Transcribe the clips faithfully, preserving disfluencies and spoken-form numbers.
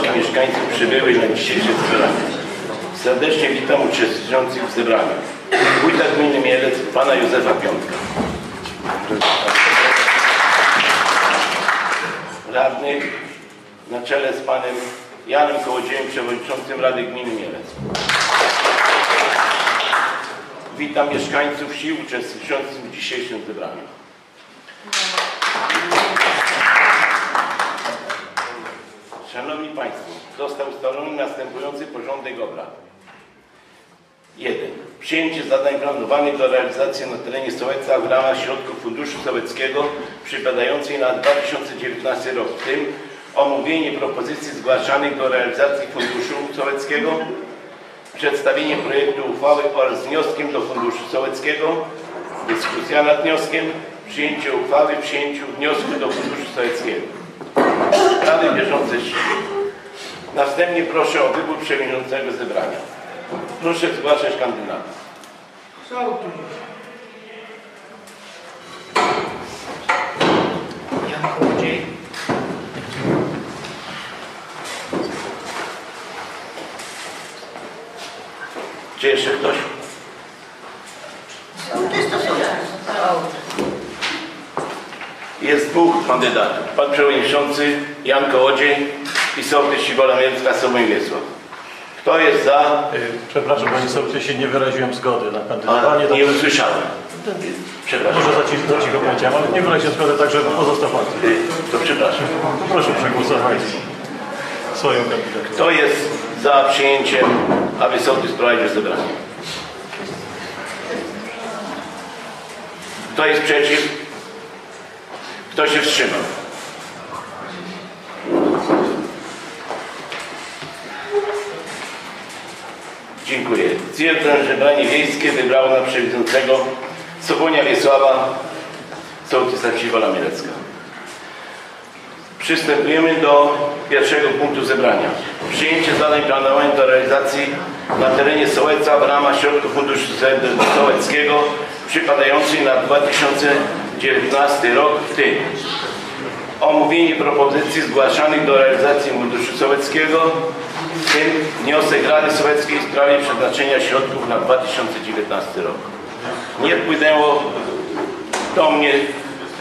i mieszkańców przybyłych na dzisiejsze zebranie. Serdecznie witam uczestniczących w zebraniu. Wójta Gminy Mielec, pana Józefa Piątka. Radnych na czele z panem Janem Kołodziejem, przewodniczącym Rady Gminy Mielec. Witam mieszkańców wsi uczestniczących w dzisiejszym zebraniu. Szanowni Państwo, został ustalony następujący porządek obrad. jeden. Przyjęcie zadań planowanych do realizacji na terenie Sołecka w ramach środków Funduszu Sołeckiego przypadającej na dwa tysiące dziewiętnasty rok, w tym omówienie propozycji zgłaszanych do realizacji Funduszu Sołeckiego, przedstawienie projektu uchwały oraz wnioskiem do Funduszu Sołeckiego, dyskusja nad wnioskiem, przyjęcie uchwały w przyjęciu wniosku do Funduszu Sołeckiego. Sprawy bieżące. Następnie proszę o wybór przewodniczącego zebrania. Proszę zgłaszać kandydatów. Jan Kołodziej. Czy jeszcze ktoś? Jest dwóch kandydatów. Pan przewodniczący Jan Kołodziej i sołtys Siwola Mielecka Soboń Wiesław. Kto jest za? Przepraszam, panie sołtysie, nie wyraziłem zgody na kandydowanie. A, nie usłyszałem. Przepraszam. Może za cicho, za cicho powiedziałem, ale nie wyraziłem zgody, także pozostał pan. To przepraszam. Proszę przegłosować swoją kandydaturę. Kto jest za przyjęciem, aby sołtys prowadził zebranie? Kto jest przeciw? Kto się wstrzymał? Dziękuję. Stwierdzam, że zebranie wiejskie wybrało na przewodniczącego Sobonia Wiesława, sołtysa Siwola Mielecka. Przystępujemy do pierwszego punktu zebrania. Przyjęcie zadań planowanych do realizacji na terenie Sołecka w ramach środków Funduszu Sołeckiego przypadających na dwa tysiące dziewiętnasty rok, w tym omówienie propozycji zgłaszanych do realizacji Funduszu Sołeckiego, w tym wniosek Rady Sołeckiej w sprawie przeznaczenia środków na dwa tysiące dziewiętnasty rok. Nie wpłynęło do mnie e,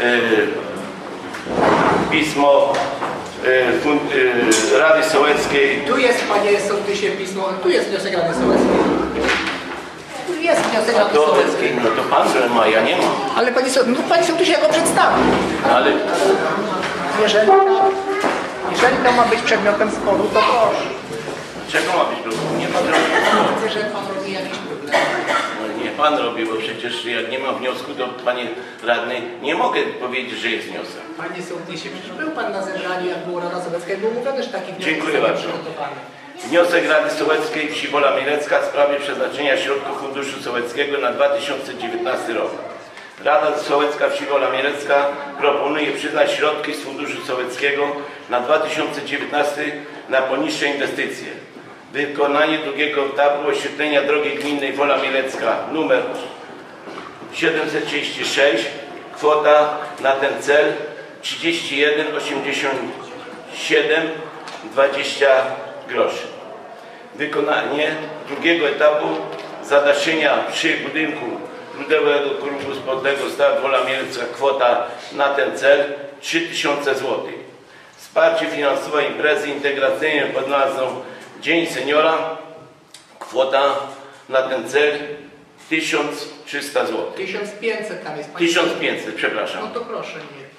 pismo e, fun, e, Rady Sołeckiej. Tu jest, panie sołtysie, pismo, tu jest wniosek Rady Sołeckiej. Tu jest wniosek Rady To, Sołeckiej. no to pan że ma, ja nie mam. Ale panie sołtysie, no panie sołtysie, ja go przedstawię. Ale Jeżeli, jeżeli to ma być przedmiotem sporu, to proszę. czego ma być problem? Nie ma problemu. Widzę, że pan robi jakiś problem. No nie pan robi, bo przecież jak nie ma wniosku, to panie radny, nie mogę powiedzieć, że jest wniosek. Panie sołtysie, przecież był pan na zebraniu, jak było Rada Sołecka i było mówione, że taki wniosek Dziękuję został bardzo. przygotowany. Wniosek Rady Sołeckiej Siwola Mielecka w sprawie przeznaczenia środków Funduszu Sołeckiego na dwa tysiące dziewiętnasty rok. Rada Sołecka Siwola Mielecka proponuje przyznać środki z Funduszu Sołeckiego na dwa tysiące dziewiętnasty na poniższe inwestycje. Wykonanie drugiego etapu oświetlenia drogi gminnej Wola Mielecka numer siedemset trzydzieści sześć. Kwota na ten cel trzydzieści jeden osiemdziesiąt siedem dwadzieścia groszy. Wykonanie drugiego etapu zadaszenia przy budynku źródłowego klubu sportowego Start Wola Mielecka, kwota na ten cel trzy tysiące złotych. Wsparcie finansowe imprezy integracyjnej pod nazwą Dzień Seniora, kwota na ten cel tysiąc trzysta złotych. tysiąc pięćset tam jest, panie tysiąc pięćset, przepraszam. No to proszę, nie.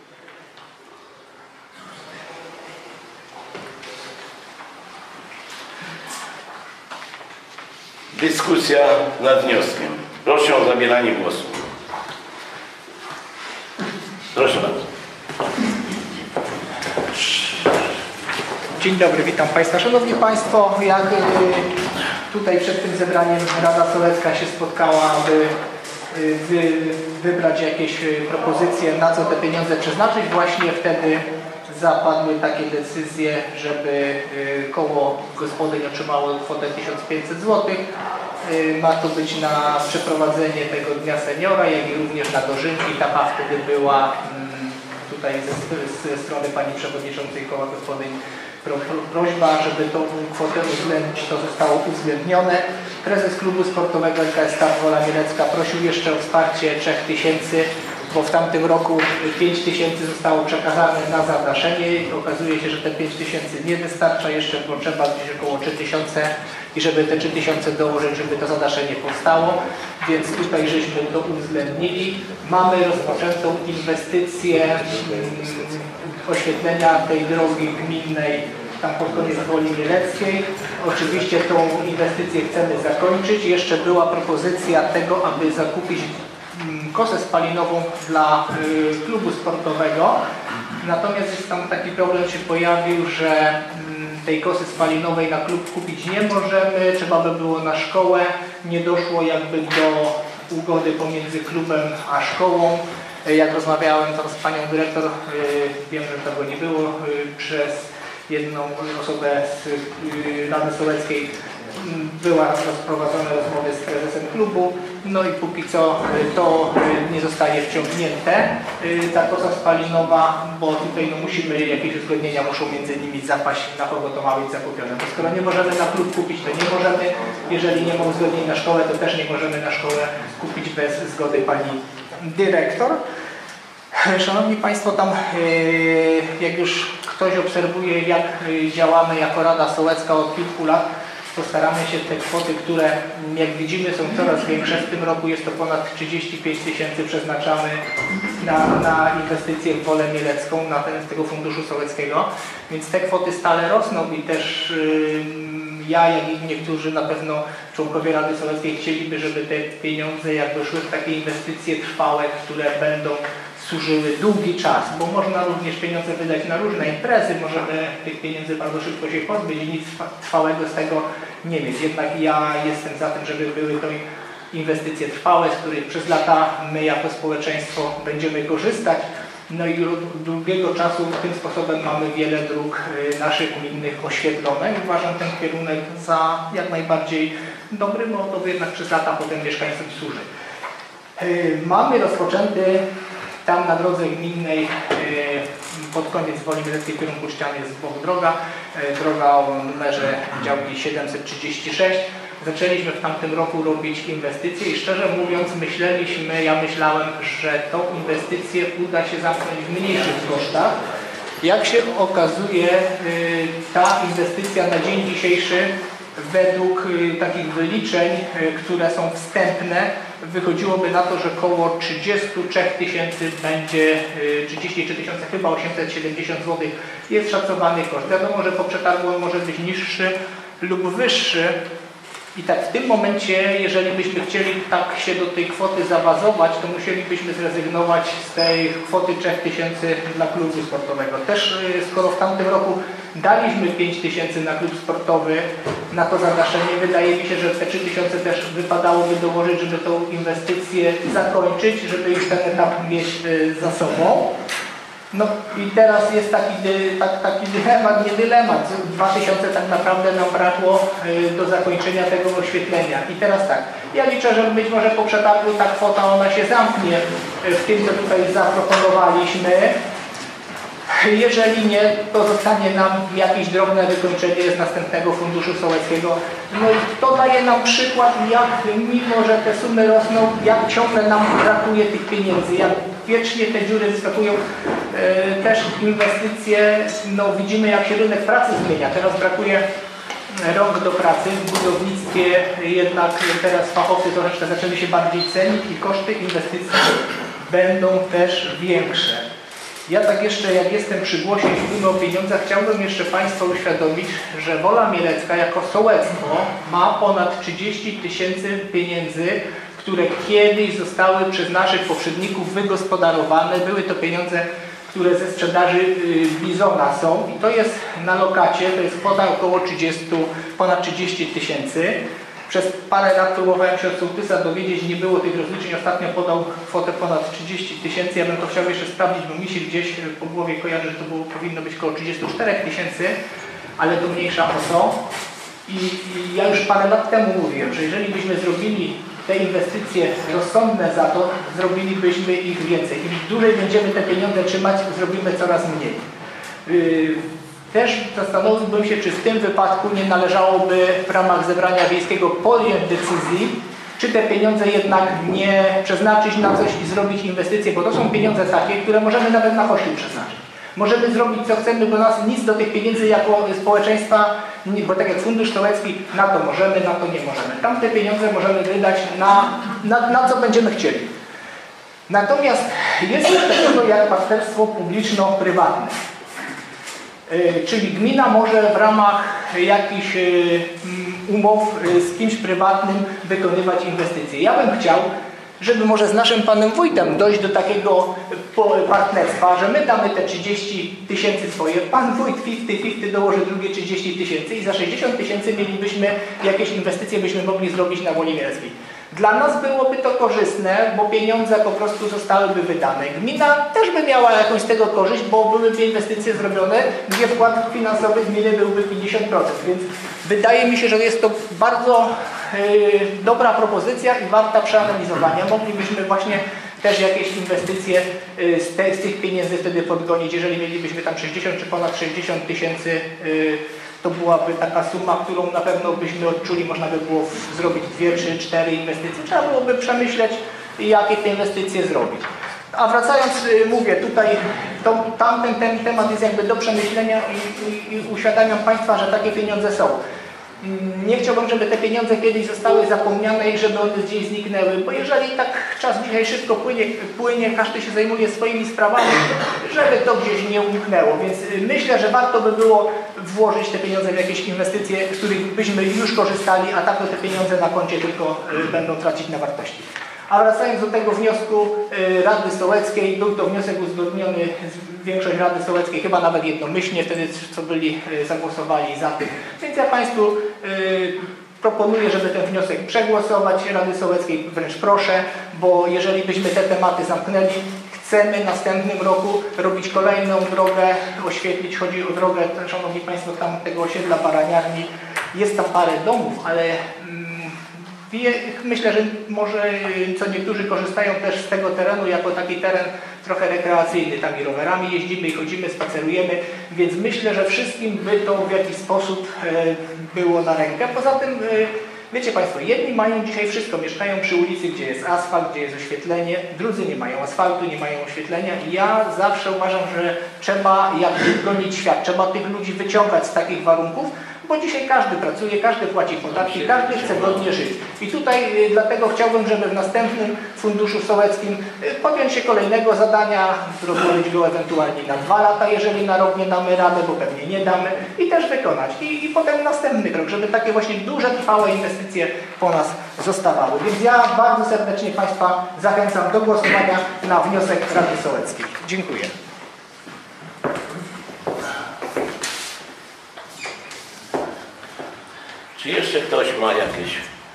Dyskusja nad wnioskiem. Proszę o zabieranie głosu. Proszę bardzo. Dzień dobry, witam Państwa. Szanowni Państwo, jak tutaj przed tym zebraniem Rada Sołecka się spotkała, aby wy, wybrać jakieś propozycje, na co te pieniądze przeznaczyć, właśnie wtedy zapadły takie decyzje, żeby koło gospodyń otrzymało kwotę tysiąc pięćset złotych. Ma to być na przeprowadzenie tego Dnia Seniora, jak i również na dożynki. Taka wtedy była tutaj ze, ze strony pani przewodniczącej koła gospodyń pro, pro, prośba, żeby tą kwotę uwzględnić, to zostało uwzględnione. Prezes klubu sportowego L K S Start Wola Mielecka prosił jeszcze o wsparcie trzech tysięcy, bo w tamtym roku pięć tysięcy zostało przekazane na zadaszenie. Okazuje się, że te pięć tysięcy nie wystarcza, jeszcze potrzeba gdzieś około trzy tysiące i żeby te trzy tysiące dołożyć, żeby to zadaszenie powstało, więc tutaj żeśmy to uwzględnili. Mamy rozpoczętą inwestycję mm, oświetlenia tej drogi gminnej tam pod koniec Woli Mieleckiej. Oczywiście tą inwestycję chcemy zakończyć. Jeszcze była propozycja tego, aby zakupić kosę spalinową dla y, klubu sportowego. Natomiast jest tam taki problem się pojawił, że y, tej kosy spalinowej na klub kupić nie możemy, trzeba by było na szkołę. Nie doszło jakby do ugody pomiędzy klubem a szkołą. Y, jak rozmawiałem tam z panią dyrektor, y, wiem, że tego nie było, y, przez jedną osobę z y, Rady Sołeckiej była rozprowadzone rozmowy z prezesem klubu, no i póki co to nie zostaje wciągnięte, ta kosa spalinowa, bo tutaj no, musimy, jakieś uzgodnienia muszą między nimi zapaść, na kogo to ma być zakupione. Bo skoro nie możemy na klub kupić, to nie możemy, jeżeli nie ma uzgodnień na szkołę, to też nie możemy na szkołę kupić bez zgody pani dyrektor. Szanowni Państwo, tam jak już ktoś obserwuje, jak działamy jako Rada Sołecka od kilku lat, to staramy się te kwoty, które jak widzimy są coraz większe. W tym roku jest to ponad trzydzieści pięć tysięcy przeznaczamy na, na inwestycje w Wolę Mielecką, na ten, z tego funduszu sołeckiego, więc te kwoty stale rosną i też yy, ja, jak i niektórzy na pewno członkowie Rady Sołeckiej chcieliby, żeby te pieniądze jakby szły w takie inwestycje trwałe, które będą służyły długi czas, bo można również pieniądze wydać na różne imprezy, możemy tych pieniędzy bardzo szybko się pozbyć i nic trwałego z tego nie mieć. Jednak ja jestem za tym, żeby były to inwestycje trwałe, z których przez lata my jako społeczeństwo będziemy korzystać. No i od długiego czasu tym sposobem mamy wiele dróg naszych gminnych oświetlone i uważam ten kierunek za jak najbardziej dobry, bo to jednak przez lata potem mieszkańcom służy. Mamy rozpoczęty tam na drodze gminnej pod koniec Woli Mieleckiej w kierunku Ścian jest w bok droga, droga o numerze działki siedemset trzydzieści sześć. Zaczęliśmy w tamtym roku robić inwestycje i szczerze mówiąc myśleliśmy, ja myślałem, że tą inwestycję uda się zamknąć w mniejszych kosztach. Jak się okazuje, ta inwestycja na dzień dzisiejszy według takich wyliczeń, które są wstępne, wychodziłoby na to, że około trzydzieści trzy tysięcy będzie, trzydzieści trzy tysiące, chyba osiemset siedemdziesiąt złotych jest szacowany koszt. Wiadomo, że po przetargu on może być niższy lub wyższy. I tak w tym momencie, jeżeli byśmy chcieli tak się do tej kwoty zabazować, to musielibyśmy zrezygnować z tej kwoty trzy tysięcy dla klubu sportowego. Też skoro w tamtym roku daliśmy pięć tysięcy na klub sportowy, na to zadaszenie, wydaje mi się, że te trzy tysiące też wypadałoby dołożyć, żeby tą inwestycję zakończyć, żeby już ten etap mieć za sobą. No i teraz jest taki, tak, taki dylemat, nie dylemat. dwa tysiące tak naprawdę nam brakło do zakończenia tego oświetlenia. I teraz tak, ja liczę, że być może po przetargu ta kwota ona się zamknie w tym, co tutaj zaproponowaliśmy. Jeżeli nie, to zostanie nam jakieś drobne wykończenie z następnego funduszu sołeckiego. No i to daje nam przykład, jak mimo, że te sumy rosną, jak ciągle nam brakuje tych pieniędzy, jak wiecznie te dziury wyskakują. E, też inwestycje, no widzimy, jak się rynek pracy zmienia. Teraz brakuje rąk do pracy w budownictwie, jednak teraz fachowcy troszeczkę zaczęli się bardziej cenić i koszty inwestycji będą też większe. Ja tak jeszcze, jak jestem przy głosie i mówimy o pieniądzach, chciałbym jeszcze Państwa uświadomić, że Wola Mielecka jako sołectwo ma ponad trzydzieści tysięcy pieniędzy, które kiedyś zostały przez naszych poprzedników wygospodarowane. Były to pieniądze, które ze sprzedaży Bizona są i to jest na lokacie, to jest kwota około trzydzieści, ponad trzydzieści tysięcy. Przez parę lat próbowałem się od sołtysa dowiedzieć, nie było tych rozliczeń. Ostatnio podał kwotę ponad trzydzieści tysięcy. Ja bym to chciał jeszcze sprawdzić, bo mi się gdzieś po głowie kojarzy, że to było, powinno być około trzydzieści cztery tysięcy, ale to mniejsza o to. I, I ja już parę lat temu mówiłem, że jeżeli byśmy zrobili te inwestycje rozsądne za to, zrobilibyśmy ich więcej. Im dłużej będziemy te pieniądze trzymać, zrobimy coraz mniej. Yy, Też zastanowiłbym się, czy w tym wypadku nie należałoby w ramach zebrania wiejskiego podjąć decyzji, czy te pieniądze jednak nie przeznaczyć na coś i zrobić inwestycje, bo to są pieniądze takie, które możemy nawet na kościół przeznaczyć. Możemy zrobić co chcemy, bo nas nic do tych pieniędzy jako społeczeństwa, bo tak jak Fundusz Sołecki, na to możemy, na to nie możemy. Tamte pieniądze możemy wydać na, na, na co będziemy chcieli. Natomiast jest coś takiego jak partnerstwo publiczno-prywatne. Yy, czyli gmina może w ramach jakichś yy, umów yy, z kimś prywatnym wykonywać inwestycje. Ja bym chciał, żeby może z naszym panem wójtem dojść do takiego partnerstwa, że my damy te trzydzieści tysięcy swoje, pan wójt pięćdziesiąt pięćdziesiąt dołoży drugie trzydzieści tysięcy i za sześćdziesiąt tysięcy mielibyśmy jakieś inwestycje, byśmy mogli zrobić na Woli Mieleckiej. Dla nas byłoby to korzystne, bo pieniądze po prostu zostałyby wydane. Gmina też by miała jakąś z tego korzyść, bo byłyby inwestycje zrobione, gdzie wkład finansowy gminy byłby pięćdziesiąt procent. Więc wydaje mi się, że jest to bardzo yy, dobra propozycja i warta przeanalizowania. Moglibyśmy właśnie też jakieś inwestycje yy, z, te, z tych pieniędzy wtedy podgonić. Jeżeli mielibyśmy tam sześćdziesiąt czy ponad sześćdziesiąt tysięcy, yy, to byłaby taka suma, którą na pewno byśmy odczuli, można by było zrobić dwie, trzy, cztery inwestycje. Trzeba byłoby przemyśleć, jakie te inwestycje zrobić. A wracając, mówię, tutaj to, tamten ten temat jest jakby do przemyślenia i, i, i uświadamiam Państwa, że takie pieniądze są. Nie chciałbym, żeby te pieniądze kiedyś zostały zapomniane i żeby one gdzieś zniknęły, bo jeżeli tak czas dzisiaj szybko płynie, płynie, każdy się zajmuje swoimi sprawami, żeby to gdzieś nie umknęło. Więc myślę, że warto by było włożyć te pieniądze w jakieś inwestycje, z których byśmy już korzystali, a tak to te pieniądze na koncie tylko będą tracić na wartości. A wracając do tego wniosku Rady Sołeckiej, był to wniosek uzgodniony z większość Rady Sołeckiej, chyba nawet jednomyślnie wtedy, co byli, zagłosowali za tym. Więc ja Państwu proponuję, żeby ten wniosek przegłosować Rady Sołeckiej, wręcz proszę, bo jeżeli byśmy te tematy zamknęli, chcemy w następnym roku robić kolejną drogę, oświetlić. Chodzi o drogę, Szanowni Państwo, tam tego osiedla Baraniarni. Jest tam parę domów, ale myślę, że może co niektórzy korzystają też z tego terenu jako taki teren trochę rekreacyjny. Tam i rowerami jeździmy i chodzimy, spacerujemy, więc myślę, że wszystkim by to w jakiś sposób było na rękę. Poza tym, wiecie Państwo, jedni mają dzisiaj wszystko, mieszkają przy ulicy, gdzie jest asfalt, gdzie jest oświetlenie, drudzy nie mają asfaltu, nie mają oświetlenia i ja zawsze uważam, że trzeba jakby gonić świat, trzeba tych ludzi wyciągać z takich warunków, bo dzisiaj każdy pracuje, każdy płaci podatki, każdy chce godnie żyć. I tutaj y, dlatego chciałbym, żeby w następnym Funduszu Sołeckim y, podjąć się kolejnego zadania, rozłożyć go ewentualnie na dwa lata, jeżeli na rok nie damy radę, bo pewnie nie damy, i też wykonać. I, i potem następny krok, żeby takie właśnie duże, trwałe inwestycje po nas zostawały. Więc ja bardzo serdecznie Państwa zachęcam do głosowania na wniosek Rady Sołeckiej. Dziękuję. Czy jeszcze ktoś ma jakieś?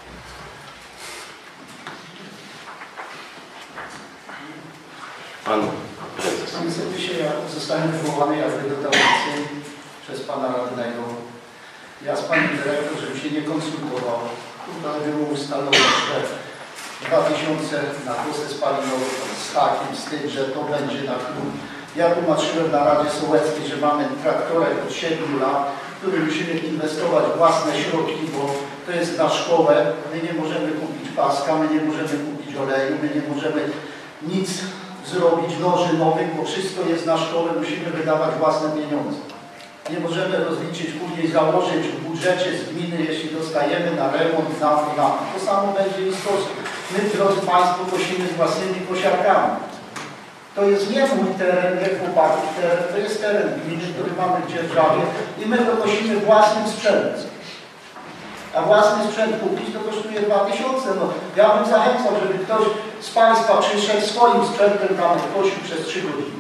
Pan prezes. Niestety dzisiaj ja zostałem wywołany jakby do tablicy przez pana radnego. Ja z panem dyrektor, żebym się nie konsultował. Tutaj było ustalone, że dwa tysiące na kosę spalinową z takim, z tym, że to będzie na klub. Ja tłumaczyłem na Radzie Sołeckiej, że mamy traktorek od siedmiu lat, który musimy inwestować własne środki, bo to jest na szkołę. My nie możemy kupić paska, my nie możemy kupić oleju, my nie możemy nic zrobić, noży nowych, bo wszystko jest na szkołę, musimy wydawać własne pieniądze. Nie możemy rozliczyć, później założyć w budżecie z gminy, jeśli dostajemy na remont, na to, na to. To samo będzie i z kosą. My, drodzy Państwo, kosimy z własnymi kosiarkami. To jest nie mój teren, nie chłopaki teren, to jest teren gminy, który mamy w dzierżawie i my to kosimy własnym sprzętem. A własny sprzęt kupić to kosztuje dwa tysiące. No, ja bym zachęcał, żeby ktoś z Państwa przyszedł swoim sprzętem tam kosił przez trzy godziny.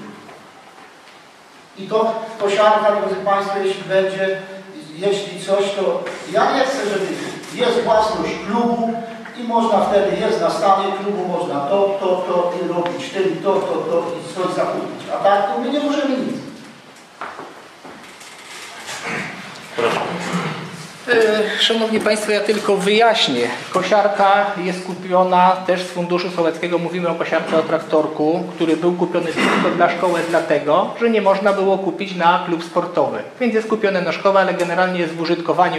I to kosiarka, drodzy Państwo, jeśli będzie, jeśli coś, to ja nie chcę, żeby jest własność klubu, i można wtedy, jest na stanie klubu, można to, to, to i robić tym, to, to, to i coś zakupić. A tak to my nie możemy nic. Proszę. Szanowni Państwo, ja tylko wyjaśnię. Kosiarka jest kupiona też z Funduszu Sołeckiego. Mówimy o kosiarce o traktorku, który był kupiony tylko dla szkoły, dlatego, że nie można było kupić na klub sportowy. Więc jest kupiony na szkołę, ale generalnie jest w użytkowaniu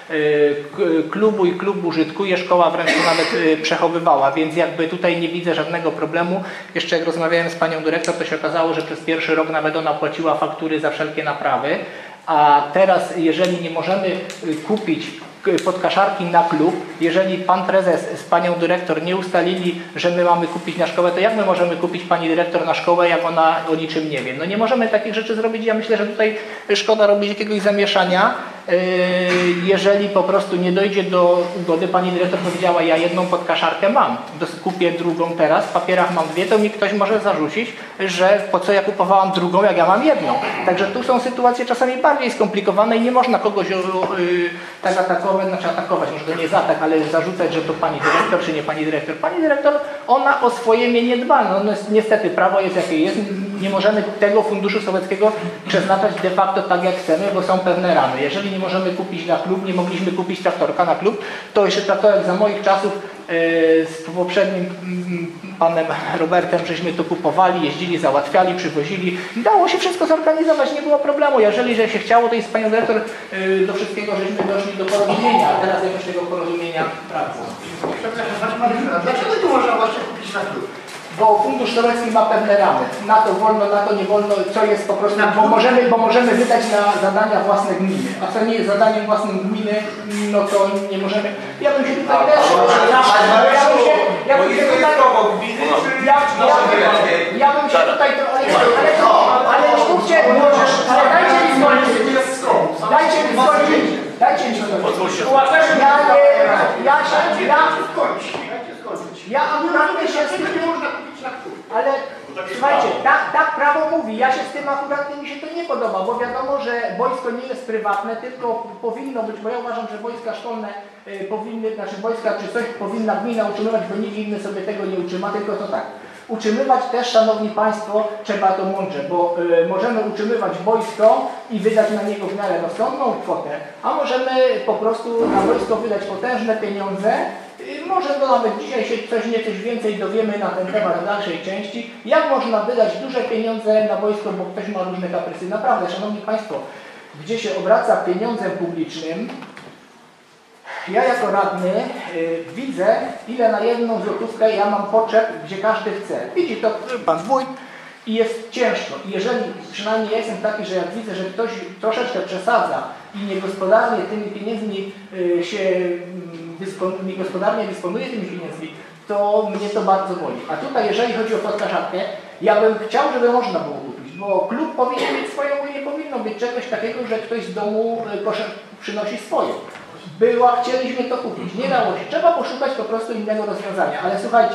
klubu i klub użytkuje, szkoła wręcz to nawet przechowywała, więc jakby tutaj nie widzę żadnego problemu. Jeszcze jak rozmawiałem z panią dyrektor, to się okazało, że przez pierwszy rok nawet ona płaciła faktury za wszelkie naprawy, a teraz jeżeli nie możemy kupić podkaszarki na klub, jeżeli pan prezes z panią dyrektor nie ustalili, że my mamy kupić na szkołę, to jak my możemy kupić pani dyrektor na szkołę, jak ona o niczym nie wie? No nie możemy takich rzeczy zrobić. Ja myślę, że tutaj szkoda robić jakiegoś zamieszania. Jeżeli po prostu nie dojdzie do ugody, pani dyrektor powiedziała, ja jedną podkaszarkę mam, kupię drugą teraz, w papierach mam dwie, to mi ktoś może zarzucić, że po co ja kupowałam drugą, jak ja mam jedną. Także tu są sytuacje czasami bardziej skomplikowane i nie można kogoś yy, tak atakować, znaczy atakować, może to nie jest atak, ale zarzucać, że to pani dyrektor, czy nie pani dyrektor. Pani dyrektor, ona o swoje mnie nie dba. No, no, niestety prawo jest jakie jest. Nie możemy tego Funduszu Sołeckiego przeznaczać de facto tak jak chcemy, bo są pewne ramy. Jeżeli nie możemy kupić na klub, nie mogliśmy kupić traktorka na klub, to jeszcze traktorek za moich czasów yy, z poprzednim yy, panem Robertem żeśmy to kupowali, jeździli, załatwiali, przywozili. Dało się wszystko zorganizować, nie było problemu. Jeżeli że się chciało, to i z panią dyrektor yy, do wszystkiego żeśmy doszli do porozumienia, a teraz jakoś tego porozumienia pracy. Dlaczego nie można właśnie kupić na klub? Bo Fundusz Sołecki ma pewne ramy. Na to wolno, na to nie wolno, co jest po prostu, bo możemy, bo możemy wydać na zadania własne gminy. A co nie jest zadaniem własnym gminy, no to nie możemy. Ja bym się tutaj też... Ja bym się, ja bym się tutaj... Ja, ja, ja bym się tutaj... Ale, ale nie mówcie, ale dajcie mi skończyć. Dajcie mi skończyć. Dajcie mi skończyć. Ja nie... Ja się... Ja... Ja akurat się z tym nie można kupić na klub. Ale słuchajcie, tak, tak prawo mówi, ja się z tym akurat mi się to nie podoba, bo wiadomo, że wojsko nie jest prywatne, tylko powinno być, bo ja uważam, że wojska szkolne y, powinny, znaczy wojska czy coś powinna gmina utrzymywać, bo nikt inny sobie tego nie utrzyma, tylko to tak. Utrzymywać też, Szanowni Państwo, trzeba to mądrze, bo y, możemy utrzymywać wojsko i wydać na niego w miarę rozsądną kwotę, a możemy po prostu na wojsko wydać potężne pieniądze. Y, może to nawet dzisiaj się coś niecoś więcej dowiemy na ten temat w dalszej części. Jak można wydać duże pieniądze na wojsko, bo ktoś ma różne kaprysy. Naprawdę, Szanowni Państwo, gdzie się obraca pieniądzem publicznym, ja jako radny y, widzę, ile na jedną złotówkę ja mam potrzeb, gdzie każdy chce. Widzi to pan wójt i jest ciężko. I jeżeli, przynajmniej ja jestem taki, że jak widzę, że ktoś troszeczkę przesadza i niegospodarnie tymi pieniędzmi y, się dysponuje, niegospodarnie dysponuje tymi pieniędzmi, to mnie to bardzo boli. A tutaj, jeżeli chodzi o podkaszarkę, ja bym chciał, żeby można było kupić, bo klub powinien mieć swoją, bo nie powinno być czegoś takiego, że ktoś z domu y, przynosi swoje. Była, chcieliśmy to kupić, nie dało się. Trzeba poszukać po prostu innego rozwiązania. Ale słuchajcie,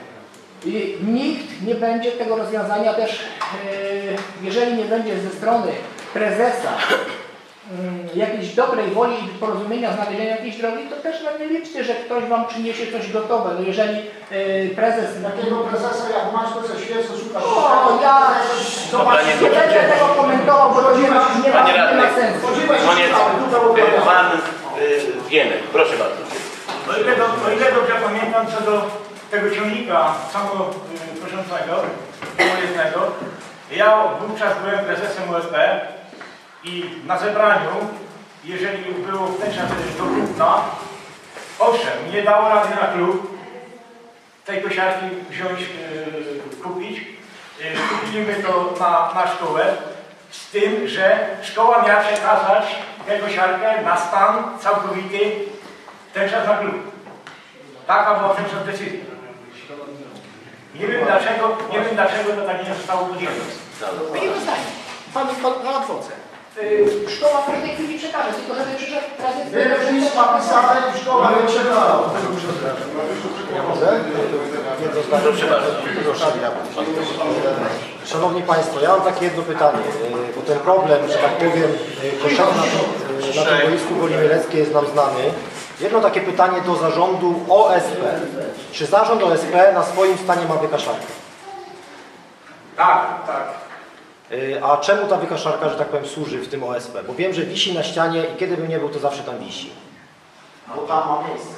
nikt nie będzie tego rozwiązania też, jeżeli nie będzie ze strony prezesa jakiejś dobrej woli i porozumienia, znalezienia jakiejś drogi, to też no nie liczcie, że ktoś wam przyniesie coś gotowe. No jeżeli prezes... Takiego prezesa jak masz, to co świecą szukasz. O, ja nie będę tego komentował, bo to nie ma, nie ma, nie ma sensu. Koniec. Pan Gienek, proszę bardzo. O ile, do, o ile dobrze pamiętam, co do tego ciągnika samoproszącego, samojezdnego, ja wówczas byłem prezesem U S P i na zebraniu, jeżeli było w ten czas do kupna, owszem, nie dało rady na klub tej kosiarki wziąć, yy, kupić. Yy, kupiliśmy to na, na szkołę, z tym, że szkoła miała przekazać tę kosiarkę na stan całkowity ten czas na klub. Taka była ten czas decyzja. Nie wiem dlaczego, nie wiem dlaczego to tak nie zostało podjęte. Jedno zdanie. Pan, pan na adwoce. Yy, szkoła w każdej chwili przekaże, tylko żeby przyszedł prezes... Wyręcznictwa pisane i szkoła nie przekazała. Proszę bardzo. Szanowni Państwo, ja mam takie jedno pytanie, bo ten problem, że tak powiem, koszarka na tym boisku Woli Mieleckiej jest nam znany. Jedno takie pytanie do zarządu O S P. Czy zarząd O S P na swoim stanie ma wykaszarkę? Tak, tak. A czemu ta wykaszarka, że tak powiem, służy w tym O S P? Bo wiem, że wisi na ścianie i kiedy by nie był, to zawsze tam wisi. Bo tam ma miejsce.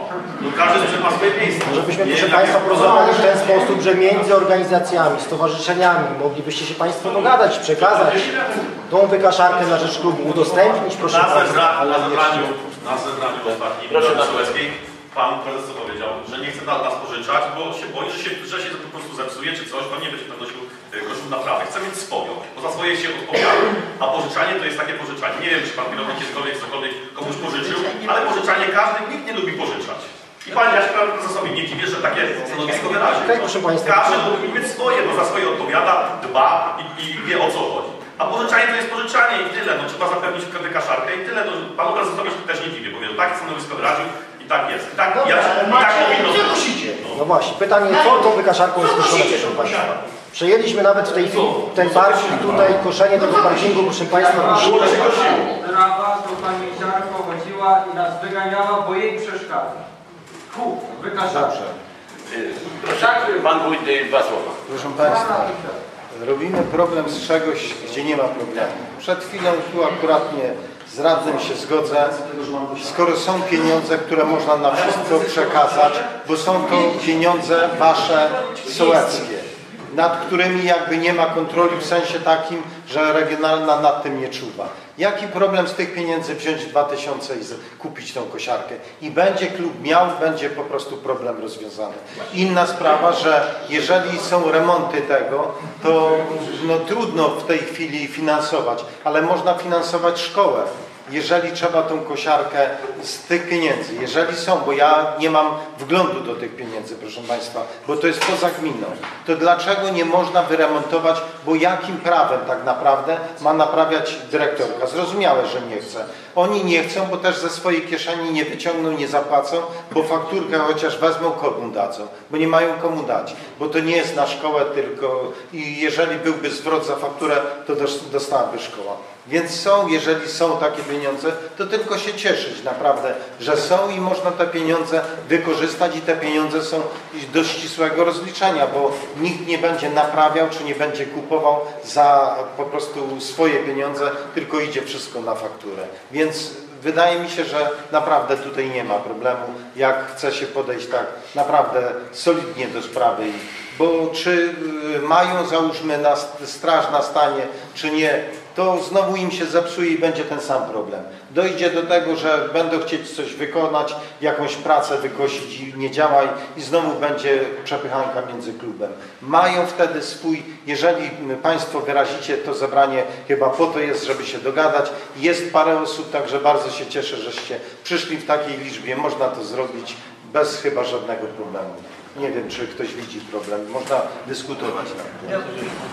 No każdy ma swoje miejsce. Może byśmy, Nie, proszę tak Państwa, jak- porozmawiali w ten sposób, że między organizacjami, stowarzyszeniami moglibyście się Państwo dogadać, przekazać tą wykaszarkę na rzecz klubu, udostępnić, proszę Na Państwa. zebraniu, ale na nie zebraniu, wszędzie. na zebraniu ostatnim Proszę Rady na- Sołeckiej pan prezes powiedział, że nie chce nas pożyczać, bo się boi, że się, że się to po prostu zepsuje czy coś, on nie będzie podnosił kosztów naprawy. Chce mieć swoją, bo za swoje się odpowiada. A pożyczanie to jest takie pożyczanie. Nie wiem, czy pan kierownik kiedykolwiek cokolwiek komuś pożyczył, ale pożyczanie każdy, nikt nie lubi pożyczać. I pan, ja się panu prezesowi nie dziwię, że takie stanowisko wyrazi. Tak, proszę Państwa. Każdy lubi mieć swoje, bo za swoje odpowiada, dba i, i wie, o co chodzi. A pożyczanie to jest pożyczanie i tyle. No, trzeba zapewnić wykaszarkę i tyle. No, panu prezesowi się też nie dziwię, bo wiem, takie stanowisko wyraził i tak jest. I tak, Dobra, ja, ale i tak macie, powinno gdzie być. musicie? No właśnie, pytanie, co tą wykaszarką jest skoszone, proszę Państwa. Przejęliśmy nawet w tej chwili ten parking tutaj, koszenie tego parkingu, proszę Państwa, musimy... Trawa, to pani Ziarko chodziła i nas wyganiała, bo jej przeszkadza. Fu, wykaszała. Y, Proszę, pan wójt, y, dwa słowa. Proszę Państwa, robimy problem z czegoś, gdzie nie ma problemu. Przed chwilą tu akuratnie z radnym się zgodzę, skoro są pieniądze, które można na wszystko przekazać, bo są to pieniądze wasze sołeckie, nad którymi jakby nie ma kontroli w sensie takim, że regionalna nad tym nie czuwa. Jaki problem z tych pieniędzy wziąć dwa tysiące i kupić tą kosiarkę? I będzie klub miał, będzie po prostu problem rozwiązany. Inna sprawa, że jeżeli są remonty tego, to no, trudno w tej chwili finansować, ale można finansować szkołę. Jeżeli trzeba tą kosiarkę z tych pieniędzy, jeżeli są, bo ja nie mam wglądu do tych pieniędzy, proszę Państwa, bo to jest poza gminą, to dlaczego nie można wyremontować, bo jakim prawem tak naprawdę ma naprawiać dyrektorka? Zrozumiałe, że nie chce. Oni nie chcą, bo też ze swojej kieszeni nie wyciągną, nie zapłacą, bo fakturkę chociaż wezmą, komu dadzą, bo nie mają komu dać, bo to nie jest na szkołę tylko i jeżeli byłby zwrot za fakturę, to dostałaby szkoła. Więc są, jeżeli są takie pieniądze, to tylko się cieszyć naprawdę, że są i można te pieniądze wykorzystać i te pieniądze są do ścisłego rozliczenia, bo nikt nie będzie naprawiał, czy nie będzie kupował za po prostu swoje pieniądze, tylko idzie wszystko na fakturę. Więc wydaje mi się, że naprawdę tutaj nie ma problemu, jak chce się podejść tak naprawdę solidnie do sprawy. Bo czy mają, załóżmy, na straż na stanie, czy nie, to znowu im się zepsuje i będzie ten sam problem. Dojdzie do tego, że będą chcieć coś wykonać, jakąś pracę wykosić i nie działa i znowu będzie przepychanka między klubem. Mają wtedy swój, jeżeli Państwo wyrazicie to zebranie, chyba po to jest, żeby się dogadać. Jest parę osób, także bardzo się cieszę, żeście przyszli w takiej liczbie. Można to zrobić bez chyba żadnego problemu. Nie wiem, czy ktoś widzi problem. Można dyskutować na tym.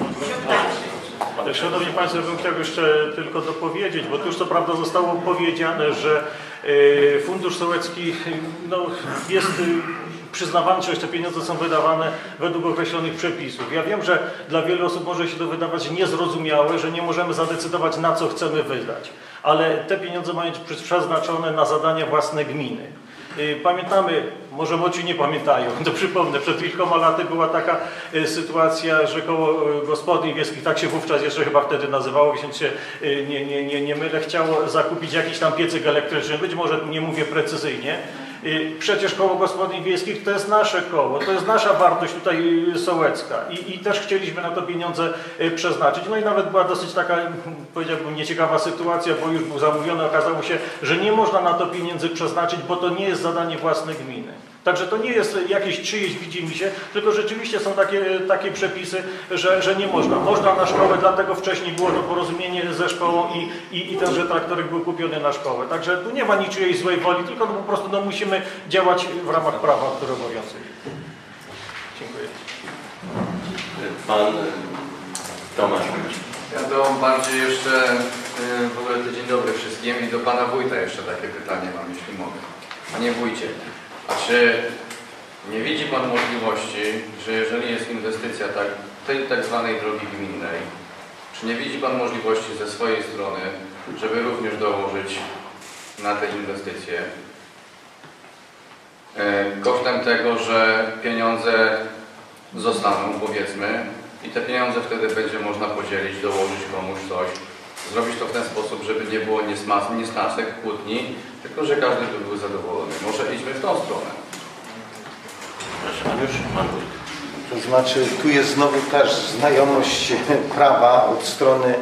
Ale szanowni Państwo, ja bym chciał jeszcze tylko dopowiedzieć, bo tu już co prawda zostało powiedziane, że y, Fundusz Sołecki no, jest y, przyznawany, czy te pieniądze są wydawane według określonych przepisów. Ja wiem, że dla wielu osób może się to wydawać niezrozumiałe, że nie możemy zadecydować, na co chcemy wydać, ale te pieniądze mają być przeznaczone na zadania własne gminy. Pamiętamy, może młodsi nie pamiętają, to przypomnę, przed kilkoma laty była taka sytuacja, że koło gospodyń wiejskich, tak się wówczas jeszcze chyba wtedy nazywało, więc się nie, nie, nie, nie mylę, chciało zakupić jakiś tam piecyk elektryczny, być może nie mówię precyzyjnie. Przecież koło gospodyń wiejskich to jest nasze koło, to jest nasza wartość tutaj sołecka i, i też chcieliśmy na to pieniądze przeznaczyć. No i nawet była dosyć taka, powiedziałbym, nieciekawa sytuacja, bo już był zamówiony, okazało się, że nie można na to pieniędzy przeznaczyć, bo to nie jest zadanie własne gminy. Także to nie jest jakieś czyjeś widzimisię, tylko rzeczywiście są takie, takie przepisy, że, że nie można. Można na szkołę, dlatego wcześniej było to porozumienie ze szkołą i, i, i tenże traktorek był kupiony na szkołę. Także tu nie ma niczyjej złej woli, tylko no po prostu no, musimy działać w ramach prawa, które obowiązuje. Dziękuję. Pan Tomasz. Ja do bardziej jeszcze yy, w ogóle to dzień dobry wszystkim i do Pana Wójta jeszcze takie pytanie mam, jeśli mogę. Panie Wójcie, a czy nie widzi Pan możliwości, że jeżeli jest inwestycja tak, tej tak zwanej drogi gminnej, czy nie widzi Pan możliwości ze swojej strony, żeby również dołożyć na te inwestycje yy, kosztem tego, że pieniądze zostaną, powiedzmy, i te pieniądze wtedy będzie można podzielić, dołożyć komuś coś Zrobić to w ten sposób, żeby nie było niesmaczek, kłótni, tylko że każdy by był zadowolony. Może idźmy w tą stronę. Proszę, już mam wójt. To znaczy, tu jest znowu też znajomość prawa od strony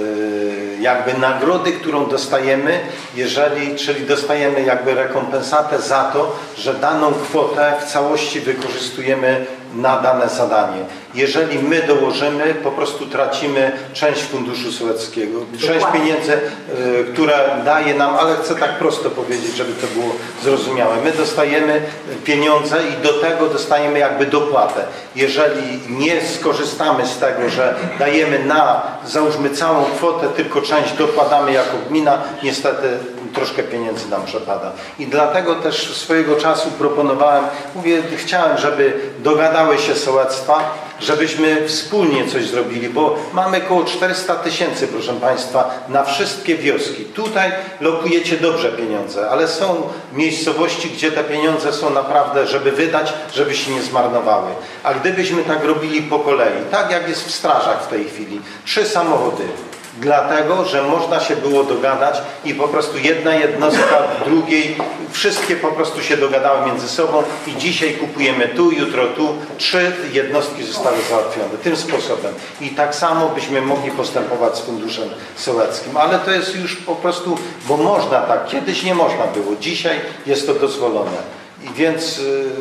jakby nagrody, którą dostajemy, jeżeli, czyli dostajemy jakby rekompensatę za to, że daną kwotę w całości wykorzystujemy na dane zadanie. Jeżeli my dołożymy, po prostu tracimy część funduszu sołeckiego, część pieniędzy, które daje nam, ale chcę tak prosto powiedzieć, żeby to było zrozumiałe. My dostajemy pieniądze i do tego dostajemy jakby dopłatę. Jeżeli nie skorzystamy z tego, że dajemy na, załóżmy całą kwotę, tylko część dokładamy jako gmina, niestety troszkę pieniędzy nam przepada. I dlatego też swojego czasu proponowałem, mówię, chciałem, żeby dogadały się sołectwa, żebyśmy wspólnie coś zrobili, bo mamy około czterysta tysięcy, proszę Państwa, na wszystkie wioski. Tutaj lokujecie dobrze pieniądze, ale są miejscowości, gdzie te pieniądze są naprawdę, żeby wydać, żeby się nie zmarnowały. A gdybyśmy tak robili po kolei, tak jak jest w strażach w tej chwili, trzy samochody, dlatego, że można się było dogadać i po prostu jedna jednostka drugiej, wszystkie po prostu się dogadały między sobą i dzisiaj kupujemy tu, jutro tu, trzy jednostki zostały załatwione tym sposobem. I tak samo byśmy mogli postępować z funduszem sołeckim, ale to jest już po prostu, bo można tak, kiedyś nie można było, dzisiaj jest to dozwolone. I więc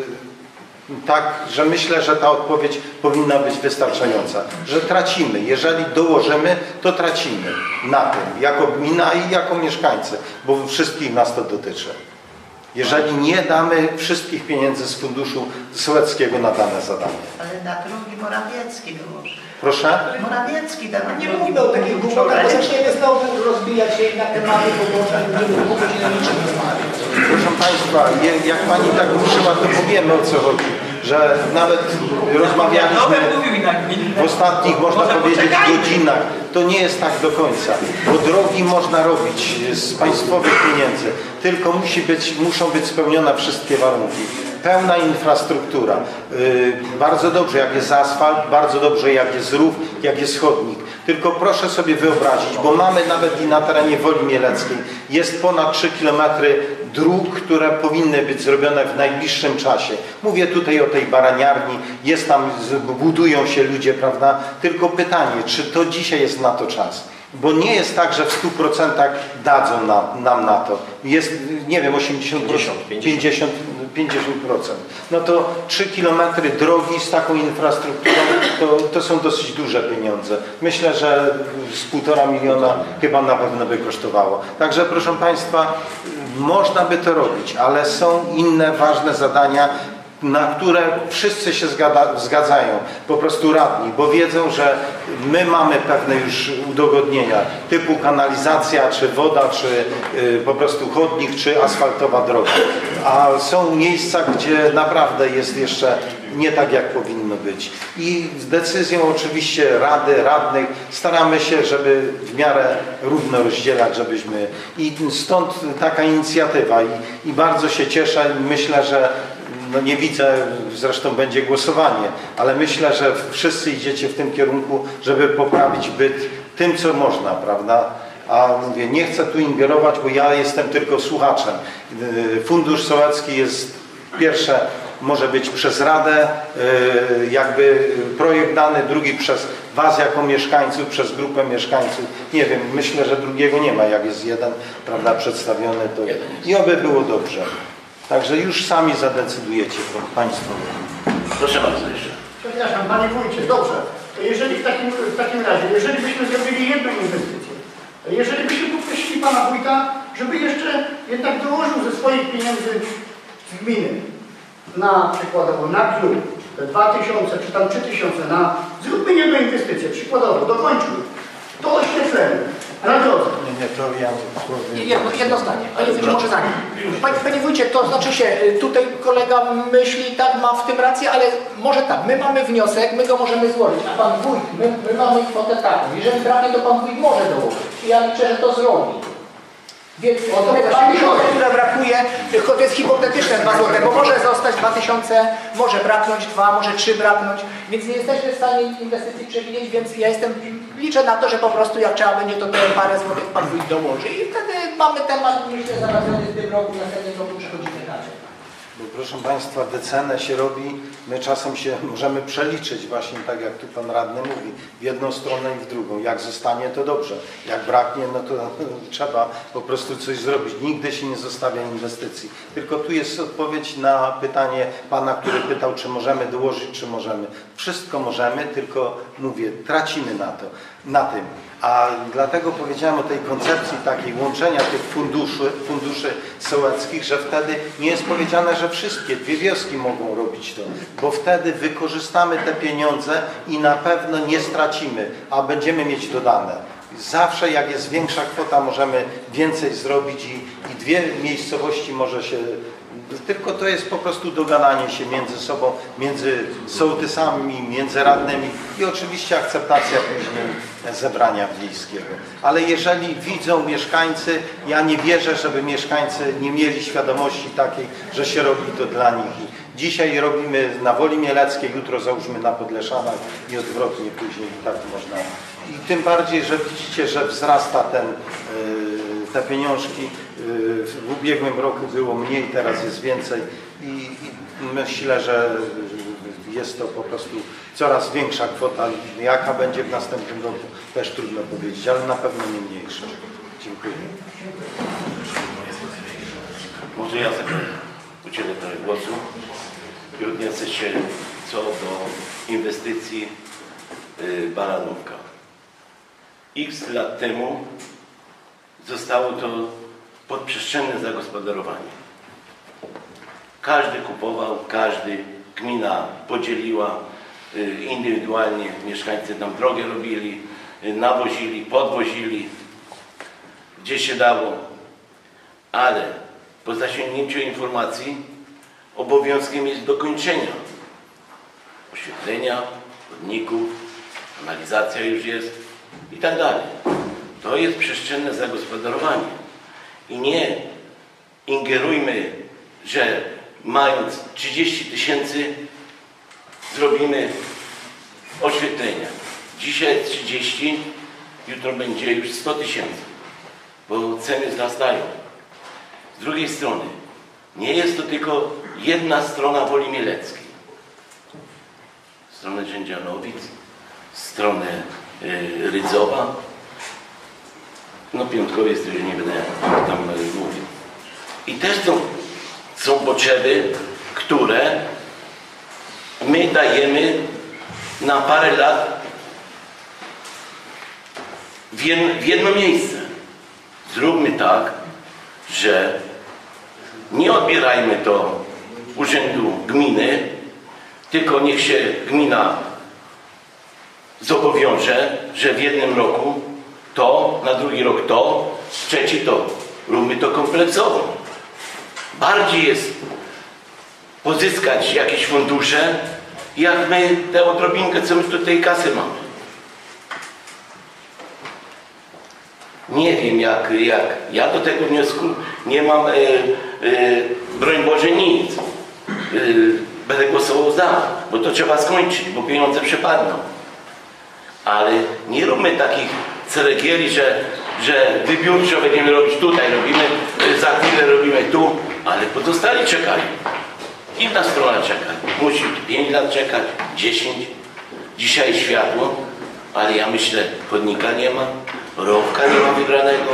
tak, że myślę, że ta odpowiedź powinna być wystarczająca, że tracimy. Jeżeli dołożymy, to tracimy na tym, jako gmina i jako mieszkańcy, bo wszystkich nas to dotyczy. Jeżeli nie damy wszystkich pieniędzy z funduszu sołeckiego na dane zadanie. Ale na drogi Morawiecki dołoży. Proszę? Morawiecki da Nie mówimy o takich głupotach, bo zaczniemy znowu rozbijać się na tematy, bo nie mógłby się na niczym rozmawiać. Proszę Państwa, jak Pani tak ruszyła, to powiemy, o co chodzi. Że nawet rozmawialiśmy w ostatnich, można powiedzieć, godzinach. To nie jest tak do końca, bo drogi można robić z państwowych pieniędzy, tylko musi być, muszą być spełnione wszystkie warunki. Pełna infrastruktura. Yy, bardzo dobrze, jak jest asfalt, bardzo dobrze, jak jest rów, jak jest chodnik. Tylko proszę sobie wyobrazić, bo mamy nawet i na terenie Woli Mieleckiej, jest ponad trzy kilometry dróg, które powinny być zrobione w najbliższym czasie. Mówię tutaj o tej baraniarni, jest tam, budują się ludzie, prawda? Tylko pytanie, czy to dzisiaj jest na to czas? Bo nie jest tak, że w stu procentach dadzą nam, nam na to. Jest, nie wiem, osiemdziesiąt procent, pięćdziesiąt, pięćdziesiąt procent. No to trzy kilometry drogi z taką infrastrukturą to, to są dosyć duże pieniądze. Myślę, że z półtora miliona chyba na pewno by kosztowało. Także proszę Państwa, można by to robić, ale są inne ważne zadania, na które wszyscy się zgada, zgadzają, po prostu radni, bo wiedzą, że my mamy pewne już udogodnienia typu kanalizacja, czy woda, czy y, po prostu chodnik, czy asfaltowa droga. A są miejsca, gdzie naprawdę jest jeszcze nie tak, jak powinno być. I z decyzją oczywiście Rady, radnych staramy się, żeby w miarę równo rozdzielać, żebyśmy... I stąd taka inicjatywa i, i bardzo się cieszę i myślę, że no nie widzę, zresztą będzie głosowanie, ale myślę, że wszyscy idziecie w tym kierunku, żeby poprawić byt tym, co można, prawda? A mówię, nie chcę tu ingerować, bo ja jestem tylko słuchaczem. Fundusz sołecki jest pierwsze, może być przez Radę, jakby projekt dany, drugi przez Was jako mieszkańców, przez grupę mieszkańców. Nie wiem, myślę, że drugiego nie ma, jak jest jeden, prawda, przedstawiony, to i oby było dobrze. Także już sami zadecydujecie Państwo. Proszę bardzo jeszcze. Przepraszam, Panie Wójcie, dobrze. Jeżeli w takim, w takim razie, jeżeli byśmy zrobili jedną inwestycję, jeżeli byśmy poprosili Pana Wójta, żeby jeszcze jednak dołożył ze swoich pieniędzy z gminy na przykładowo na klub te dwa tysiące czy tam trzy tysiące na, zróbmy jedną inwestycję, przykładowo, dokończmy to oświetlenie na drodze. Nie, nie, to ja powiem. Jedno, jedno zdanie, ale może zdanie. Panie, Panie Wójcie, to znaczy się, tutaj kolega myśli, tak, ma w tym rację, ale może tak, my mamy wniosek, my go możemy złożyć, a Pan Wójt, my, my mamy kwotę taką, jeżeli trafi, to Pan Wójt może dołożyć. I ja liczę, że to zrobi. Więc te dwa tysiące, które brakuje, tylko to jest hipotetyczne dwa złote, bo może zostać dwa tysiące, może braknąć dwa, może trzy braknąć, więc nie jesteśmy w stanie inwestycji przewidzieć, więc ja jestem, liczę na to, że po prostu jak trzeba będzie, to te parę złotych Pan Wójt dołoży i wtedy mamy temat, myślę, załatwiony w tym roku, w następnym roku przechodzimy dalej. Bo proszę Państwa, decenę się robi, my czasem się możemy przeliczyć właśnie tak jak tu Pan Radny mówi, w jedną stronę i w drugą. Jak zostanie, to dobrze. Jak braknie, no to trzeba po prostu coś zrobić. Nigdy się nie zostawia inwestycji. Tylko tu jest odpowiedź na pytanie Pana, który pytał, czy możemy dołożyć, czy możemy. Wszystko możemy, tylko mówię, tracimy na to, na tym. A dlatego powiedziałem o tej koncepcji takiej łączenia tych funduszy, funduszy sołeckich, że wtedy nie jest powiedziane, że wszystkie dwie wioski mogą robić to, bo wtedy wykorzystamy te pieniądze i na pewno nie stracimy, a będziemy mieć dodane. Zawsze jak jest większa kwota, możemy więcej zrobić i, i dwie miejscowości może się... Tylko to jest po prostu dogadanie się między sobą, między sołtysami, między radnymi i oczywiście akceptacja później zebrania wiejskiego. Ale jeżeli widzą mieszkańcy, ja nie wierzę, żeby mieszkańcy nie mieli świadomości takiej, że się robi to dla nich. I dzisiaj robimy na Woli Mieleckiej, jutro załóżmy na Podleszanach i odwrotnie później i tak można. I tym bardziej, że widzicie, że wzrasta ten... Yy, te pieniążki w ubiegłym roku było mniej, teraz jest więcej i, i myślę, że jest to po prostu coraz większa kwota. Jaka będzie w następnym roku, też trudno powiedzieć, ale na pewno nie mniejsza. Dziękuję. Może ja udzielę trochę głosu i odniosę się co do inwestycji yy, Baranówka. X lat temu zostało to podprzestrzenne zagospodarowanie. Każdy kupował, każdy, gmina podzieliła indywidualnie, mieszkańcy tam drogę robili, nawozili, podwozili, gdzie się dało. Ale po zasięgnięciu informacji obowiązkiem jest dokończenia oświetlenia, chodników, kanalizacja już jest i tak dalej. To jest przestrzenne zagospodarowanie. I nie ingerujmy, że mając trzydzieści tysięcy zrobimy oświetlenia. Dzisiaj jest trzydzieści, jutro będzie już sto tysięcy, bo ceny wzrastają. Z drugiej strony, nie jest to tylko jedna strona Woli Mieleckiej. Stronę Rzędzianowic, stronę y, Rydzowa, no Piątkowiec to już nie będę tam mówił. I też są, są potrzeby, które my dajemy na parę lat w jedno, w jedno miejsce. Zróbmy tak, że nie odbierajmy to urzędu gminy, tylko niech się gmina zobowiąże, że w jednym roku to, na drugi rok to, trzeci to. Róbmy to kompleksowo. Bardziej jest pozyskać jakieś fundusze, jak my tę odrobinkę, co my tutaj kasy mamy. Nie wiem, jak, jak ja do tego wniosku nie mam, e, e, broń Boże, nic. E, będę głosował za, bo to trzeba skończyć, bo pieniądze przepadną. Ale nie róbmy takich ceregieli, że, że wybiórczo będziemy robić tutaj, robimy, za chwilę robimy tu, ale pozostali czekają. Inna strona czeka. Musi pięć lat czekać, dziesięć. Dzisiaj światło, ale ja myślę, chodnika nie ma, rowka nie ma wybranego,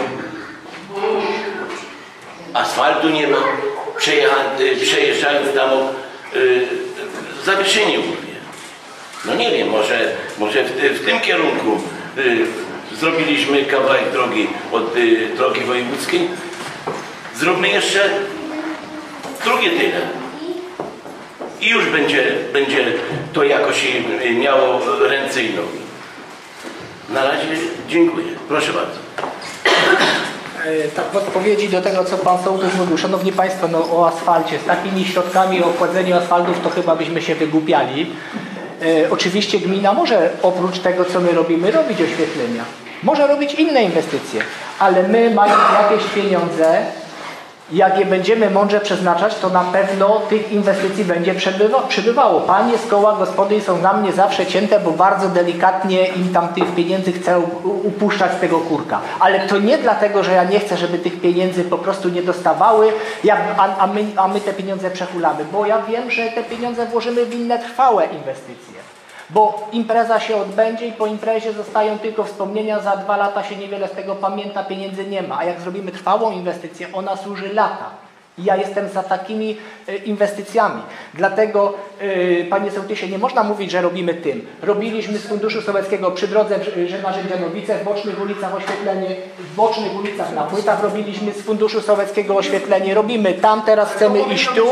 asfaltu nie ma, przejeżdżając tam yy, zawieszenie urwie. No nie wiem, może, może w, w tym kierunku yy, zrobiliśmy kawałek drogi od yy, drogi wojewódzkiej. Zróbmy jeszcze drugie tyle. I już będzie, będzie to jakoś miało ręce i nogi. Na razie dziękuję. Proszę bardzo. Tak w odpowiedzi do tego, co Pan Sołtys mówił, Szanowni Państwo, no o asfalcie, z takimi środkami o kładzeniu asfaltów to chyba byśmy się wygłupiali. E, oczywiście gmina może oprócz tego, co my robimy, robić oświetlenia. Może robić inne inwestycje, ale my, mając jakieś pieniądze, jak je będziemy mądrze przeznaczać, to na pewno tych inwestycji będzie przybywa, przybywało. Panie z koła gospodyń są na mnie zawsze cięte, bo bardzo delikatnie im tam tych pieniędzy chcę upuszczać z tego kurka. Ale to nie dlatego, że ja nie chcę, żeby tych pieniędzy po prostu nie dostawały, ja, a, a, my, a my te pieniądze przechulamy. Bo ja wiem, że te pieniądze włożymy w inne trwałe inwestycje. Bo impreza się odbędzie i po imprezie zostają tylko wspomnienia, za dwa lata się niewiele z tego pamięta, pieniędzy nie ma. A jak zrobimy trwałą inwestycję, ona służy lata. I ja jestem za takimi y, inwestycjami. Dlatego, y, panie sołtysie, nie można mówić, że robimy tym. Robiliśmy z Funduszu Sołeckiego przy drodze Żenarzyn-Dzianowice, w bocznych ulicach oświetlenie, w bocznych ulicach na płytach robiliśmy z Funduszu Sołeckiego oświetlenie. Robimy tam, teraz chcemy iść tu.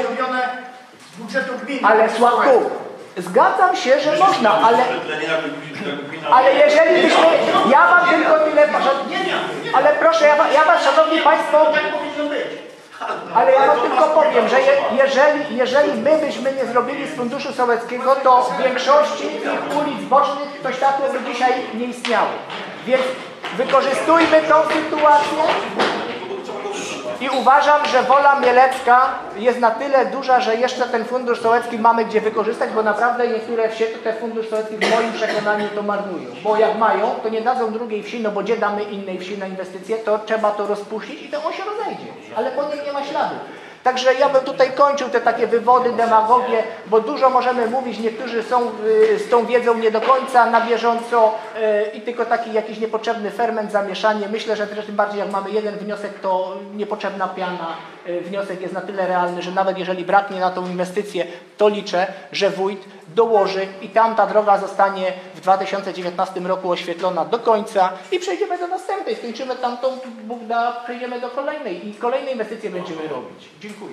Ale Sławku, zgadzam się, że można, ale, ale jeżeli byśmy, ja mam tylko tyle, ale proszę, ja, ja was, szanowni państwo, ale ja wam tylko powiem, że je, jeżeli, jeżeli my byśmy nie zrobili z Funduszu Sołeckiego, to w większości tych ulic bocznych to światło by dzisiaj nie istniało. Więc wykorzystujmy tą sytuację. I uważam, że wola mielecka jest na tyle duża, że jeszcze ten fundusz sołecki mamy gdzie wykorzystać, bo naprawdę niektóre wsie te fundusz sołecki w moim przekonaniu to marnują. Bo jak mają, to nie dadzą drugiej wsi, no bo gdzie damy innej wsi na inwestycje, to trzeba to rozpuścić i to on się rozejdzie. Ale po nim nie ma śladu. Także ja bym tutaj kończył te takie wywody, demagogie, bo dużo możemy mówić, niektórzy są y, z tą wiedzą nie do końca na bieżąco y, i tylko taki jakiś niepotrzebny ferment, zamieszanie. Myślę, że tym bardziej jak mamy jeden wniosek, to niepotrzebna piana. Y, wniosek jest na tyle realny, że nawet jeżeli braknie na tą inwestycję, to liczę, że wójt dołoży i tam ta droga zostanie w dwa tysiące dziewiętnastym roku oświetlona do końca i przejdziemy do następnej. Skończymy tamtą, Bóg da, przejdziemy do kolejnej i kolejne inwestycje będziemy robić. Dziękuję.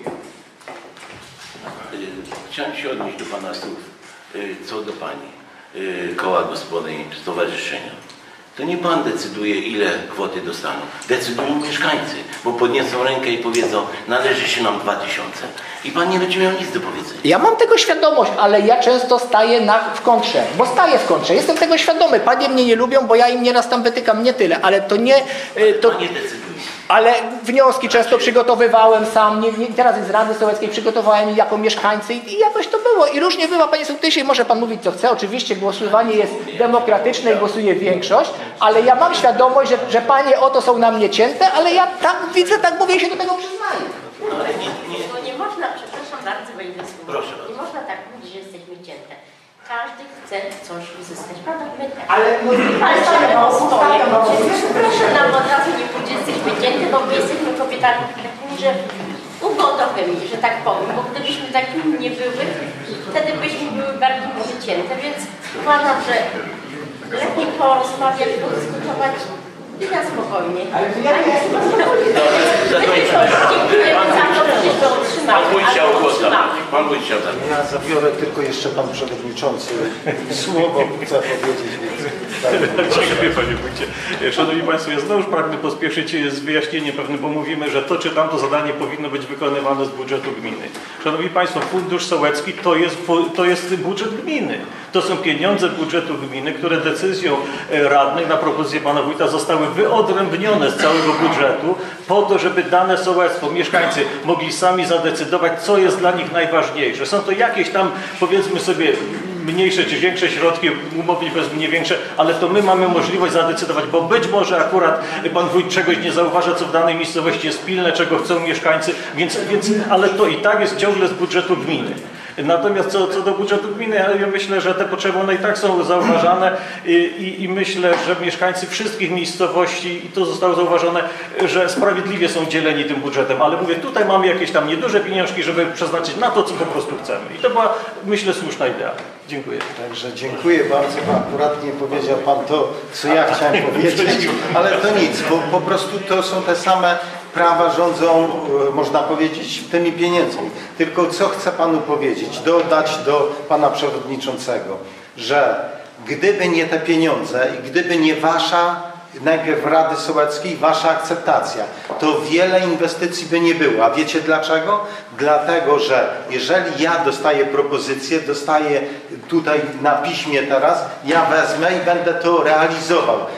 Chciałem się odnieść do pana słów, co do pani, koła gospodyń, stowarzyszenia. To nie pan decyduje, ile kwoty dostaną. Decydują mieszkańcy, bo podniosą rękę i powiedzą, należy się nam dwa tysiące. I pan nie będzie miał nic do powiedzenia. Ja mam tego świadomość, ale ja często staję na, w kontrze, bo staję w kontrze. Jestem tego świadomy. Panie mnie nie lubią, bo ja im nieraz tam wytykam, nie tyle, ale to nie... To... Pan nie decyduje. Ale wnioski często przygotowywałem sam, nie, nie, teraz z Rady Sołeckiej przygotowałem jako mieszkańcy i, i jakoś to było. I różnie bywa, panie sołtysie, może pan mówić co chce. Oczywiście głosowanie jest demokratyczne i głosuje większość, ale ja mam świadomość, że, że panie oto są na mnie cięte, ale ja tak widzę, tak mówię i się do tego przyznaję. Ale nie, nie. Bo nie można, przepraszam bardzo, wejdę z Proszę. Nie można tak mówić, że jesteśmy cięte. Każdy chce coś uzyskać, prawda? My też. Ale Ale proszę nam od razu nie powiedzieć, że jesteśmy cięte, bo my jesteśmy kobietami takimi, że ugodowymi, że tak powiem, bo gdybyśmy takimi nie były, wtedy byśmy były bardziej cięte, więc uważam, że lepiej porozmawiać, podyskutować i na spokojnie. Ale to ja nie jestem Dziękujemy za to, że to otrzymali. Pan wójt chciał głos zabrać. Pan wójt chciał zabrać. Ja zabiorę tylko jeszcze pan przewodniczący słowo, chcę powiedzieć, więc... Dziękuję panie wójcie. Szanowni państwo, ja znowu pragnę pospieszyć z wyjaśnieniem pewnym, bo mówimy, że to czy tamto zadanie powinno być wykonywane z budżetu gminy. Szanowni państwo, Fundusz Sołecki to jest, to jest budżet gminy. To są pieniądze budżetu gminy, które decyzją radnych na propozycję pana wójta zostały wyodrębnione z całego budżetu po to, żeby dane sołectwo, mieszkańcy mogli sami zadecydować, co jest dla nich najważniejsze. Są to jakieś tam, powiedzmy sobie, mniejsze czy większe środki, umownie powiedzmy nie większe, ale to my mamy możliwość zadecydować, bo być może akurat pan wójt czegoś nie zauważa, co w danej miejscowości jest pilne, czego chcą mieszkańcy, więc, więc ale to i tak jest ciągle z budżetu gminy. Natomiast co, co do budżetu gminy, ja myślę, że te potrzeby one i tak są zauważane i, i, i myślę, że mieszkańcy wszystkich miejscowości, i to zostało zauważone, że sprawiedliwie są dzieleni tym budżetem, ale mówię, tutaj mamy jakieś tam nieduże pieniążki, żeby przeznaczyć na to, co po prostu chcemy. I to była, myślę, słuszna idea. Dziękuję. Także dziękuję bardzo. Akurat nie powiedział pan to, co ja chciałem powiedzieć, ale to nic, bo po prostu to są te same prawa rządzą, można powiedzieć, tymi pieniędzmi. Tylko co chcę panu powiedzieć, dodać do pana przewodniczącego, że gdyby nie te pieniądze i gdyby nie wasza, najpierw Rady Sołeckiej, wasza akceptacja, to wiele inwestycji by nie było. A wiecie dlaczego? Dlatego, że jeżeli ja dostaję propozycję, dostaję tutaj na piśmie teraz, ja wezmę i będę to realizował.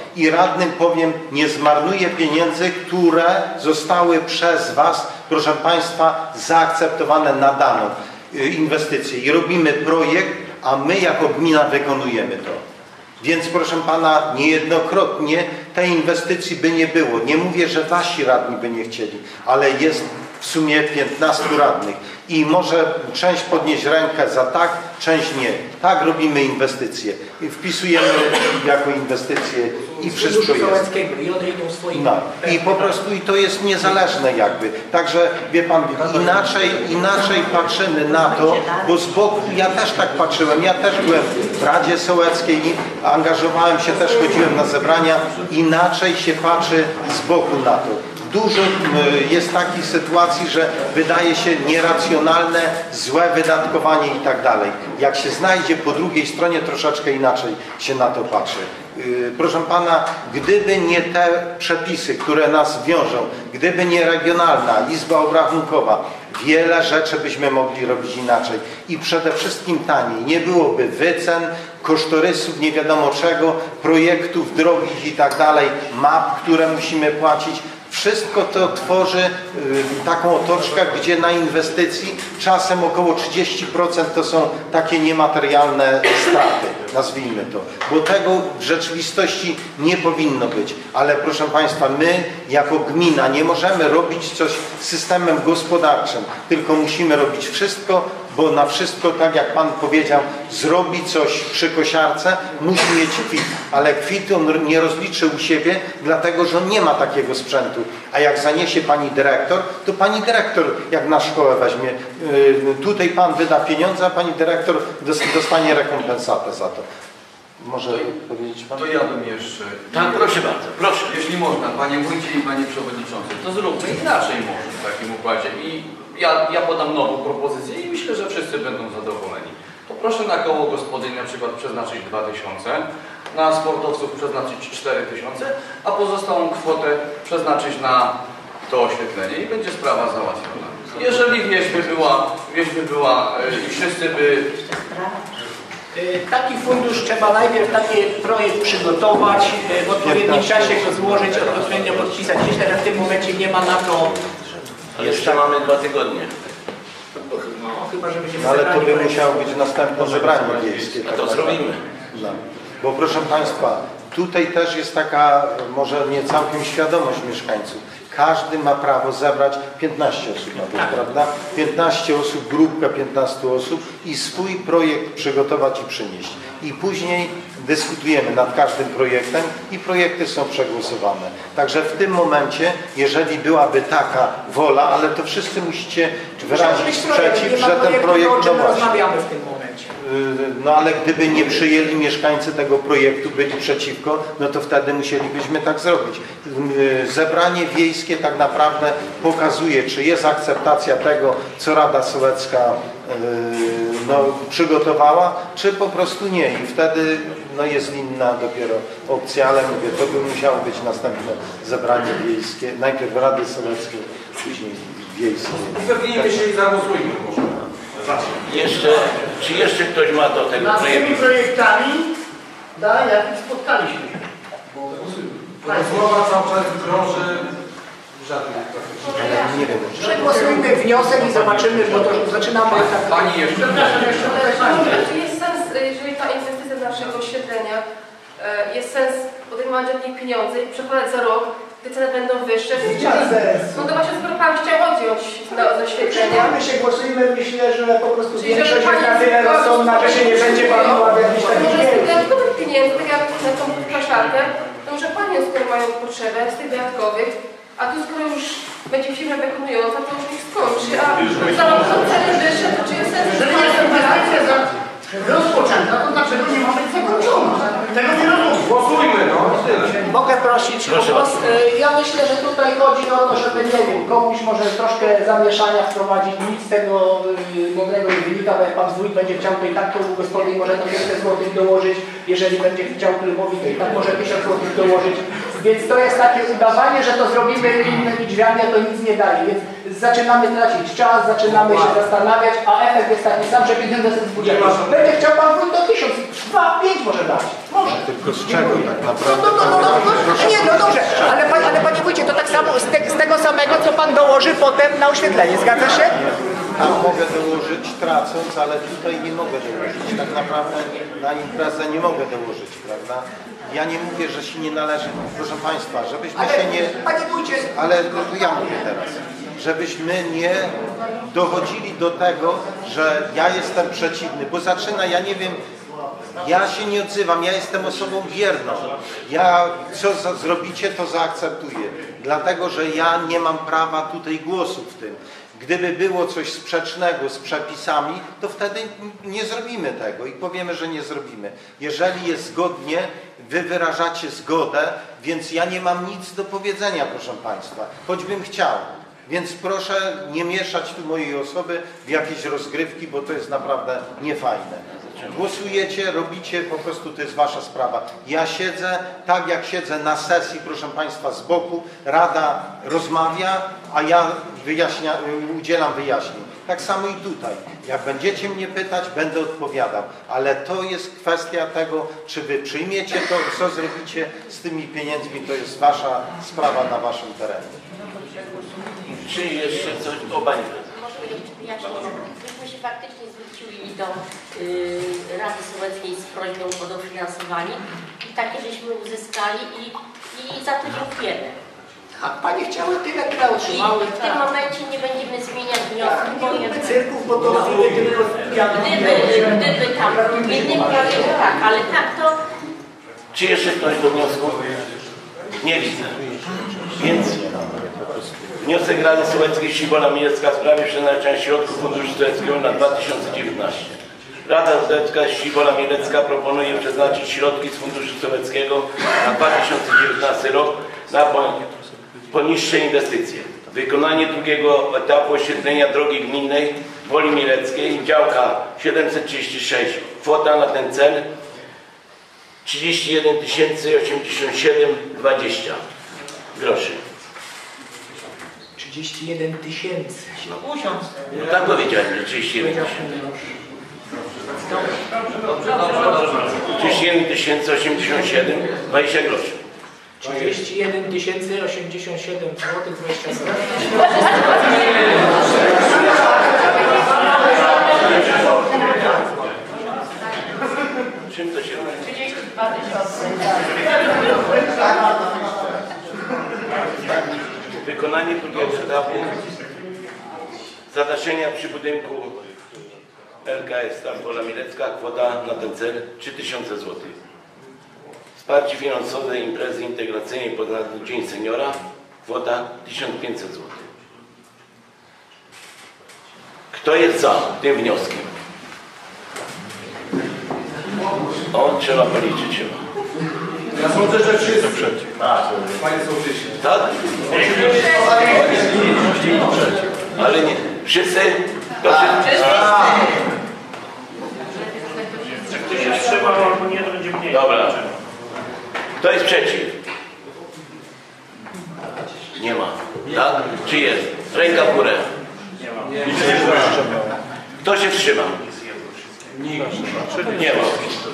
I radnym powiem, nie zmarnuje pieniędzy, które zostały przez Was, proszę Państwa, zaakceptowane na daną inwestycję. I robimy projekt, a my jako gmina wykonujemy to. Więc proszę Pana, niejednokrotnie tej inwestycji by nie było. Nie mówię, że Wasi radni by nie chcieli, ale jest w sumie piętnastu radnych i może część podnieść rękę za tak, część nie. Tak robimy inwestycje i wpisujemy jako inwestycje i wszystko jest. I odejdą swoim. No. I po prostu i to jest niezależne jakby. Także wie Pan, inaczej, inaczej patrzymy na to, bo z boku, ja też tak patrzyłem, ja też byłem w Radzie Sołeckiej, angażowałem się, też chodziłem na zebrania, inaczej się patrzy z boku na to. Dużo jest takich sytuacji, że wydaje się nieracjonalne, złe wydatkowanie i tak dalej. Jak się znajdzie po drugiej stronie, troszeczkę inaczej się na to patrzy. Proszę Pana, gdyby nie te przepisy, które nas wiążą, gdyby nie regionalna izba obrachunkowa, wiele rzeczy byśmy mogli robić inaczej i przede wszystkim taniej. Nie byłoby wycen, kosztorysów, nie wiadomo czego, projektów drogich i tak dalej, map, które musimy płacić. Wszystko to tworzy y, taką otoczkę, gdzie na inwestycji czasem około trzydzieści procent to są takie niematerialne straty, nazwijmy to. Bo tego w rzeczywistości nie powinno być. Ale proszę Państwa, my jako gmina nie możemy robić coś systemem gospodarczym, tylko musimy robić wszystko, bo na wszystko, tak jak Pan powiedział, zrobi coś przy kosiarce, musi mieć kwit, ale kwit on nie rozliczy u siebie, dlatego że on nie ma takiego sprzętu. A jak zaniesie Pani dyrektor, to Pani dyrektor, jak na szkołę weźmie, tutaj Pan wyda pieniądze, a Pani dyrektor dostanie rekompensatę za to. Może powiedzieć Pan? To ja bym jeszcze... Tak, proszę bardzo, proszę. Jeśli można, Panie Wójcie i Panie Przewodniczący, to zróbmy inaczej może w takim układzie. I ja, ja podam nową propozycję i myślę, że wszyscy będą zadowoleni. To proszę na koło gospodyń na przykład przeznaczyć dwa tysiące, na sportowców przeznaczyć cztery tysiące, a pozostałą kwotę przeznaczyć na to oświetlenie i będzie sprawa załatwiona. Jeżeli wieś by była, wieś by była i wszyscy by... Taki fundusz trzeba najpierw taki projekt przygotować, w odpowiednim czasie go złożyć, odpowiednio podpisać. Myślę, że w tym momencie nie ma na to... Jeszcze mamy dwa tygodnie. No, chyba, że będziemy Ale to by musiało być następne zebranie wiejskie. A to zrobimy. No. Bo proszę Państwa, tutaj też jest taka może nie całkiem świadomość mieszkańców. Każdy ma prawo zebrać piętnaście osób na to, prawda? piętnaście osób, grupkę piętnastu osób i swój projekt przygotować i przynieść. I później dyskutujemy nad każdym projektem i projekty są przegłosowane. Także w tym momencie, jeżeli byłaby taka wola, ale to wszyscy musicie wyrazić sprzeciw, że ten projekt... No właśnie. Rozmawiamy w tym momencie. No ale gdyby nie przyjęli mieszkańcy tego projektu, byli przeciwko, no to wtedy musielibyśmy tak zrobić. Zebranie wiejskie tak naprawdę pokazuje, czy jest akceptacja tego, co Rada Sołecka no, przygotowała, czy po prostu nie. I wtedy no, jest inna dopiero opcja, ale mówię, to by musiało być następne zebranie wiejskie, najpierw Rady Sołeckiej, później wiejskie. Upewnijmy się i zagłosujmy może. Jeszcze, czy jeszcze ktoś ma do tego nad tymi projektu? projektami, da, jakich spotkaliśmy. Rozmowa cały czas krąży żadnych. Nie wiem. Przegłosujmy wniosek i zobaczymy, bo to już zaczynamy... Tak... Pani jeszcze. Czy jest sens, jeżeli ta inwestycja naszego oświetlenia, jest sens podejmować od niej pieniądze i przekładać za rok, gdy ceny będą wyższe? No to właśnie skoro Pan chciał odjąć z oświetlenia. My się głosujemy, myślę, że po prostu Czyli większość żeby jest na tyle rozsądna, że się nie będzie bawiła w jakiś taki może z tych wielki. dodatkowych pieniędzy, tak jak na tą kaszarkę, to może Panie, skoro mają potrzebę z tych dodatkowych, a tu skoro już będzie firma wykonująca, to już niech skończy, a za rok są ceny wyższe, to czy jest sens? Jeżeli jest inwestycja za rozpoczęta, to dlaczego nie ma być zakończona? Tego nie rozumiem. Głosujmy, no. Mogę prosić Proszę o głos? Ja myślę, że tutaj chodzi o to, żeby, nie wiem, komuś może troszkę zamieszania wprowadzić, nic z tego y, mądrego nie wynika, bo jak Pan wójt będzie chciał, to i tak to gospodyń może to dwieście złotych dołożyć, jeżeli będzie chciał klubowi, to i tak może tysiąc złotych dołożyć. więc to jest takie udawanie, że to zrobimy innymi drzwiami, a to nic nie daje. Więc zaczynamy tracić czas, zaczynamy się zastanawiać, a efekt jest taki sam, że pieniądze z budżetu. Będzie chciał pan wójt do tysiąc, dwa, pięć może dać. Może. Tylko z czego tak naprawdę? No, no, no, no, no, nie, no dobrze, ale, pan, ale panie wójcie, to tak samo z, te, z tego samego, co pan dołoży potem na oświetlenie, zgadza się? Tam mogę dołożyć tracąc, ale tutaj nie mogę dołożyć. Tak naprawdę na imprezę nie mogę dołożyć, prawda? Ja nie mówię, że się nie należy, proszę Państwa, żebyśmy ale, się nie... Panie wójcie... Ale to ja mówię teraz, żebyśmy nie dochodzili do tego, że ja jestem przeciwny, bo zaczyna, ja nie wiem, ja się nie odzywam, ja jestem osobą wierną. Ja co za, zrobicie, to zaakceptuję. Dlatego, że ja nie mam prawa tutaj głosu w tym. Gdyby było coś sprzecznego z przepisami, to wtedy nie zrobimy tego i powiemy, że nie zrobimy. Jeżeli jest zgodnie, wy wyrażacie zgodę, więc ja nie mam nic do powiedzenia, proszę Państwa, choćbym chciał. Więc proszę nie mieszać tu mojej osoby w jakieś rozgrywki, bo to jest naprawdę niefajne. Głosujecie, robicie, po prostu to jest wasza sprawa. Ja siedzę tak, jak siedzę na sesji, proszę Państwa, z boku, Rada rozmawia, a ja wyjaśnia, udzielam wyjaśnień. Tak samo i tutaj. Jak będziecie mnie pytać, będę odpowiadał. Ale to jest kwestia tego, czy wy przyjmiecie to, co zrobicie z tymi pieniędzmi, to jest wasza sprawa na waszym terenie. Czy jeszcze coś o Pani? Może jeszcze wyjaśnić. Myśmy się faktycznie zwrócili do y, Rady Sołeckiej z prośbą o dofinansowanie i takie żeśmy uzyskali i, i za to dziękujemy. Tak, Panie chciały tyle, które otrzymały. I w tym momencie nie będziemy zmieniać wniosku, bo nie cyrków, bo to gdyby, gdyby tam w innym projekcie tak, ale tak to... Czy jeszcze ktoś do wniosku? Nie widzę. Więc wniosek Rady Sołeckiej Siwola Mielecka w sprawie przeznaczenia środków Funduszu Sołeckiego na dwa tysiące dziewiętnaście. Rada Sołecka Siwola Mielecka proponuje przeznaczyć środki z Funduszu Sołeckiego na dwa tysiące dziewiętnasty rok na poniższe inwestycje. Wykonanie drugiego etapu oświetlenia drogi gminnej Woli Mieleckiej, działka siedemset trzydzieści sześć. Kwota na ten cel trzydzieści jeden tysięcy osiemdziesiąt siedem dwadzieścia groszy. trzydzieści jeden tysięcy. No tak powiedziałem, że trzydzieści jeden tysięcy. trzydzieści jeden tysięcy osiemdziesiąt siedem dwadzieścia groszy. trzydzieści jeden tysięcy osiemdziesiąt siedem złotych dwadzieścia groszy. Czym to się robi? trzydzieści dwa tysiące. Wykonanie drugiego etapu zadaszenia przy budynku L K S Wola Mielecka, kwota na ten cel trzy tysiące złotych. Wsparcie finansowe imprezy integracyjnej pod nazwą Dzień Seniora, kwota tysiąc pięćset złotych. Kto jest za tym wnioskiem? O, trzeba policzyć chyba. Ja sądzę, że wszyscy przeciw. Tak, Panie Sołtysie. Tak? Ale nie. Wszyscy? To wszyscy. Jak ktoś się wstrzymał albo nie, to będzie mniej. Dobra. Kto jest przeciw? Nie ma. Tak? Czy jest? Ręka w górę. Nie ma. Kto się wstrzymał? Nie ma.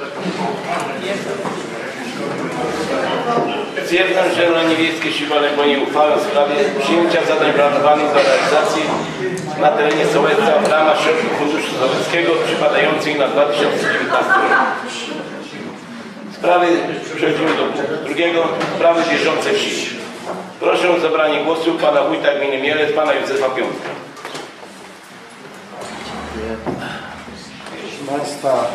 Stwierdzam, że na Niewiejskiej Siwole bądź uchwałę w sprawie przyjęcia zadań planowanych do realizacji na terenie Sołecka w ramach środków Funduszu Sołeckiego przypadających na dwa tysiące dziewiętnasty rok. Sprawy, przechodzimy do punktu drugiego, sprawy bieżące wsi. Proszę o zabranie głosu pana wójta gminy Mielec, pana Józefa Piątka. Proszę Państwa,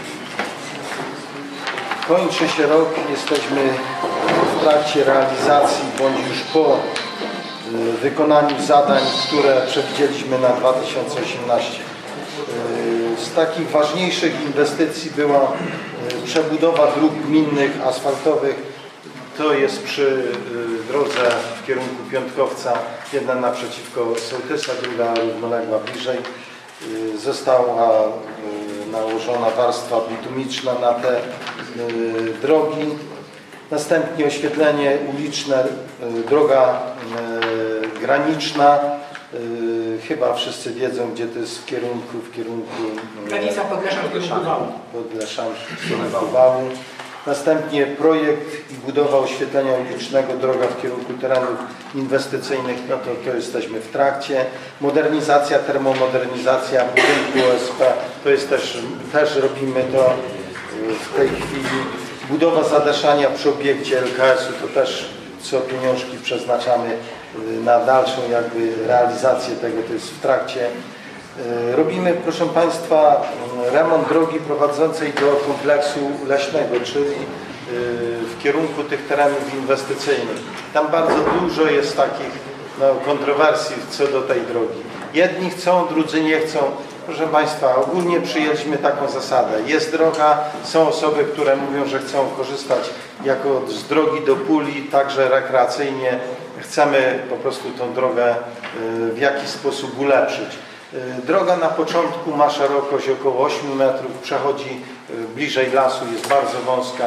kończy się rok, jesteśmy w trakcie realizacji bądź już po wykonaniu zadań, które przewidzieliśmy na dwa tysiące osiemnasty. Z takich ważniejszych inwestycji była przebudowa dróg gminnych, asfaltowych. To jest przy drodze w kierunku Piątkowca, jedna naprzeciwko Sołtysa, druga równoległa bliżej. Została nałożona warstwa bitumiczna na te drogi. Następnie oświetlenie uliczne, droga graniczna. Chyba wszyscy wiedzą, gdzie to jest w kierunku, w kierunku Granica Podleszan-Wału. Podleszan-Wału. Następnie projekt i budowa oświetlenia ulicznego, droga w kierunku terenów inwestycyjnych, no to, to jesteśmy w trakcie. Modernizacja, termomodernizacja budynku O S P, to jest też, też robimy to w tej chwili. Budowa zadaszania przy obiekcie L K S-u, to też co pieniążki przeznaczamy na dalszą jakby realizację tego, to jest w trakcie. Robimy, proszę Państwa, remont drogi prowadzącej do kompleksu leśnego, czyli w kierunku tych terenów inwestycyjnych. Tam bardzo dużo jest takich no, kontrowersji co do tej drogi. Jedni chcą, drudzy nie chcą. Proszę Państwa, ogólnie przyjęliśmy taką zasadę. Jest droga, są osoby, które mówią, że chcą korzystać jako z drogi do puli, także rekreacyjnie. Chcemy po prostu tą drogę w jakiś sposób ulepszyć. Droga na początku ma szerokość około ośmiu metrów, przechodzi bliżej lasu, jest bardzo wąska.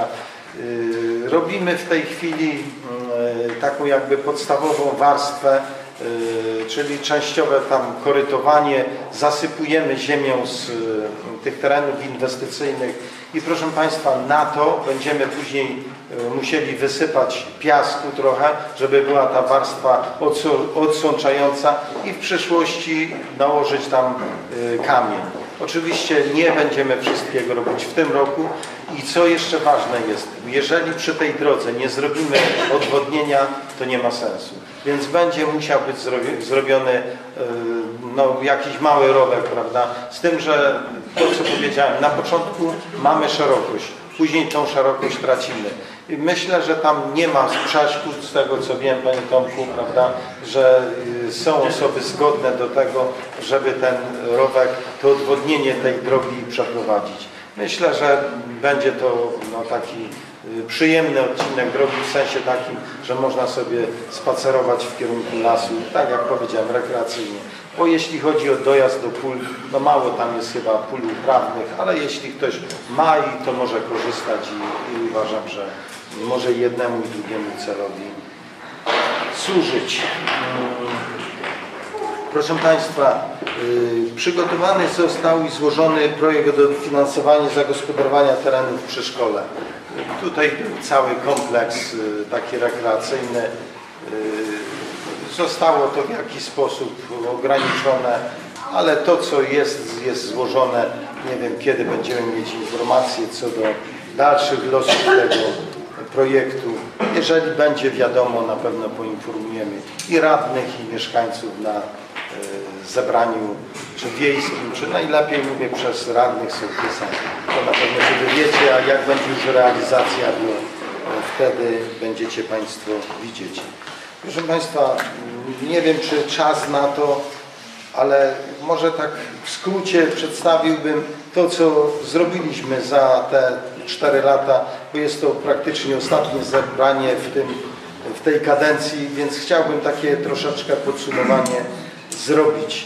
Robimy w tej chwili taką jakby podstawową warstwę, czyli częściowe tam korytowanie, zasypujemy ziemią z tych terenów inwestycyjnych i proszę Państwa, na to będziemy później musieli wysypać piasku trochę, żeby była ta warstwa odsączająca i w przyszłości nałożyć tam kamień. Oczywiście nie będziemy wszystkiego robić w tym roku i co jeszcze ważne jest, jeżeli przy tej drodze nie zrobimy odwodnienia, to nie ma sensu. Więc będzie musiał być zrobiony no, jakiś mały rowek, prawda? Z tym, że to co powiedziałem, na początku mamy szerokość, później tą szerokość tracimy. I myślę, że tam nie ma przeszkód z tego co wiem, Panie Tomku, prawda, że są osoby zgodne do tego, żeby ten rowek, to odwodnienie tej drogi przeprowadzić. Myślę, że będzie to no, taki przyjemny odcinek drogi w sensie takim, że można sobie spacerować w kierunku lasu, tak jak powiedziałem, rekreacyjnie. Bo jeśli chodzi o dojazd do pól, no mało tam jest chyba pól uprawnych, ale jeśli ktoś ma i to może korzystać i, i uważam, że może jednemu i drugiemu celowi służyć. Proszę Państwa, yy, przygotowany został i złożony projekt o dofinansowanie zagospodarowania terenów przy szkole. Yy, tutaj był cały kompleks yy, taki rekreacyjny. Yy, zostało to w jakiś sposób ograniczone, ale to co jest, jest złożone. Nie wiem kiedy będziemy mieć informacje co do dalszych losów tego projektu. Jeżeli będzie wiadomo, na pewno poinformujemy i radnych, i mieszkańców na zebraniu, czy wiejskim, czy najlepiej mówię przez radnych sołtysa. To na pewno sobie wiecie, a jak będzie już realizacja, to wtedy będziecie Państwo widzieć. Proszę Państwa, nie wiem czy czas na to, ale może tak w skrócie przedstawiłbym to, co zrobiliśmy za te cztery lata, bo jest to praktycznie ostatnie zebranie w, tym, w tej kadencji, więc chciałbym takie troszeczkę podsumowanie zrobić.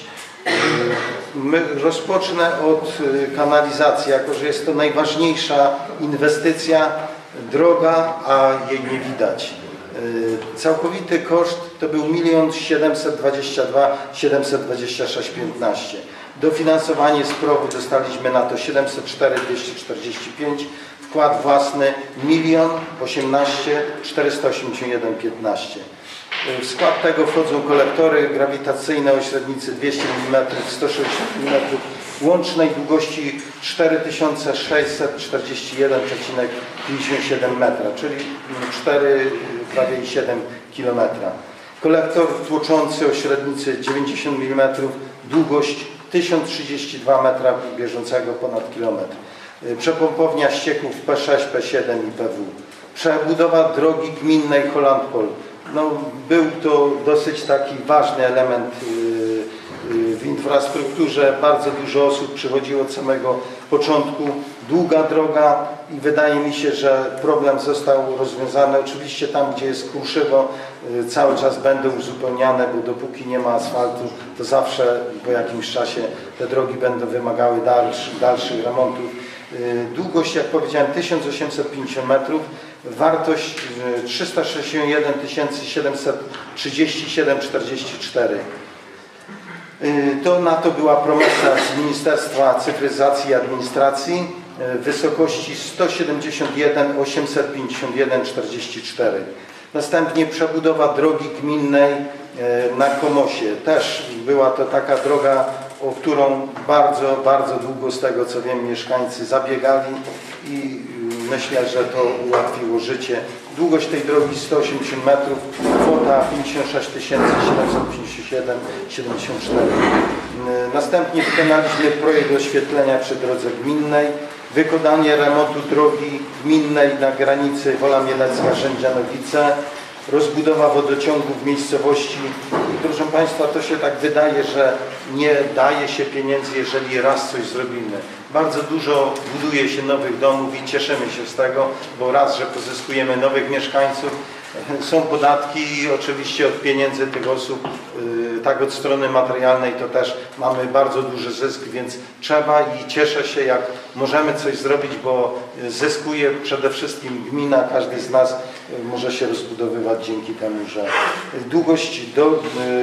My rozpocznę od kanalizacji, jako że jest to najważniejsza inwestycja, droga, a jej nie widać. Całkowity koszt to był milion siedemset dwadzieścia dwa tysiące siedemset dwadzieścia sześć piętnaście. Dofinansowanie z P R O W-u dostaliśmy na to siedemset cztery tysiące dwieście czterdzieści pięć. Wkład własny milion osiemnaście tysięcy czterysta osiemdziesiąt jeden piętnaście. W skład tego wchodzą kolektory grawitacyjne o średnicy dwieście milimetrów, sto sześćdziesiąt milimetrów, łącznej długości cztery tysiące sześćset czterdzieści jeden przecinek pięćdziesiąt siedem metra, czyli cztery, prawie siedem kilometra. Kolektor tłoczący o średnicy dziewięćdziesiąt milimetrów, długość tysiąc trzydzieści dwa metra bieżącego ponad kilometr. Przepompownia ścieków P sześć, P siedem i P W. Przebudowa drogi gminnej Hollandpol. No, był to dosyć taki ważny element w infrastrukturze. Bardzo dużo osób przychodziło od samego początku. Długa droga i wydaje mi się, że problem został rozwiązany. Oczywiście tam, gdzie jest kruszywo, cały czas będą uzupełniane, bo dopóki nie ma asfaltu, to zawsze po jakimś czasie te drogi będą wymagały dalszych, dalszych remontów. Długość, jak powiedziałem, tysiąc osiemset pięćdziesiąt metrów. Wartość trzysta sześćdziesiąt jeden tysięcy siedemset trzydzieści siedem czterdzieści cztery. To na to była promesa z Ministerstwa Cyfryzacji i Administracji w wysokości sto siedemdziesiąt jeden tysięcy osiemset pięćdziesiąt jeden czterdzieści cztery. Następnie przebudowa drogi gminnej na Komosie. Też była to taka droga, o którą bardzo, bardzo długo, z tego co wiem, mieszkańcy zabiegali i myślę, że to ułatwiło życie. Długość tej drogi sto osiemdziesiąt metrów, kwota pięćdziesiąt sześć tysięcy siedemset pięćdziesiąt siedem siedemdziesiąt cztery. Następnie wykonaliśmy projekt oświetlenia przy drodze gminnej, wykonanie remontu drogi gminnej na granicy Wola Mielecka-Rzędzianowice, rozbudowa wodociągu w miejscowości. I proszę Państwa, to się tak wydaje, że nie daje się pieniędzy, jeżeli raz coś zrobimy. Bardzo dużo buduje się nowych domów i cieszymy się z tego, bo raz, że pozyskujemy nowych mieszkańców, są podatki i oczywiście od pieniędzy tych osób, tak od strony materialnej to też mamy bardzo duży zysk, więc trzeba i cieszę się, jak możemy coś zrobić, bo zyskuje przede wszystkim gmina, każdy z nas może się rozbudowywać dzięki temu, że długość do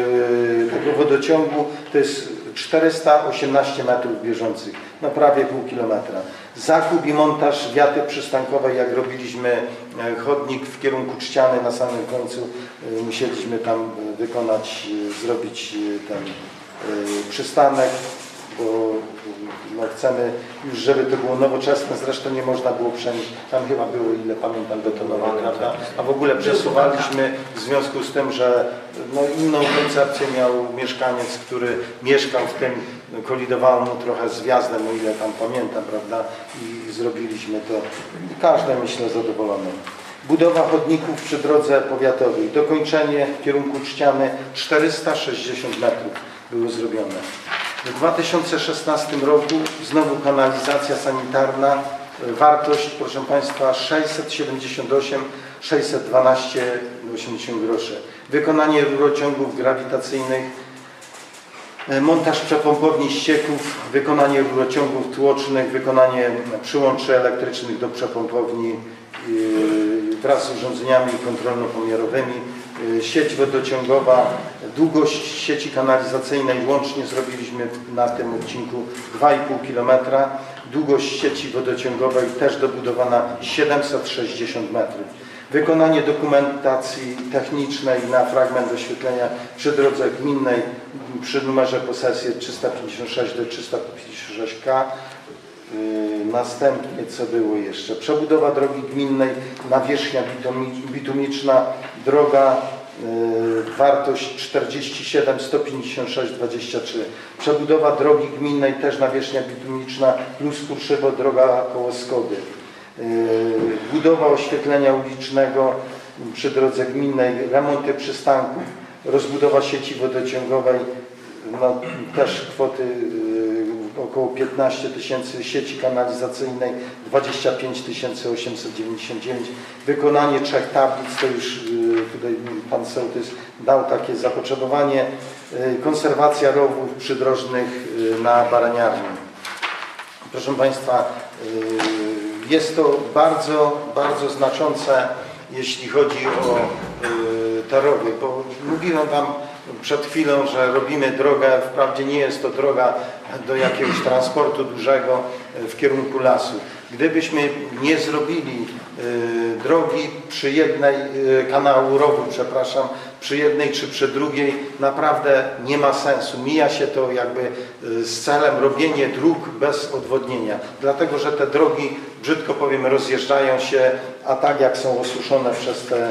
tego wodociągu to jest czterysta osiemnaście metrów bieżących, no prawie pół kilometra. Zakup i montaż wiaty przystankowej, jak robiliśmy chodnik w kierunku Trzciany na samym końcu, musieliśmy tam wykonać, zrobić ten przystanek, bo no chcemy już, żeby to było nowoczesne, zresztą nie można było przenieść, tam chyba było, ile pamiętam, betonowane, prawda? A w ogóle przesuwaliśmy w związku z tym, że no inną koncepcję miał mieszkaniec, który mieszkał w tym, kolidowało mu trochę z wjazdem, o ile tam pamiętam, prawda? I zrobiliśmy to. I każdy, myślę, zadowolony. Budowa chodników przy drodze powiatowej. Dokończenie w kierunku Trzciany czterysta sześćdziesiąt metrów było zrobione. W dwa tysiące szesnastym roku znowu kanalizacja sanitarna. Wartość, proszę Państwa, sześćset siedemdziesiąt osiem tysięcy sześćset dwanaście osiemdziesiąt groszy. Wykonanie rurociągów grawitacyjnych, montaż przepompowni ścieków, wykonanie rurociągów tłocznych, wykonanie przyłączy elektrycznych do przepompowni wraz z urządzeniami kontrolno-pomiarowymi, sieć wodociągowa, długość sieci kanalizacyjnej łącznie zrobiliśmy na tym odcinku dwa i pół kilometra, długość sieci wodociągowej też dobudowana siedemset sześćdziesiąt metrów. Wykonanie dokumentacji technicznej na fragment oświetlenia przy drodze gminnej przy numerze posesji trzysta pięćdziesiąt sześć do trzysta pięćdziesiąt sześć K. Następnie co było jeszcze? Przebudowa drogi gminnej, nawierzchnia bitumiczna, droga, yy, wartość czterdzieści siedem tysięcy sto pięćdziesiąt sześć dwadzieścia trzy. Przebudowa drogi gminnej, też nawierzchnia bitumiczna plus Kurszywo, droga koło Skody. Yy, budowa oświetlenia ulicznego przy drodze gminnej, remonty przystanków, rozbudowa sieci wodociągowej, no, też kwoty yy, około piętnaście tysięcy, sieci kanalizacyjnej dwadzieścia pięć tysięcy osiemset dziewięćdziesiąt dziewięć, wykonanie trzech tablic, to już yy, tutaj pan sołtys dał takie zapotrzebowanie, yy, konserwacja rowów przydrożnych yy, na Baraniarni. Proszę Państwa, yy, jest to bardzo, bardzo znaczące, jeśli chodzi o yy, te rowy, bo mówiłem Wam przed chwilą, że robimy drogę, wprawdzie nie jest to droga do jakiegoś transportu dużego w kierunku lasu. Gdybyśmy nie zrobili y, drogi przy jednej, y, kanału rowu, przepraszam, przy jednej czy przy drugiej, naprawdę nie ma sensu. Mija się to jakby y, z celem robienie dróg bez odwodnienia. Dlatego, że te drogi, brzydko powiem, rozjeżdżają się, a tak jak są osuszone przez te, y,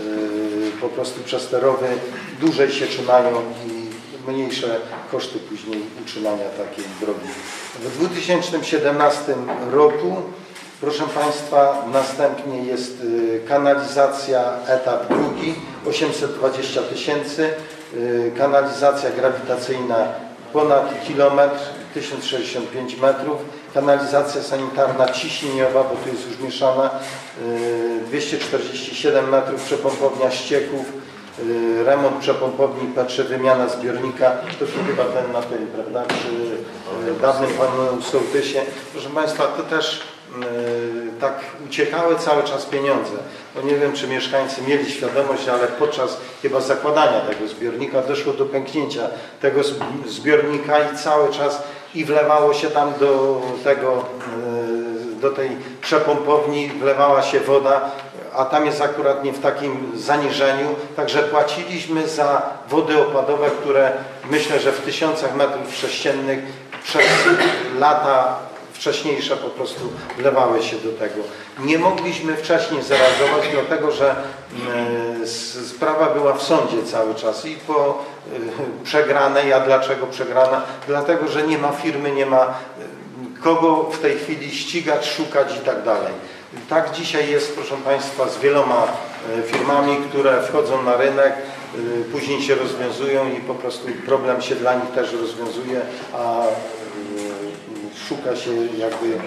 po prostu przez te rowy, dłużej się trzymają i mniejsze koszty później utrzymania takiej drogi. W dwa tysiące siedemnastym roku, proszę Państwa, następnie jest kanalizacja etap drugi, osiemset dwadzieścia tysięcy, kanalizacja grawitacyjna ponad kilometr, tysiąc sześćdziesiąt pięć metrów, kanalizacja sanitarna ciśnieniowa, bo tu jest już mieszana, dwieście czterdzieści siedem metrów, przepompownia ścieków, remont przepompowni P trzy, wymiana zbiornika, to tu chyba ten na tym, prawda, przy dawnym panu sołtysie. Proszę Państwa, to też tak uciekały cały czas pieniądze. Bo nie wiem, czy mieszkańcy mieli świadomość, ale podczas chyba zakładania tego zbiornika doszło do pęknięcia tego zbiornika i cały czas i wlewało się tam do tego, do tej przepompowni, wlewała się woda, a tam jest akurat nie w takim zaniżeniu, także płaciliśmy za wody opadowe, które myślę, że w tysiącach metrów sześciennych przez lata wcześniejsze po prostu wlewały się do tego. Nie mogliśmy wcześniej zareagować, dlatego że sprawa była w sądzie cały czas i po przegranej, a dlaczego przegrana? Dlatego, że nie ma firmy, nie ma kogo w tej chwili ścigać, szukać i tak dalej. Tak dzisiaj jest, proszę Państwa, z wieloma firmami, które wchodzą na rynek, później się rozwiązują i po prostu problem się dla nich też rozwiązuje, a szuka się jakby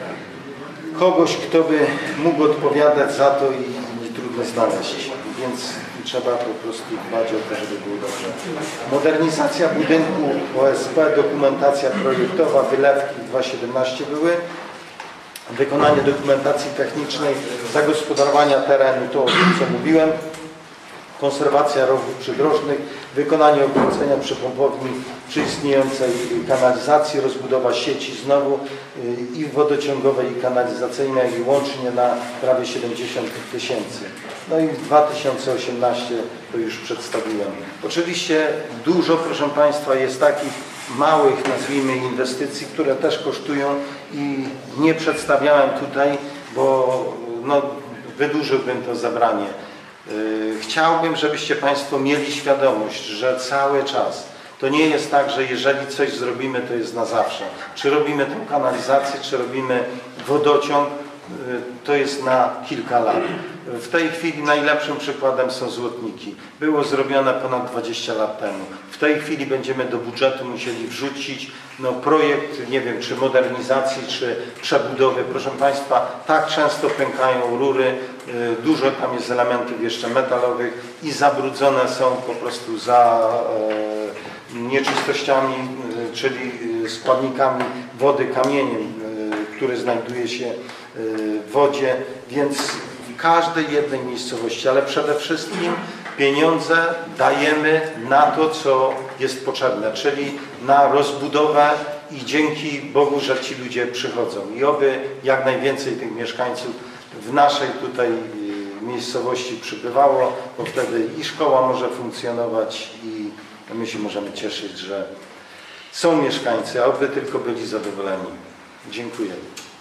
kogoś, kto by mógł odpowiadać za to i, i trudno znaleźć. Więc trzeba po prostu dbać o to, żeby było dobrze. Modernizacja budynku O S P, dokumentacja projektowa, wylewki dwa tysiące siedemnaście były. Wykonanie dokumentacji technicznej, zagospodarowania terenu, to o tym co mówiłem. Konserwacja rowów przydrożnych, wykonanie okręcenia przepompowni przy istniejącej kanalizacji, rozbudowa sieci znowu i wodociągowej i kanalizacyjnej i łącznie na prawie siedemdziesiąt tysięcy. No i dwa tysiące osiemnaście to już przedstawiłem. Oczywiście dużo, proszę Państwa, jest takich małych, nazwijmy, inwestycji, które też kosztują i nie przedstawiałem tutaj, bo no, wydłużyłbym to zabranie. Chciałbym, żebyście Państwo mieli świadomość, że cały czas to nie jest tak, że jeżeli coś zrobimy, to jest na zawsze. Czy robimy tą kanalizację, czy robimy wodociąg, to jest na kilka lat. W tej chwili najlepszym przykładem są Złotniki. Było zrobione ponad dwadzieścia lat temu. W tej chwili będziemy do budżetu musieli wrzucić no, projekt, nie wiem, czy modernizacji, czy przebudowy. Proszę Państwa, tak często pękają rury, dużo tam jest elementów jeszcze metalowych i zabrudzone są po prostu za e, nieczystościami, czyli składnikami wody, kamieniem, który znajduje się w wodzie, więc w każdej jednej miejscowości, ale przede wszystkim pieniądze dajemy na to, co jest potrzebne, czyli na rozbudowę i dzięki Bogu, że ci ludzie przychodzą i oby jak najwięcej tych mieszkańców w naszej tutaj miejscowości przybywało, bo wtedy i szkoła może funkcjonować i my się możemy cieszyć, że są mieszkańcy, a oby tylko byli zadowoleni. Dziękuję.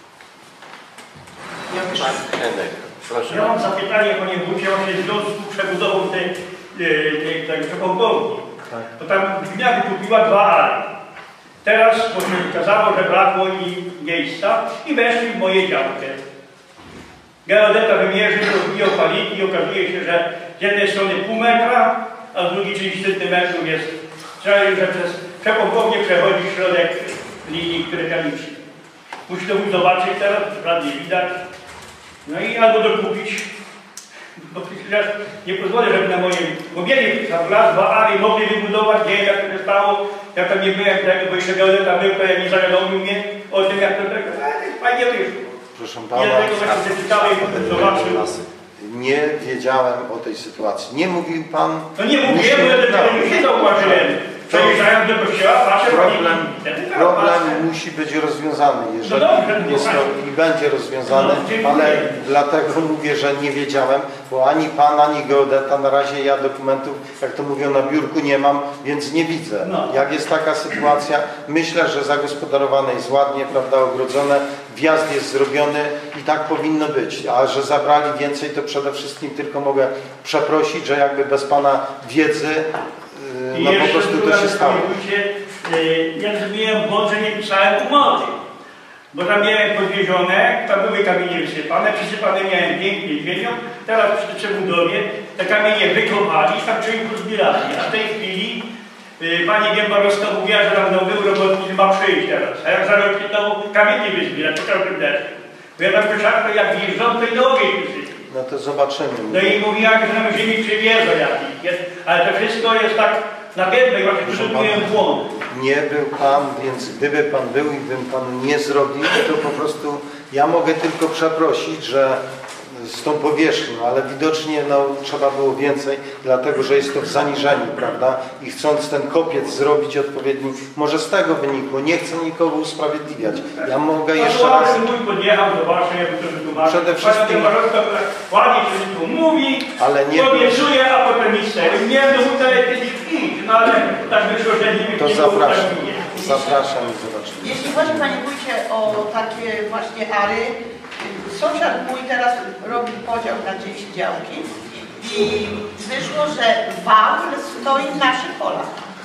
Proszę. Ja mam zapytanie, panie wójcie, właśnie w związku z przebudową tej, tej, tej przepompowni. Tak. To tam gmina wykupiła dwa ary. Teraz bo się okazało, że brakło im miejsca i weszli w moje działkę. Geodeta wymierzył, rozbijał paliki i okazuje się, że z jednej strony pół metra, a z drugiej trzydzieści centymetrów jest. Trzeba, że przez przepompownię przechodzi środek linii krętanicznej. Musi to zobaczyć teraz, prawnie widać. No i albo dokupić, bo teraz nie pozwolę, żeby na moim, bo mieli tam raz, dwa ary mogli wybudować, nie wiem jak to się stało, jak tam nie byłem tego, bo jeszcze geodeta był, to ja nie zawiadomił mnie o tym, jak to tego, fajnie wyszło. Proszę Pana, ja tego właśnie przeczytałem i potem zobaczył. Nie wiedziałem o tej sytuacji. Nie mówił Pan... No nie mówiłem, bo ja do tego nie zauważyłem. Przejeżdżając do kościoła, patrzę, problem, problem musi być rozwiązany, jeżeli jest to i będzie rozwiązany, ale dlatego mówię, że nie wiedziałem, bo ani Pan, ani geodeta na razie ja dokumentów, jak to mówią, na biurku nie mam, więc nie widzę. Jak jest taka sytuacja, myślę, że zagospodarowane jest ładnie, prawda, ogrodzone, wjazd jest zrobiony i tak powinno być, a że zabrali więcej, to przede wszystkim tylko mogę przeprosić, że jakby bez Pana wiedzy no po prostu to się stało. Ja zrobiłem błąd, że nie pisałem umowy. Bo tam miałem podwiezione, tam były kamienie wysypane, przysypane miałem pięknie ziemią, teraz przy przebudowie te kamienie wykopali i tam czymś pozbierali. A w tej chwili y, pani Gębarowska mówiła, że tam no, był robotnik, ma przyjść teraz. A jak za rok to kamienie wyzbierać, to każdym deszczu. Bo ja tam koszarkę jak wjeżdżą, to i do ogień wysypię. No to zobaczymy. No i mówiła, że nam ziemi przywiezą jakiś, ale to wszystko jest tak nawiedne i właśnie tu zrobiłem błąd. Nie był Pan, więc gdyby Pan był i bym Panu nie zrobił, to po prostu Ja mogę tylko przeprosić, że z tą powierzchnią, ale widocznie no, trzeba było więcej, dlatego że jest to w zaniżeniu, prawda? I chcąc ten kopiec zrobić odpowiedni, może z tego wynikło, nie chcę nikogo usprawiedliwiać. Ja mogę jeszcze raz... Mój podjechał, zobaczę, jakby to wytłumaczył. Przede wszystkim... Ładnie się tu mówi, ale nie... obiecuje, a potem nic tego. Nie wiem, no tutaj kiedyś idź, no ale tak wyszło, że nie To nie zapraszam, było, zapraszam i zobaczymy. Jeśli chodzi, Panie Wójcie, o takie właśnie ary, sąsiad mój teraz robi podział na dziesięć działki i wyszło, że wał stoi w naszych polach.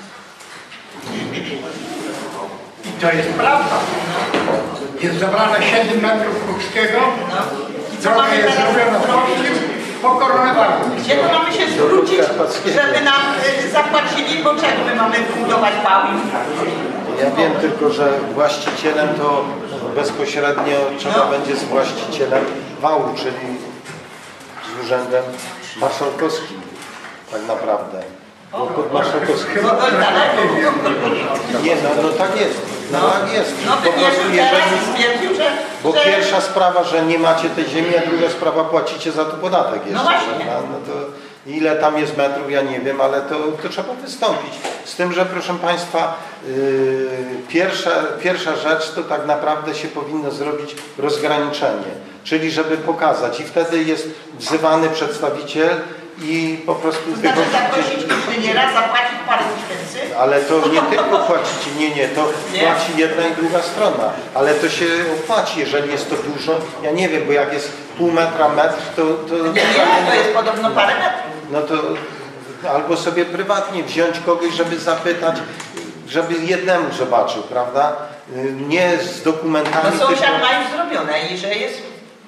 I to jest prawda. Jest zabrane siedem metrów Puczkiego. I co Droga mamy jest teraz zrobiona zrobić? po koronawirus. Gdzie to mamy się zwrócić, żeby nam y, zapłacili, bo czego my mamy budować wał? Ja wiem tylko, że właścicielem to bezpośrednio trzeba no. będzie z właścicielem wału, czyli z urzędem marszałkowskim tak naprawdę. Pod marszałkowskim. Nie, no, no tak jest. No, no tak jest. No po prostu jeżeli... stwierdził, że... Bo że... pierwsza sprawa, że nie macie tej ziemi, a druga sprawa, płacicie za to podatek jeszcze. No właśnie. No to ile tam jest metrów, ja nie wiem, ale to, to trzeba wystąpić. Z tym, że proszę Państwa, yy, pierwsza, pierwsza rzecz to tak naprawdę się powinno zrobić rozgraniczenie. Czyli żeby pokazać i wtedy jest wzywany przedstawiciel i po prostu... To znaczy zaprosić inżyniera, zapłacić parę tysięcy? Ale to nie tylko płacicie, nie, nie, to nie? płaci jedna i druga strona, ale to się opłaci, jeżeli jest to dużo, ja nie wiem, bo jak jest pół metra, metr, to... to nie, nie, to jest podobno parę metrów. No to albo sobie prywatnie wziąć kogoś, żeby zapytać, żeby jednemu zobaczył, prawda? Nie z dokumentami... No sąsiad tylko... ma już zrobione i że jest...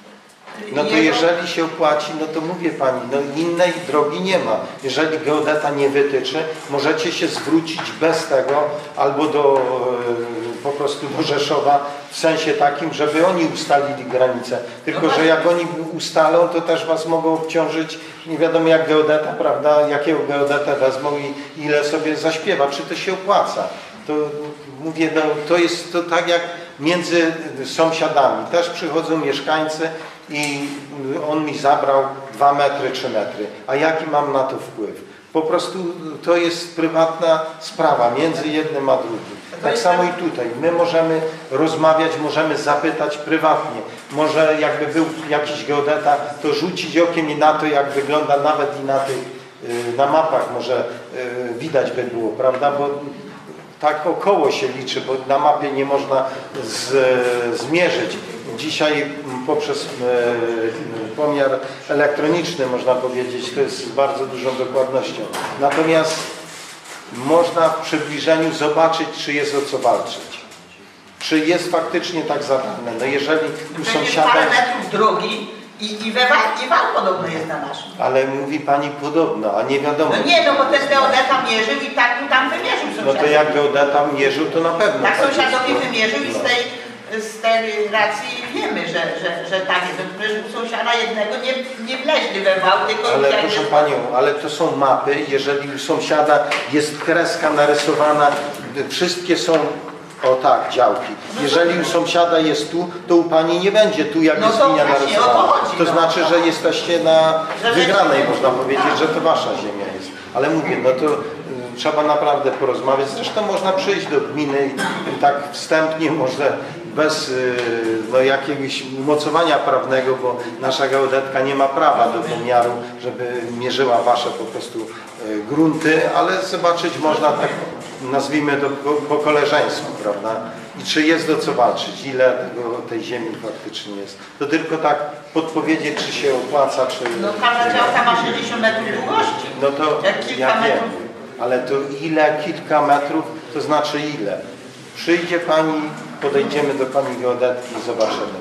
No to jeżeli się opłaci, no to mówię Pani, no innej drogi nie ma. Jeżeli geodeta nie wytyczy, możecie się zwrócić bez tego albo do, po prostu do Rzeszowa w sensie takim, żeby oni ustalili granice. Tylko, że jak oni ustalą, to też Was mogą obciążyć, nie wiadomo jak geodeta, prawda, jakiego geodetę wezmą i ile sobie zaśpiewa, czy to się opłaca. To mówię, no to jest to tak jak między sąsiadami. Też przychodzą mieszkańcy i on mi zabrał dwa metry, trzy metry. A jaki mam na to wpływ? Po prostu to jest prywatna sprawa między jednym a drugim. Tak samo i tutaj. My możemy rozmawiać, możemy zapytać prywatnie. Może jakby był jakiś geodeta, to rzucić okiem i na to, jak wygląda nawet i na tych, na mapach może widać by było, prawda? Bo tak około się liczy, bo na mapie nie można z, zmierzyć. Dzisiaj poprzez e, pomiar elektroniczny, można powiedzieć, to jest z bardzo dużą dokładnością. Natomiast można w przybliżeniu zobaczyć, czy jest o co walczyć. Czy jest faktycznie tak zadane. No jeżeli tu sąsiada... parę metrów drogi i, i, we, i wał podobno jest na naszym. Ale mówi Pani podobno, a nie wiadomo. No nie, no bo ten geodeta mierzył i tak mu tam wymierzył sąsiadowi. No to jak geodeta mierzył, to na pewno. Tak sąsiadowi wymierzył i z tej, z tej racji wiemy, że, że, że tak jest. U sąsiada jednego nie, nie wleźli we wał, tylko... Ale proszę Panią, ale to są mapy, jeżeli u sąsiada jest kreska narysowana, wszystkie są... O tak, działki. Jeżeli u sąsiada jest tu, to u Pani nie będzie tu, jak no jest to linia narysowana. narysowana. To, chodzi, to no. znaczy, że jesteście na że wygranej, będzie... można powiedzieć, tak. że to Wasza ziemia jest. Ale mówię, no to y, trzeba naprawdę porozmawiać. Zresztą można przyjść do gminy i tak wstępnie, może bez y, no, jakiegoś umocowania prawnego, bo nasza geodetka nie ma prawa do pomiaru, żeby mierzyła Wasze po prostu y, grunty, ale zobaczyć można tak, nazwijmy to po, po koleżeńsku, prawda? I czy jest do co walczyć, ile tego, tej ziemi faktycznie jest. To tylko tak podpowiedzieć, czy się opłaca, czy... No każda działka ma sześćdziesiąt metrów długości. No to jak kilka ja wiem, metrów. ale to ile, kilka metrów, to znaczy ile? Przyjdzie Pani, podejdziemy do Pani geodetki i zobaczymy.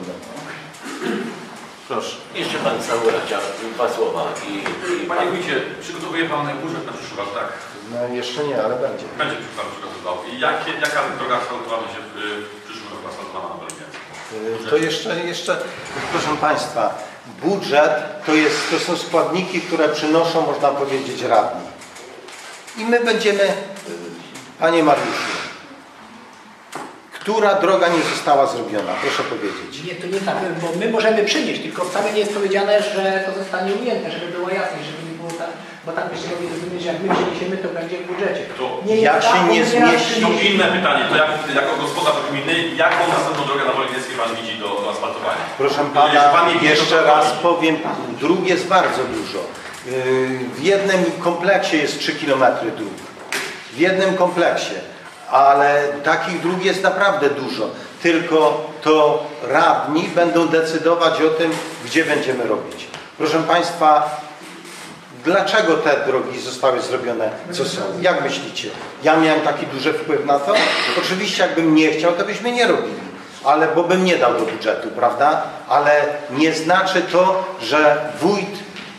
Proszę. Jeszcze Pan Saura chciał dwa słowa. I, i Panie pan... Wójcie, przygotowuje Pan budżet na przyszły rok, tak? No jeszcze nie, ale będzie. Będzie Pan przygotował. I jakie, jaka droga asfaltowa będzie w, w przyszłym roku asfaltowana na Wolińsku? To jeszcze, jeszcze, proszę Państwa, budżet to, jest, to są składniki, które przynoszą, można powiedzieć, radni. I my będziemy, Panie Mariuszu, Która droga nie została zrobiona? Proszę powiedzieć. Nie, to nie tak, bo my możemy przynieść, tylko wcale nie jest powiedziane, że to zostanie ujęte, żeby było jasne, żeby nie było tak, bo tak byście mogli rozumieć, że jak my przyniesiemy, to będzie w budżecie. To nie jest jak tak, się bo nie my zmieści- To inne pytanie, to jak, jako gospodarz gminy, jaką następną drogę na Woli Miejskiej Pan widzi do, do asfaltowania? Proszę Jeżeli pan pana, nie widzi, jeszcze to co raz robi? powiem, dróg jest bardzo dużo. Yy, W jednym kompleksie jest trzy kilometry dróg. W jednym kompleksie. Ale takich dróg jest naprawdę dużo. Tylko to radni będą decydować o tym, gdzie będziemy robić. Proszę państwa, dlaczego te drogi zostały zrobione, co są? Jak myślicie? Ja miałem taki duży wpływ na to? Oczywiście jakbym nie chciał, to byśmy nie robili. Ale bo bym nie dał do budżetu, prawda? Ale nie znaczy to, że wójt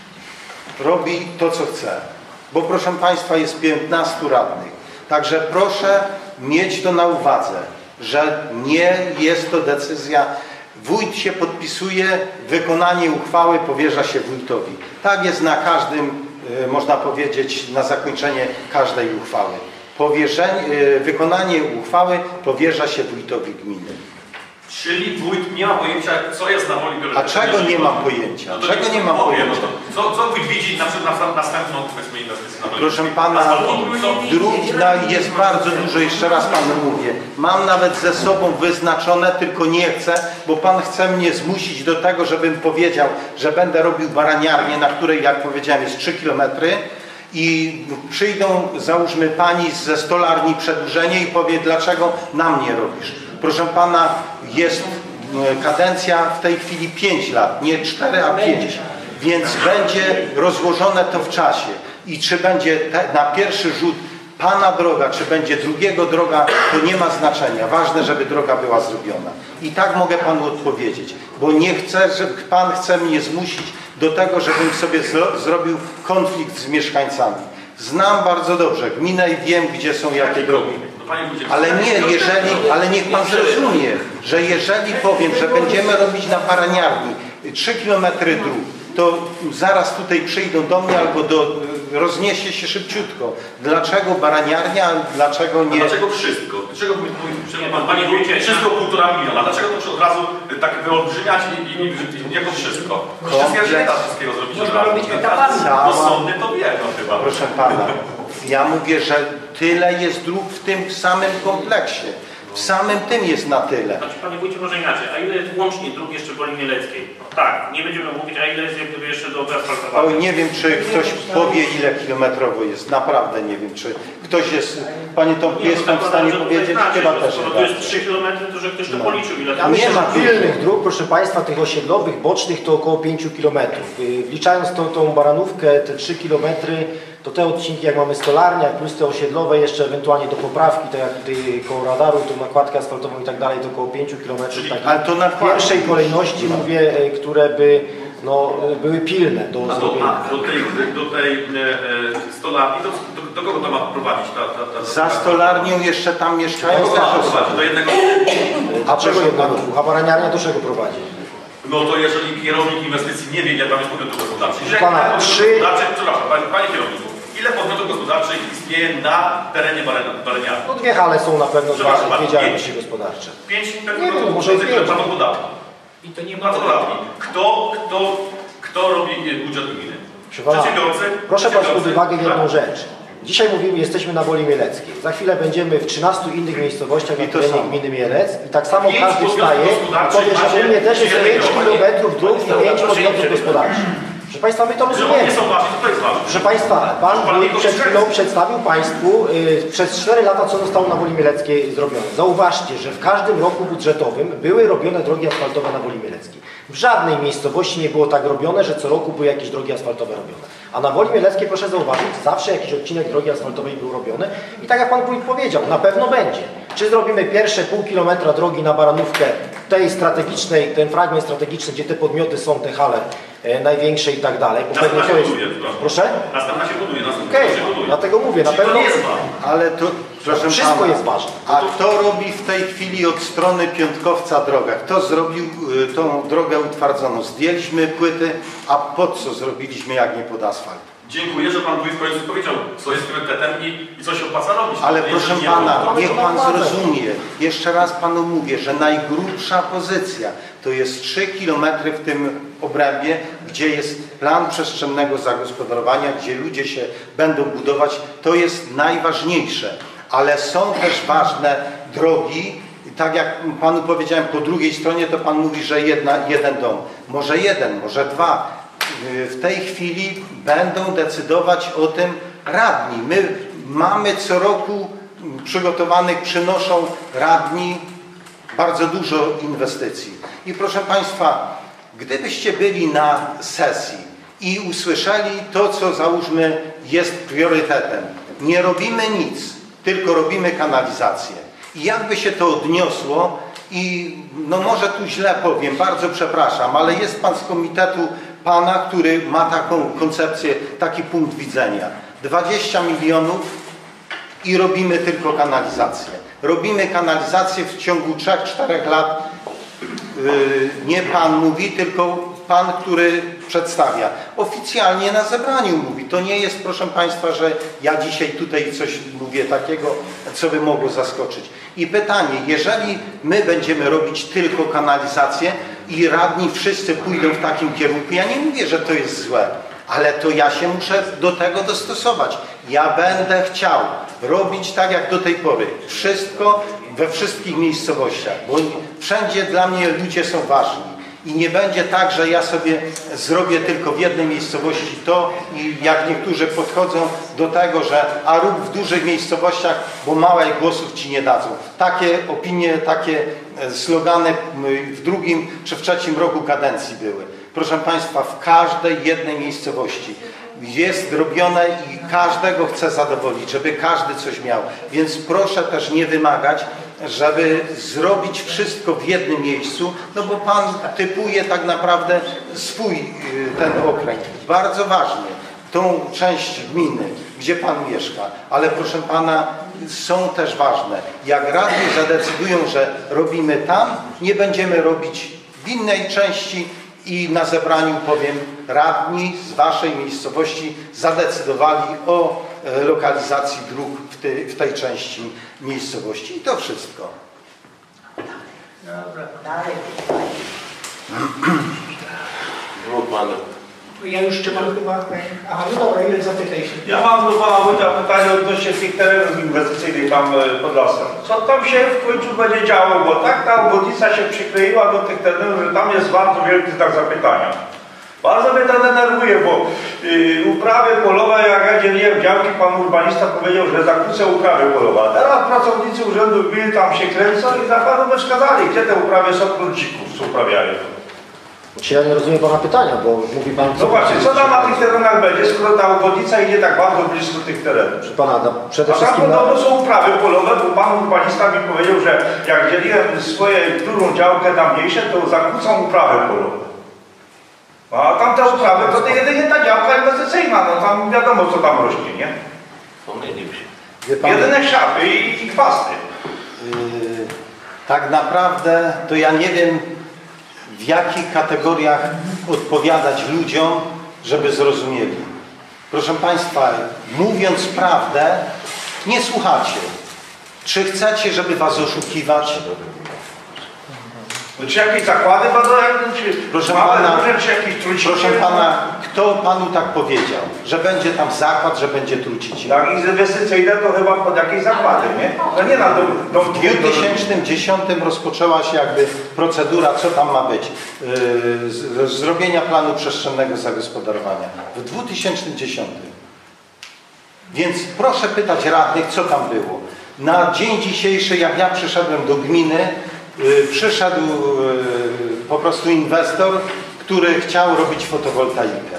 robi to, co chce. Bo proszę państwa, jest piętnastu radnych. Także proszę mieć to na uwadze, że nie jest to decyzja. Wójt się podpisuje, wykonanie uchwały powierza się wójtowi. Tak jest na każdym, można powiedzieć, na zakończenie każdej uchwały. Powierzenie, wykonanie uchwały powierza się wójtowi gminy. Czyli wójt nie ma pojęcia, co jest na Woli A czego nie mam pojęcia? No to Czego niech nie mam powie, pojęcia? no to co, co wójt widzi na przykład na następną powiedzmy inwestycję na Woli Proszę Miejskiej? pana, Asfaltową? Co? dróg na- jest bardzo dużo, jeszcze raz panu mówię. Mam nawet ze sobą wyznaczone, tylko nie chcę, bo pan chce mnie zmusić do tego, żebym powiedział, że będę robił baraniarnię, na której, jak powiedziałem, jest trzy kilometry i przyjdą, załóżmy, pani ze stolarni przedłużenie i powie, dlaczego na mnie robisz. Proszę pana, jest kadencja w tej chwili pięć lat, nie cztery, a pięć. Więc będzie rozłożone to w czasie. I czy będzie te, na pierwszy rzut pana droga, czy będzie drugiego droga, to nie ma znaczenia. Ważne, żeby droga była zrobiona. I tak mogę panu odpowiedzieć, bo nie chcę, że pan chce mnie zmusić do tego, żebym sobie zro, zrobił konflikt z mieszkańcami. Znam bardzo dobrze gminę i wiem, gdzie są jakie drogi. Ale nie, jeżeli, ale niech pan zrozumie, że jeżeli powiem, że będziemy robić na baraniarni trzy kilometry dróg, to zaraz tutaj przyjdą do mnie albo do, rozniesie się szybciutko. Dlaczego baraniarnia, dlaczego nie... A dlaczego wszystko? Dlaczego mój, mój, pan, panie wójcie, wszystko półtora miliona? Dlaczego to od razu tak wyolbrzymiać i, i, i jako wszystko? Wszystkie lata wszystkiego zrobić od razu. No sądy to wiedzą chyba. Proszę pana, ja mówię, że tyle jest dróg w tym samym kompleksie. W samym tym jest na tyle. Znaczy, panie wójcie, może inaczej. A ile jest łącznie dróg jeszcze w Woli Mieleckiej? Tak, nie będziemy mówić, a ile jest jak gdyby jeszcze do wyasfaltowania? Oj, nie wiem, czy ktoś powie, ile kilometrowo jest. Naprawdę nie wiem, czy ktoś jest, panie Tomku, jest pan w stanie powiedzieć? Chyba też. Skoro to jest trzy kilometry, to że ktoś to policzył, ile Ja to myślę, jest. że pilnych dróg, proszę państwa, tych osiedlowych, bocznych to około pięciu kilometrów. Yy, Wliczając tą, tą baranówkę, te trzy kilometry, to te odcinki, jak mamy stolarnia, plus te osiedlowe, jeszcze ewentualnie do poprawki, tak jak tutaj koło radaru, tą nakładkę asfaltową i tak dalej, to około pięciu kilometrów. Ale to na w pierwszej kolejności mówię, e, które by no, były pilne do A do, zrobienia. a do tej, do tej e, e, stolarni, do, do, do kogo to ma prowadzić ta, ta, ta, ta Za stolarnią jeszcze tam mieszkają Do, też do, osoby. do jednego. A czego jednego? A baraniarnia do czego prowadzi? No to jeżeli kierownik inwestycji nie wie, ile tam jest podmiotów gospodarczych. Ile Pana, podmiotów trzy- gospodarczych, przepraszam, panie, panie kierowniku, ile podmiotów gospodarczych istnieje na terenie Baraniarni? No dwie hale są na pewno Przepraszam dwa, bardzo, dwie działalności pięć. gospodarcze. Pięć Nie wiem, może i które pięć. płacą podatki. I to nie ma Płacą podatki. Kto, kto, kto robi budżet gminy? Proszę pana, Przedsiębiorcy? proszę brać pod Przedsiębiorcy? uwagę jedną Tak. rzecz. Dzisiaj mówimy, jesteśmy na Woli Mieleckiej. Za chwilę będziemy w trzynastu innych miejscowościach na to terenie samo. gminy Mielec i tak samo Pięć każdy podmiotów wstaje i gospodarczych powie, że macie u mnie też jest jednego, pięć panie- kilometrów dróg i pięć podmiotów gospodarczych. Proszę Państwa, my to Że rozumiemy. oni są ważni, to to jest ważne. Proszę Państwa, Pan Pan wójt nie przed dostrzega. chwilą przedstawił Państwu y, przez cztery lata, co zostało na Woli Mieleckiej zrobione. Zauważcie, że w każdym roku budżetowym były robione drogi asfaltowe na Woli Mieleckiej. W żadnej miejscowości nie było tak robione, że co roku były jakieś drogi asfaltowe robione. A na Woli Mieleckiej, proszę zauważyć, zawsze jakiś odcinek drogi asfaltowej był robiony i tak jak Pan wójt powiedział, na pewno będzie. Czy zrobimy pierwsze pół kilometra drogi na Baranówkę, tej strategicznej, ten fragment strategiczny, gdzie te podmioty są, te hale e, największe i tak dalej. Bo pewnie Następna to się jest... buduje, przepraszam. Proszę? Następna się buduje, następna Okej, się buduje. dlatego mówię, na Czyli pewno... to nie jest ważne. Ale to, proszę Wszystko pana, jest ważne. a kto robi w tej chwili od strony Piątkowca drogę? Kto zrobił y, tą drogę utwardzoną? Zdjęliśmy płyty, a po co zrobiliśmy, jak nie pod asfalt? Dziękuję, że Pan Wójt w końcu powiedział, co jest priorytetem i, i co się opłaca robić. Ale Jeżeli proszę nie Pana, to- niech Pan zrozumie, jeszcze raz Panu mówię, że najgrubsza pozycja to jest trzy kilometry w tym obrębie, gdzie jest plan przestrzennego zagospodarowania, gdzie ludzie się będą budować, to jest najważniejsze. Ale są też ważne drogi, tak jak Panu powiedziałem, po drugiej stronie to Pan mówi, że jedna, jeden dom. Może jeden, może dwa. W tej chwili będą decydować o tym radni. My mamy co roku przygotowanych, przynoszą radni bardzo dużo inwestycji. I proszę Państwa, gdybyście byli na sesji i usłyszeli to, co załóżmy jest priorytetem. Nie robimy nic, tylko robimy kanalizację. I jakby się to odniosło i no może tu źle powiem, bardzo przepraszam, ale jest Pan z komitetu Pana, który ma taką koncepcję, taki punkt widzenia. dwadzieścia milionów i robimy tylko kanalizację. Robimy kanalizację w ciągu trzech czterech lat. Yy, nie Pan mówi, tylko Pan, który przedstawia. Oficjalnie na zebraniu mówi. To nie jest, proszę Państwa, że ja dzisiaj tutaj coś mówię takiego, co by mogło zaskoczyć. I pytanie, jeżeli my będziemy robić tylko kanalizację i radni wszyscy pójdą w takim kierunku, ja nie mówię, że to jest złe, ale to ja się muszę do tego dostosować. Ja będę chciał robić tak jak do tej pory. Wszystko we wszystkich miejscowościach, bo wszędzie dla mnie ludzie są ważni. I nie będzie tak, że ja sobie zrobię tylko w jednej miejscowości to i jak niektórzy podchodzą do tego, że a rób w dużych miejscowościach, bo małe głosów ci nie dadzą. Takie opinie, takie slogany w drugim czy w trzecim roku kadencji były. Proszę Państwa, w każdej jednej miejscowości jest robione i każdego chce zadowolić, żeby każdy coś miał. Więc proszę też nie wymagać, żeby zrobić wszystko w jednym miejscu, no bo Pan typuje tak naprawdę swój ten okręg. Bardzo ważny, tą część gminy, gdzie Pan mieszka. Ale proszę Pana, są też ważne. Jak radni zadecydują, że robimy tam, nie będziemy robić w innej części i na zebraniu powiem, radni z Waszej miejscowości zadecydowali o lokalizacji dróg w tej, w tej części miejscowości. I to wszystko. Dobra. Dalej. Mów Pan. Ja już czy mam chyba... Aha, no dobra, ile zapytaj się. Ja mam do Pana Wójta pytanie odnośnie tych terenów inwestycyjnych tam pod lasem. Co tam się w końcu będzie działo, bo tak ta obwodnica się przykleiła do tych terenów, że tam jest bardzo wielki znak zapytania. Bardzo mnie to denerwuje, bo yy, uprawy polowe, jak ja dzieliłem działki, pan urbanista powiedział, że zakłócę uprawy polowe. A teraz pracownicy urzędu gminy tam się kręcą i za panu wskazali, gdzie te uprawy są krócików, co uprawiają. Czy ja nie rozumiem Pana pytania, bo mówi Pan... No właśnie, co tam na tych terenach będzie, skoro ta obwodnica idzie tak bardzo blisko tych terenów? Proszę Pana, no, przede A tam wszystkim... podobno są uprawy polowe, bo pan urbanista mi powiedział, że jak dzieliłem swoje którą działkę tam mniejsze, to zakłócą uprawy polowe. A tamte uprawy to, to jedynie ta działka inwestycyjna, no tam wiadomo co tam rośnie, nie? Pomylił się. Wie pan, Jedyne szafy i, i chwasty. Yy, tak naprawdę to ja nie wiem, w jakich kategoriach odpowiadać ludziom, żeby zrozumieli. Proszę Państwa, mówiąc prawdę, nie słuchacie. Czy chcecie, żeby Was oszukiwać? No, czy jakieś zakłady badawcze, czy Proszę małe pana, duże, czy jakieś truciciele? proszę Pana, kto Panu tak powiedział? Że będzie tam zakład, że będzie truciciel? Jak inwestycyjne to chyba pod jakieś zakłady, nie? To nie na dom, dom W dwa tysiące dziesiątym rozpoczęła się jakby procedura, co tam ma być, yy, z, zrobienia planu przestrzennego zagospodarowania. W dwa tysiące dziesiątym. Więc proszę pytać radnych, co tam było. Na dzień dzisiejszy, jak ja przyszedłem do gminy, yy, przyszedł yy, po prostu inwestor, który chciał robić fotowoltaikę.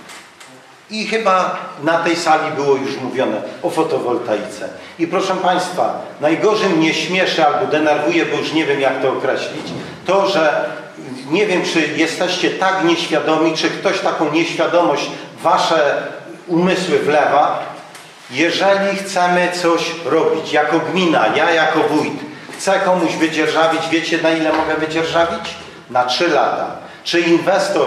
I chyba na tej sali było już mówione o fotowoltaice. I proszę Państwa, najgorzej mnie śmieszy albo denerwuje, bo już nie wiem jak to określić, to, że nie wiem, czy jesteście tak nieświadomi, czy ktoś taką nieświadomość w Wasze umysły wlewa. Jeżeli chcemy coś robić jako gmina, ja jako wójt, chcę komuś wydzierżawić, wiecie na ile mogę wydzierżawić? Na trzy lata. Czy inwestor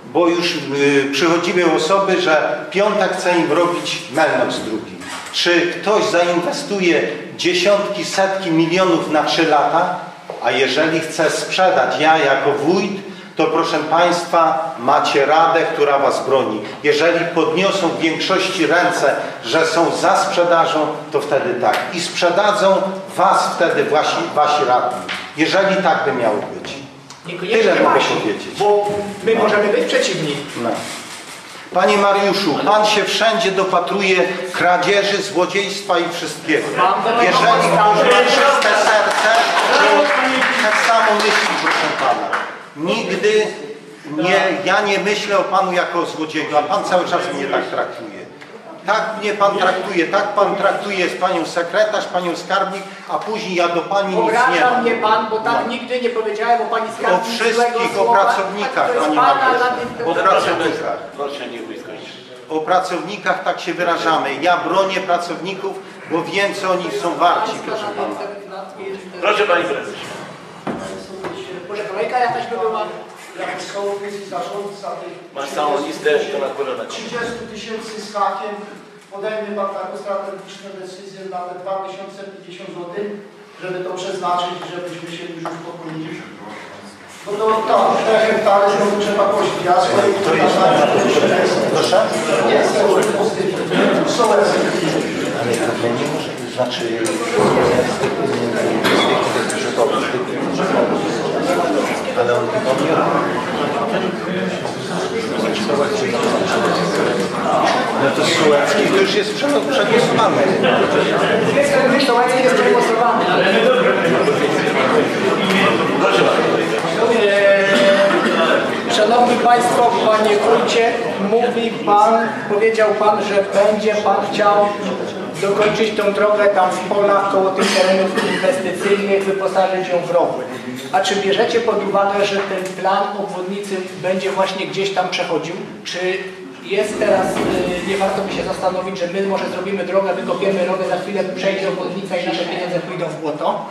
bo już y, przychodziły osoby, że piątek chce im robić melnoc drugi. Czy ktoś zainwestuje dziesiątki, setki milionów na trzy lata? A jeżeli chce sprzedać, ja jako wójt, to proszę Państwa, macie radę, która Was broni. Jeżeli podniosą w większości ręce, że są za sprzedażą, to wtedy tak. I sprzedadzą Was wtedy wasi, wasi radni. Jeżeli tak by miało być. Tyle mogę powiedzieć. Bo my możemy być przeciwni. No. Panie Mariuszu, Pan się wszędzie dopatruje kradzieży, złodziejstwa i wszystkiego. Jeżeli ktoś ma czyste serce, to tak samo myśli, proszę Pana. Nigdy nie, ja nie myślę o Panu jako o złodzieju, a Pan cały czas mnie tak traktuje. Tak mnie Pan traktuje, tak Pan traktuje z Panią sekretarz, Panią skarbnik, a później ja do Pani nic nie Obraża mam. mnie Pan, bo tak nigdy nie powiedziałem o Pani skarbnik. O wszystkich, o pracownikach, Panie Mariuszu. O pracownikach. Proszę, niech Wójt skończy. O pracownikach tak się wyrażamy. Ja bronię pracowników, bo wiem, co oni są warci, proszę Pana. Proszę Pani Prezes. Może kolejka jakaś by była? Jako sołtys i zarządca tych Masz całą listę, to na kolana. trzydziestu tysięcy z hakiem podejmie Pan taką strategiczną decyzję na te dwa tysiące pięćdziesiąt złotych, żeby to przeznaczyć, żebyśmy się już uspokojili. No to tam, te hektary znowu trzeba kosić. Ja swoje To jest proszę? Nie, sołeckie. Ale nie może, znaczy ale on chyba nie no to Sołecki to już jest przegłosowany. Sołecki jest przegłosowany. Szanowni Państwo, Panie Wójcie, mówi Pan, powiedział Pan, że będzie Pan chciał dokończyć tą drogę tam w polach koło tych terenów inwestycyjnych, wyposażyć ją w rowy. A czy bierzecie pod uwagę, że ten plan obwodnicy będzie właśnie gdzieś tam przechodził? Czy jest teraz, y, nie warto by się zastanowić, że my może zrobimy drogę, wykopiemy rowę, za chwilę przejdzie obwodnica i nasze pieniądze pójdą w błoto?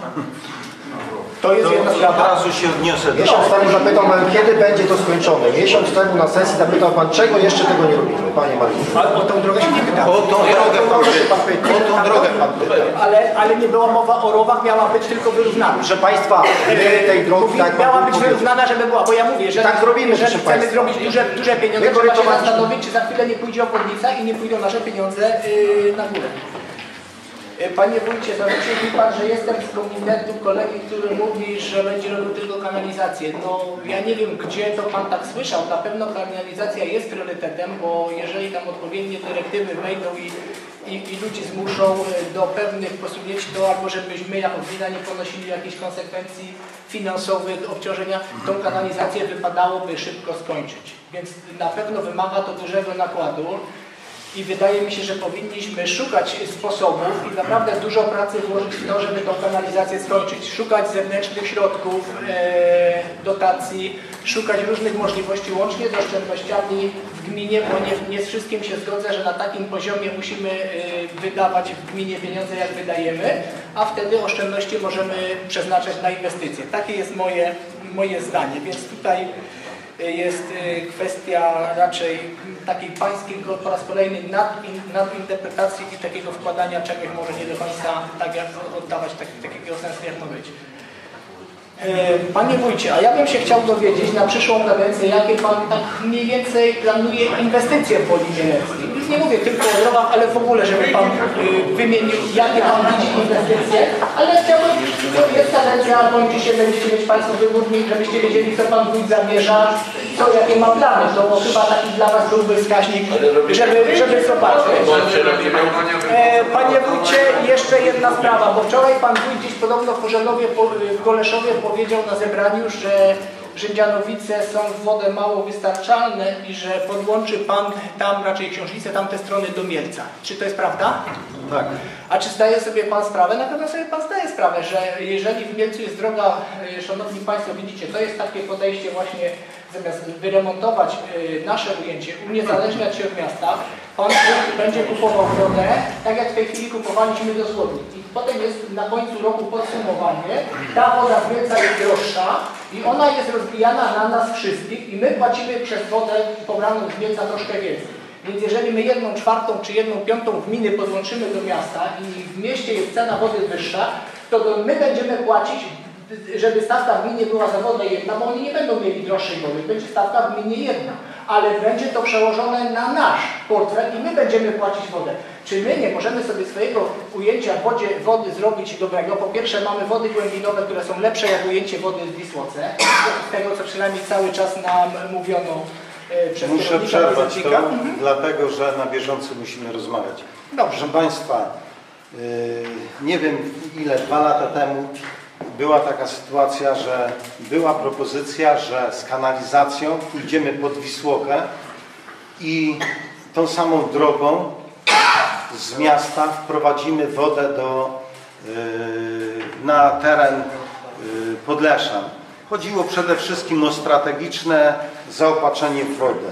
To jest jedna Od sprawa. razu się odniosę do Miesiąc temu zapytał Pan, kiedy będzie to skończone. Miesiąc temu na sesji zapytał Pan, czego jeszcze tego nie robimy, Panie Mariuszu. Ale o tą drogę się nie pytał. O tą drogę Pan pytał. O tą drogę Pan pytał. Ale, ale nie była mowa o rowach, miała być tylko wyrównana. Proszę Państwa, my tej drogi, Mówi, tak jak miała Pan być powiedział, wyrównana, żeby była, bo ja mówię, że Tak zrobimy, że proszę chcemy państwa. zrobić duże, duże pieniądze, My trzeba się korytować- zastanowić, czy za chwilę nie pójdzie obwodnica i nie pójdą nasze pieniądze yy, na górę. Yy, Panie Wójcie, zarzucił mi Pan, że jestem z komitetu kolegi, który mówi, że będzie robił tylko kanalizację. No ja nie wiem, gdzie to Pan tak słyszał. Na pewno kanalizacja jest priorytetem, bo jeżeli tam odpowiednie dyrektywy wejdą i, i, i ludzi zmuszą do pewnych posunięć, to albo żebyśmy jako gmina nie ponosili jakichś konsekwencji finansowych, obciążenia, tą kanalizację wypadałoby szybko skończyć. Więc na pewno wymaga to dużego nakładu. I wydaje mi się, że powinniśmy szukać sposobów i naprawdę dużo pracy włożyć w to, żeby tą kanalizację skończyć. Szukać zewnętrznych środków, e, dotacji, szukać różnych możliwości łącznie z oszczędnościami w gminie, bo nie, nie z wszystkim się zgodzę, że na takim poziomie musimy e, wydawać w gminie pieniądze, jak wydajemy, a wtedy oszczędności możemy przeznaczać na inwestycje. Takie jest moje, moje zdanie, więc tutaj jest kwestia raczej takiej pańskiej po raz kolejny nadinterpretacji i takiego wkładania czegoś może nie do końca tak jak oddawać tak, takiego sensu jak ma być. Panie Wójcie, a ja bym się chciał dowiedzieć na przyszłą kadencję, jakie Pan tak mniej więcej planuje inwestycje w Woli Mieleckiej. Już nie mówię tylko o drogach, ale w ogóle, żeby Pan y, wymienił, jakie Pan widzi inwestycje, ale chciałbym, to jest kadencja, kończy się, będziecie mieć Państwo wybórnik, żebyście wiedzieli, co Pan Wójt zamierza, co, jakie ma plany. To chyba taki dla Was byłby wskaźnik, żeby, żeby zobaczyć. E, Panie Wójcie, jeszcze jedna sprawa, bo wczoraj Pan Wójt gdzieś podobno w Chorzelowie, w Goleszowie powiedział na zebraniu, że Rzędzianowice są w wodę mało wystarczalne i że podłączy Pan tam, raczej Książnice, tamte strony do Mielca. Czy to jest prawda? Tak. A czy zdaje sobie Pan sprawę? Na pewno sobie Pan zdaje sprawę, że jeżeli w Mielcu jest droga, Szanowni Państwo, widzicie, to jest takie podejście właśnie, zamiast wyremontować nasze ujęcie, uniezależniać się od miasta, Pan będzie kupował wodę, tak jak w tej chwili kupowaliśmy dosłownie. I potem jest na końcu roku podsumowanie, ta woda w Mielcach jest droższa I ona jest rozbijana na nas wszystkich i my płacimy przez wodę pobraną z Mielca troszkę więcej. Więc jeżeli my jedną czwartą czy jedną piątą gminy podłączymy do miasta i w mieście jest cena wody wyższa, to my będziemy płacić, żeby stawka w gminie była za wodę jedna, bo oni nie będą mieli droższej wody, będzie stawka w gminie jedna. Ale będzie to przełożone na nasz portfel i my będziemy płacić wodę. Czy my nie możemy sobie swojego ujęcia w wodzie, wody zrobić dobrego? Po pierwsze mamy wody głębinowe, które są lepsze jak ujęcie wody w Wisłoce. Z tego, co przynajmniej cały czas nam mówiono e, przez Muszę przerwać to, mhm. dlatego że na bieżąco musimy rozmawiać. Dobrze. Proszę Państwa, yy, nie wiem ile, dwa lata temu była taka sytuacja, że była propozycja, że z kanalizacją pójdziemy pod Wisłokę i tą samą drogą z miasta wprowadzimy wodę do, yy, na teren yy, Podleszan. Chodziło przede wszystkim o strategiczne zaopatrzenie w wodę.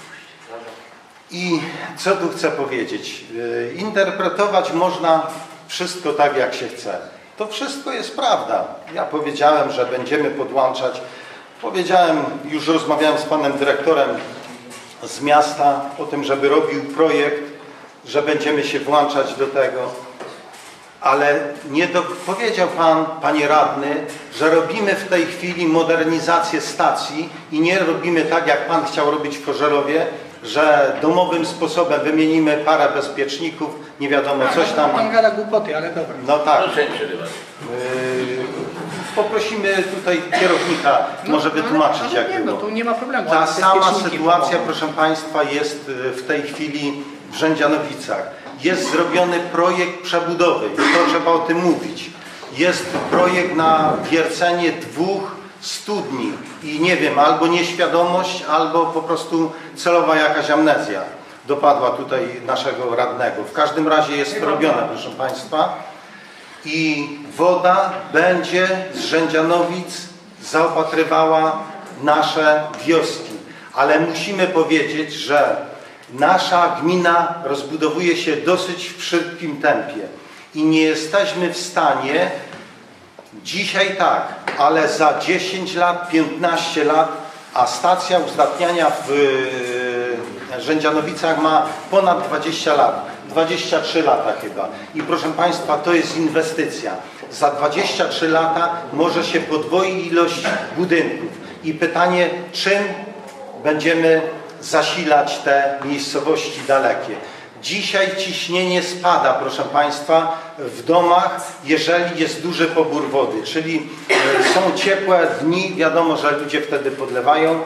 I co tu chcę powiedzieć? Yy, interpretować można wszystko tak, jak się chce. To wszystko jest prawda. Ja powiedziałem, że będziemy podłączać. Powiedziałem, już rozmawiałem z panem dyrektorem z miasta o tym, żeby robił projekt, że będziemy się włączać do tego. Ale nie do... powiedział pan, panie radny, że robimy w tej chwili modernizację stacji i nie robimy tak, jak pan chciał robić w Chorzelowie, że domowym sposobem wymienimy parę bezpieczników, nie wiadomo, coś tam. Pan gada głupoty, ale dobra. No tak. Proszę nie przerywać. Yy, poprosimy tutaj kierownika, No, może wytłumaczyć, ale, ale jak nie, było. no to nie ma problemu. Ta ale sama bezpieczniki sytuacja, pomogą. proszę Państwa, jest w tej chwili w Rzędzianowicach. Jest zrobiony projekt przebudowy, to trzeba o tym mówić. Jest projekt na wiercenie dwóch studni i nie wiem, albo nieświadomość, albo po prostu celowa jakaś amnezja dopadła tutaj naszego radnego. W każdym razie jest to robione, proszę Państwa. I woda będzie z Rzędzianowic zaopatrywała nasze wioski. Ale musimy powiedzieć, że nasza gmina rozbudowuje się dosyć w szybkim tempie i nie jesteśmy w stanie dzisiaj tak, ale za dziesięć lat, piętnaście lat, a stacja uzdatniania w Rzędzianowicach ma ponad dwadzieścia lat, dwadzieścia trzy lata chyba. I proszę Państwa, to jest inwestycja. Za dwadzieścia trzy lata może się podwoi ilość budynków. I pytanie, czym będziemy zasilać te miejscowości dalekie. Dzisiaj ciśnienie spada, proszę Państwa, w domach, jeżeli jest duży pobór wody, czyli są ciepłe dni, wiadomo, że ludzie wtedy podlewają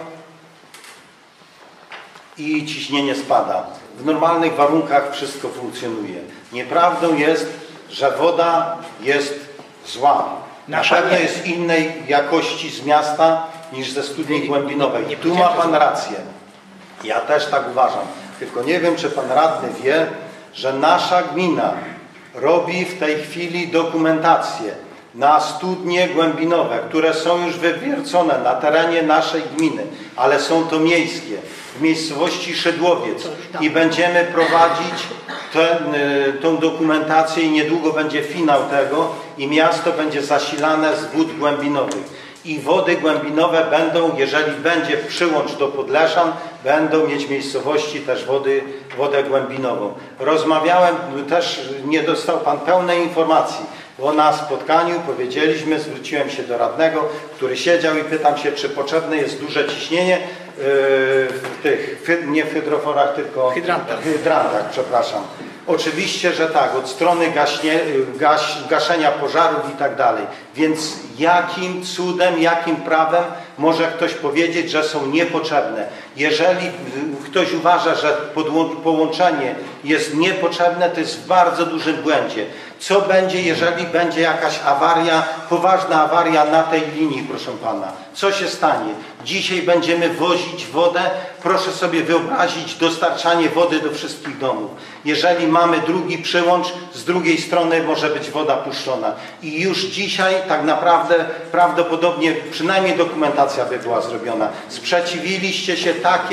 i ciśnienie spada. W normalnych warunkach wszystko funkcjonuje. Nieprawdą jest, że woda jest zła. Na pewno jest innej jakości z miasta niż ze studni głębinowej. I tu ma Pan rację. Ja też tak uważam. Tylko nie wiem, czy Pan radny wie, że nasza gmina robi w tej chwili dokumentację na studnie głębinowe, które są już wywiercone na terenie naszej gminy, ale są to miejskie, w miejscowości Szydłowiec i będziemy prowadzić ten, tą dokumentację i niedługo będzie finał tego i miasto będzie zasilane z wód głębinowych. I wody głębinowe będą, jeżeli będzie przyłącz do Podleszan, będą mieć miejscowości też wody, wodę głębinową. Rozmawiałem, też nie dostał Pan pełnej informacji, bo na spotkaniu powiedzieliśmy, zwróciłem się do radnego, który siedział i pytam się, czy potrzebne jest duże ciśnienie w tych, nie w hydroforach, tylko hydrantach, hydrantach przepraszam. Oczywiście, że tak, od strony gaśnie, gaś, gaszenia pożarów i tak dalej. Więc jakim cudem, jakim prawem może ktoś powiedzieć, że są niepotrzebne? Jeżeli ktoś uważa, że połączenie jest niepotrzebne, to jest w bardzo dużym błędzie. Co będzie, jeżeli będzie jakaś awaria, poważna awaria na tej linii, proszę Pana? Co się stanie? Dzisiaj będziemy wozić wodę, proszę sobie wyobrazić dostarczanie wody do wszystkich domów. Jeżeli mamy drugi przyłącz, z drugiej strony może być woda puszczona. I już dzisiaj tak naprawdę prawdopodobnie przynajmniej dokumentacja by była zrobiona. Sprzeciwiliście się takiej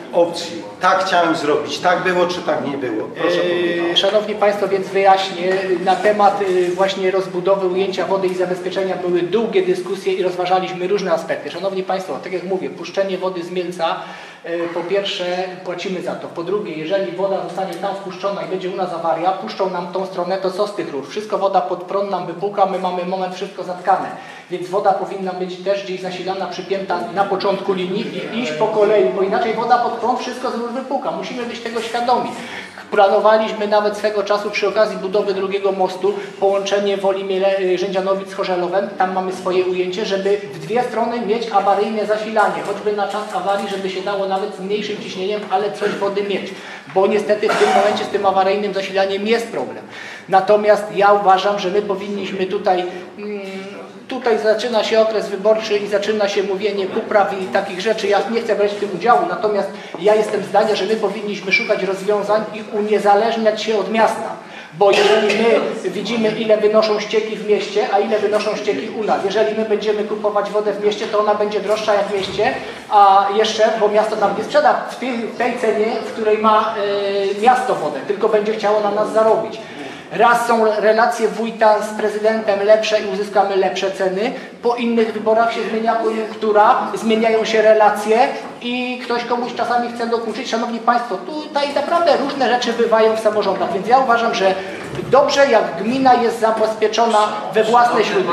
opcji. Tak chciałem zrobić, tak było czy tak nie było. Proszę Yy, Szanowni Państwo, więc wyjaśnię. Na temat yy, właśnie rozbudowy ujęcia wody i zabezpieczenia były długie dyskusje i rozważaliśmy różne aspekty. Szanowni Państwo, tak jak mówię, puszczenie wody z Mielca, yy, po pierwsze płacimy za to. Po drugie, jeżeli woda zostanie tam wpuszczona i będzie u nas awaria, puszczą nam tą stronę, to co z tych rur? Wszystko woda pod prąd nam wypuka, my mamy moment wszystko zatkane. Więc woda powinna być też gdzieś zasilana, przypięta na początku linii i iść po kolei, bo inaczej woda pod prąd wszystko z rur wypuka. Musimy być tego świadomi. Planowaliśmy nawet swego czasu przy okazji budowy drugiego mostu połączenie Woli Miele, Rzędzianowic z Chorzelowem. Tam mamy swoje ujęcie, żeby w dwie strony mieć awaryjne zasilanie, choćby na czas awarii, żeby się dało nawet z mniejszym ciśnieniem, ale coś wody mieć. Bo niestety w tym momencie z tym awaryjnym zasilaniem jest problem. Natomiast ja uważam, że my powinniśmy tutaj... Mm, Tutaj zaczyna się okres wyborczy i zaczyna się mówienie popraw i takich rzeczy. Ja nie chcę brać w tym udziału, natomiast ja jestem zdania, że my powinniśmy szukać rozwiązań i uniezależniać się od miasta. Bo jeżeli my widzimy, ile wynoszą ścieki w mieście, a ile wynoszą ścieki u nas, jeżeli my będziemy kupować wodę w mieście, to ona będzie droższa jak w mieście, a jeszcze, bo miasto nam nie sprzeda w tej, w tej cenie, w której ma y, miasto wodę, tylko będzie chciało na nas zarobić. Raz są relacje wójta z prezydentem lepsze i uzyskamy lepsze ceny, po innych wyborach się zmienia koniunktura, zmieniają się relacje i ktoś komuś czasami chce dokuczyć. Szanowni Państwo, tutaj naprawdę różne rzeczy bywają w samorządach, więc ja uważam, że dobrze jak gmina jest zabezpieczona we własne źródła.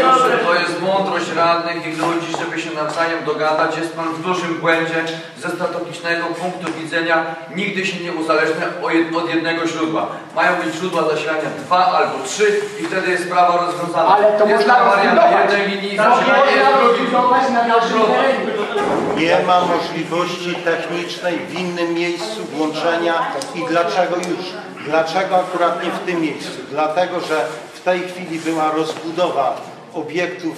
To jest mądrość radnych i ludzi, żeby się nawzajem dogadać. Jest Pan w dużym błędzie. Ze strategicznego punktu widzenia nigdy się nie uzależnia od jednego źródła. Mają być źródła zasilania dwa albo trzy i wtedy jest sprawa rozwiązana. Ale to jest można awaria na rozbudować. jednej linii, To zasilanie jest można drugim. rozbudować na naszym terenie. Nie ma możliwości technicznej w innym miejscu włączenia i dlaczego już? Dlaczego akurat nie w tym miejscu? Dlatego, że w tej chwili była rozbudowa obiektów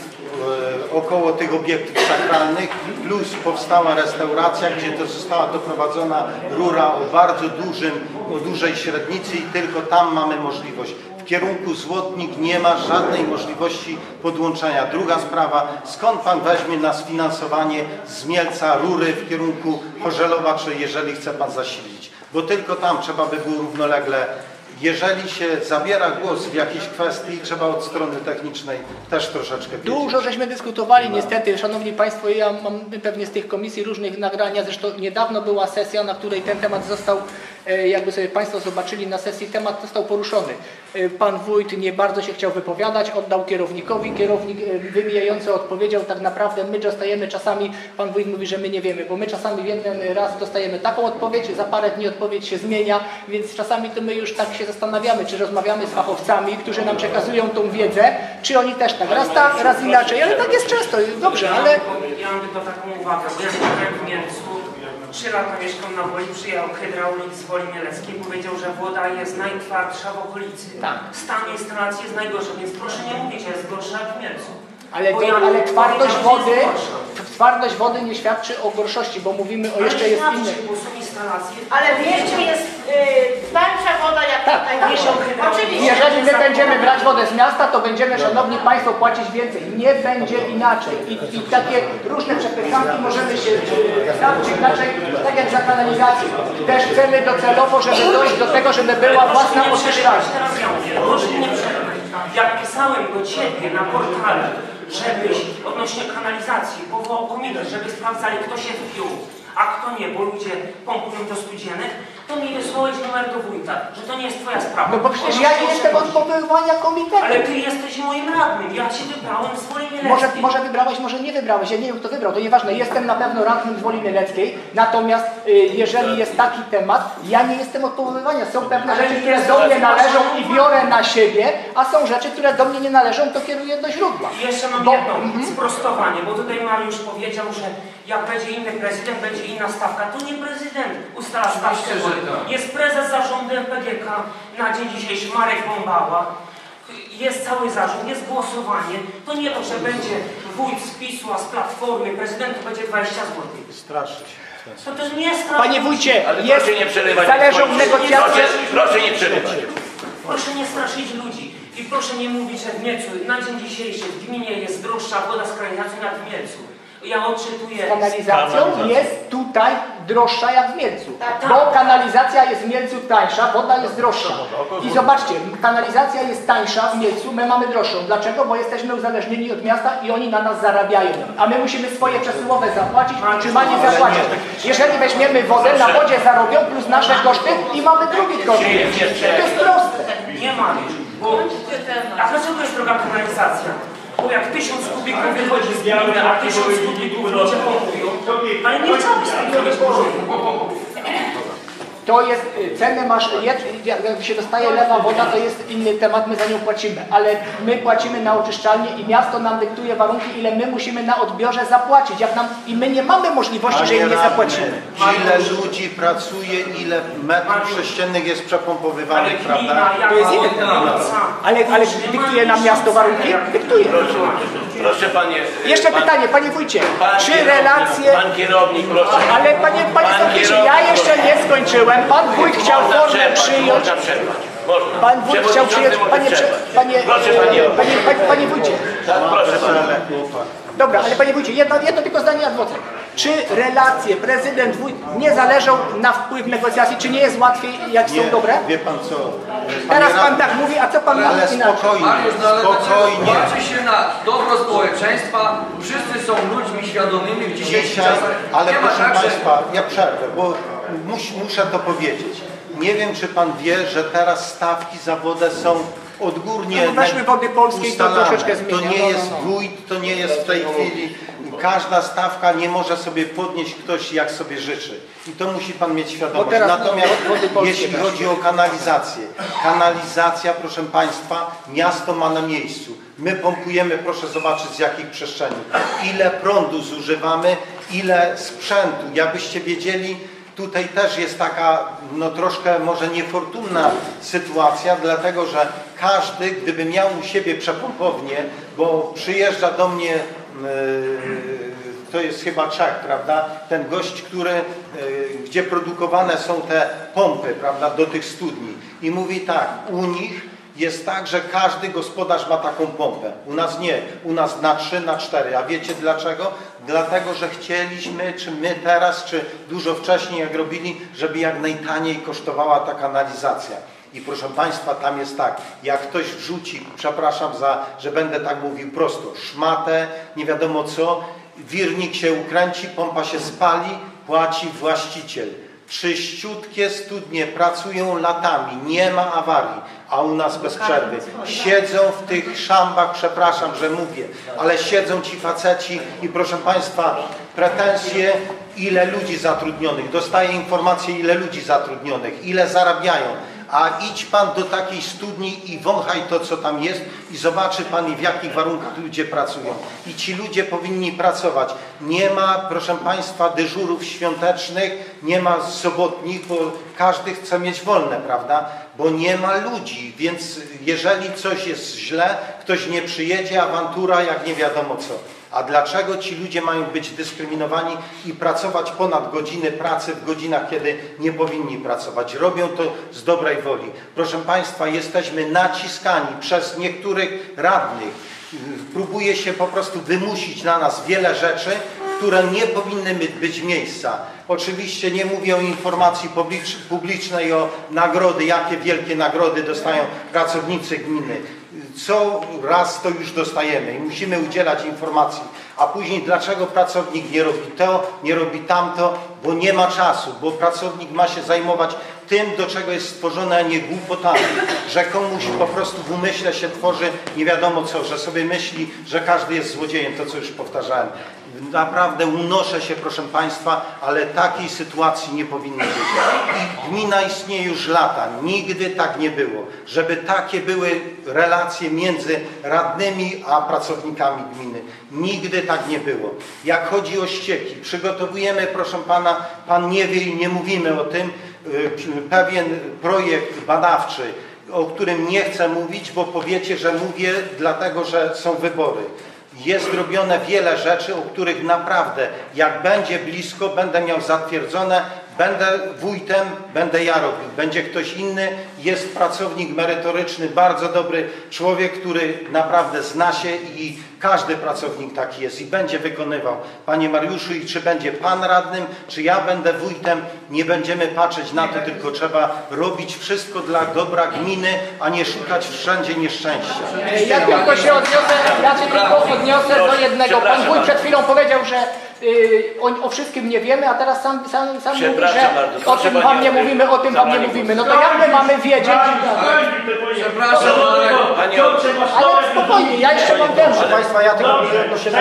e, około tych obiektów sakralnych, plus powstała restauracja, gdzie to została doprowadzona rura o bardzo dużym, o dużej średnicy i tylko tam mamy możliwość. W kierunku Złotnik nie ma żadnej możliwości podłączenia. Druga sprawa, skąd Pan weźmie na sfinansowanie z Mielca rury w kierunku Chorzelowa, czy jeżeli chce Pan zasilić? Bo tylko tam trzeba by było równolegle, jeżeli się zabiera głos w jakiejś kwestii, trzeba od strony technicznej też troszeczkę wiedzieć. Dużo żeśmy dyskutowali, niestety, Szanowni Państwo, ja mam pewnie z tych komisji różnych nagrania, zresztą niedawno była sesja, na której ten temat został, jakby sobie Państwo zobaczyli na sesji, temat został poruszony. Pan wójt nie bardzo się chciał wypowiadać, oddał kierownikowi, kierownik wymijająco odpowiedział, tak naprawdę my dostajemy czasami, pan wójt mówi, że my nie wiemy, bo my czasami w jeden raz dostajemy taką odpowiedź, za parę dni odpowiedź się zmienia, więc czasami to my już tak się zastanawiamy, czy rozmawiamy z fachowcami, którzy nam przekazują tą wiedzę, czy oni też tak, raz tak, raz inaczej, ale tak jest często, dobrze, ale... Ja mam tylko taką uwagę, bo ja mieszkałem w Mielcu, trzy lata mieszkam na Woli, przyjechał hydraulik z Woli Mieleckiej, powiedział, że woda jest najtwardsza w okolicy. Tak. Stan instalacji jest najgorszy, więc proszę nie mówić, że jest gorsza jak w Mielcu. Ale, to, ja ale twardość wody, jest twardość wody nie świadczy o gorszości, bo mówimy o jeszcze jest innych. Ale w mieście jest y, tańsza woda jak Tak, tutaj tak. wiszą. Oczywiście. Jeżeli my będziemy brać wodę z miasta, to będziemy, Szanowni Państwo, płacić więcej. Nie będzie inaczej. I, i takie różne przepychanki możemy się tak czy inaczej, tak jak za kanalizację. Też chcemy docelowo, żeby dojść do tego, żeby była własna oczyszczalnia. Proszę nie przerwać. Jak pisałem do Ciebie na portalu, żebyś odnośnie kanalizacji powołał komitet, żeby sprawdzali, kto się wpił, a kto nie, bo ludzie pompują do studzienek, to mi wysłałeś numer do wójta, że to nie jest Twoja sprawa. No bo przecież ja nie jestem od powoływania komitetu. Ale Ty jesteś moim radnym, ja Cię wybrałem z Woli Mieleckiej. Może, może wybrałeś, może nie wybrałeś, ja nie wiem kto wybrał, to nieważne, jestem na pewno radnym z Woli Mieleckiej, natomiast y, jeżeli jest taki temat, ja nie jestem od powoływania, są pewne rzeczy, które do mnie należą i biorę na siebie, a są rzeczy, które do mnie nie należą, to kieruję do źródła. I jeszcze mam Bo, jedno mm, sprostowanie, bo tutaj Mariusz powiedział, że jak będzie inny prezydent, będzie inna stawka. To nie prezydent ustala stawkę. Jest prezes zarządu M P G K na dzień dzisiejszy, Marek Bombała. Jest cały zarząd, jest głosowanie. To nie to, że będzie wójt z PiSu, a z Platformy, prezydentu będzie dwadzieścia złotych. Straszyć. To też nie straszy. Panie wójcie, ale jest, proszę nie przerywać. zależą negocjacje. Proszę, proszę nie przerywać. Proszę nie straszyć ludzi i proszę nie mówić, że w Mielcu na dzień dzisiejszy w gminie jest droższa woda z kanalizacją jak w Mielcu. Ja odczytuję... Z kanalizacją jest tutaj droższa jak w Mielcu. Tak. Bo kanalizacja jest w Mielcu tańsza, woda jest droższa. I zobaczcie, kanalizacja jest tańsza w Mielcu, my mamy droższą. Dlaczego? Bo jesteśmy uzależnieni od miasta i oni na nas zarabiają. A my musimy swoje przesyłowe zapłacić, utrzymanie zapłacić. Jeżeli weźmiemy wodę, na wodzie zarobią plus nasze koszty i mamy drugi koszt. To jest proste. Nie ma, bo a dlaczego jest droga kanalizacja? Bo jak tysiąc kubików wychodzi z gminy, a tysiąc kubików ludzie pompują, ale nie chciałbyś z tym zrobić porządku. To jest, cenę masz, jak się dostaje lewa woda, to jest inny temat, my za nią płacimy, ale my płacimy na oczyszczalnię i miasto nam dyktuje warunki, ile my musimy na odbiorze zapłacić, jak nam, i my nie mamy możliwości, że im nie zapłacimy. Ile ludzi pracuje, ile metrów sześciennych jest przepompowywanych, prawda? To jest inny temat. Ale, ale dyktuje nam miasto warunki? Dyktuje. Proszę, proszę panie... Jeszcze pan, pytanie, panie wójcie, pan czy kierownik, relacje... Pan kierownik, proszę. Ale panie, panie sołtysie, ja jeszcze nie skończyłem. Pan wójt chciał Można formę przerwać, przyjąć. Można przerwać. Można. Pan wójt chciał przyjąć. Panie, prze, panie, proszę panie, panie, panie, panie wójcie. Tak, proszę pana. Dobra, ale panie wójcie, jedno, jedno tylko zdanie ad vocem. Czy relacje prezydent wójt nie zależą na wpływ negocjacji? Czy nie jest łatwiej, jak Nie, są dobre? wie pan co? Teraz Panie pan tak mówi, a co pan Ale mówi inaczej? spokojnie, Mariusz, no ale spokojnie. patrzy się na dobro społeczeństwa, wszyscy są ludźmi świadomymi w dzisiejszych Dzisiaj, czasach. ale Nie ma proszę tak, że... Państwa, ja przerwę, bo mus, muszę to powiedzieć. Nie wiem, czy Pan wie, że teraz stawki za wodę są odgórnie No, weszły Wody Polskie i to ustalane. troszeczkę zmienia. To nie No, no, jest no. wójt, to nie jest w tej chwili. Każda stawka nie może sobie podnieść ktoś jak sobie życzy. I to musi Pan mieć świadomość. teraz, no, Natomiast Wody Polskie jeśli weszły. chodzi o kanalizację, kanalizacja, proszę Państwa, miasto ma na miejscu. My pompujemy, proszę zobaczyć z jakich przestrzeni. Ile prądu zużywamy, ile sprzętu. Jakbyście wiedzieli, tutaj też jest taka, no troszkę może niefortunna sytuacja, dlatego że każdy, gdyby miał u siebie przepompownię, bo przyjeżdża do mnie, yy, to jest chyba Czech, prawda, ten gość, który, yy, gdzie produkowane są te pompy, prawda, do tych studni i mówi tak, u nich jest tak, że każdy gospodarz ma taką pompę. U nas nie. U nas na trzy, na cztery. A wiecie dlaczego? Dlatego, że chcieliśmy, czy my teraz, czy dużo wcześniej jak robili, żeby jak najtaniej kosztowała ta kanalizacja. I proszę Państwa, tam jest tak, jak ktoś wrzuci, przepraszam za, że będę tak mówił prosto, szmatę, nie wiadomo co, wirnik się ukręci, pompa się spali, płaci właściciel. Czyściutkie studnie pracują latami, nie ma awarii, a u nas bez przerwy. Siedzą w tych szambach, przepraszam, że mówię, ale siedzą ci faceci i proszę Państwa, pretensje, ile ludzi zatrudnionych, dostaję informacje, ile ludzi zatrudnionych, ile zarabiają. A idź Pan do takiej studni i wąchaj to, co tam jest i zobaczy Pan, w jakich warunkach ludzie pracują. I ci ludzie powinni pracować. Nie ma, proszę Państwa, dyżurów świątecznych, nie ma sobotnich, bo każdy chce mieć wolne, prawda? Bo nie ma ludzi, więc jeżeli coś jest źle, ktoś nie przyjedzie, awantura, jak nie wiadomo co. A dlaczego ci ludzie mają być dyskryminowani i pracować ponad godziny pracy w godzinach, kiedy nie powinni pracować? Robią to z dobrej woli. Proszę Państwa, jesteśmy naciskani przez niektórych radnych. Próbuje się po prostu wymusić na nas wiele rzeczy, które nie powinny być miejsca. Oczywiście nie mówię o informacji publicznej, o nagrody, jakie wielkie nagrody dostają pracownicy gminy. Co raz to już dostajemy i musimy udzielać informacji, a później dlaczego pracownik nie robi to, nie robi tamto, bo nie ma czasu, bo pracownik ma się zajmować tym, do czego jest stworzony, a nie głupotami, że komuś po prostu w umyśle się tworzy nie wiadomo co, że sobie myśli, że każdy jest złodziejem, to co już powtarzałem. Naprawdę unoszę się, proszę Państwa, ale takiej sytuacji nie powinno być. I gmina istnieje już lata. Nigdy tak nie było, żeby takie były relacje między radnymi a pracownikami gminy. Nigdy tak nie było. Jak chodzi o ścieki, przygotowujemy, proszę Pana, Pan nie wie i nie mówimy o tym, pewien projekt badawczy, o którym nie chcę mówić, bo powiecie, że mówię dlatego, że są wybory. Jest robione wiele rzeczy, o których naprawdę, jak będzie blisko, będę miał zatwierdzone, będę wójtem, będę ja robił, będzie ktoś inny, jest pracownik merytoryczny, bardzo dobry człowiek, który naprawdę zna się i każdy pracownik taki jest i będzie wykonywał. Panie Mariuszu, i czy będzie pan radnym, czy ja będę wójtem, nie będziemy patrzeć na to, tylko trzeba robić wszystko dla dobra gminy, a nie szukać wszędzie nieszczęścia. Ja tylko się odniosę, ja się tylko odniosę do jednego. Pan wójt przed chwilą powiedział, że y, o, o wszystkim nie wiemy, a teraz sam, sam, sam mówi, że o tym wam nie mówimy, o tym wam nie mówimy. No to jak my mamy wiedzieć? Przepraszam, ale spokojnie, ja jeszcze mam temat. Proszę Państwa, ja tylko jedno się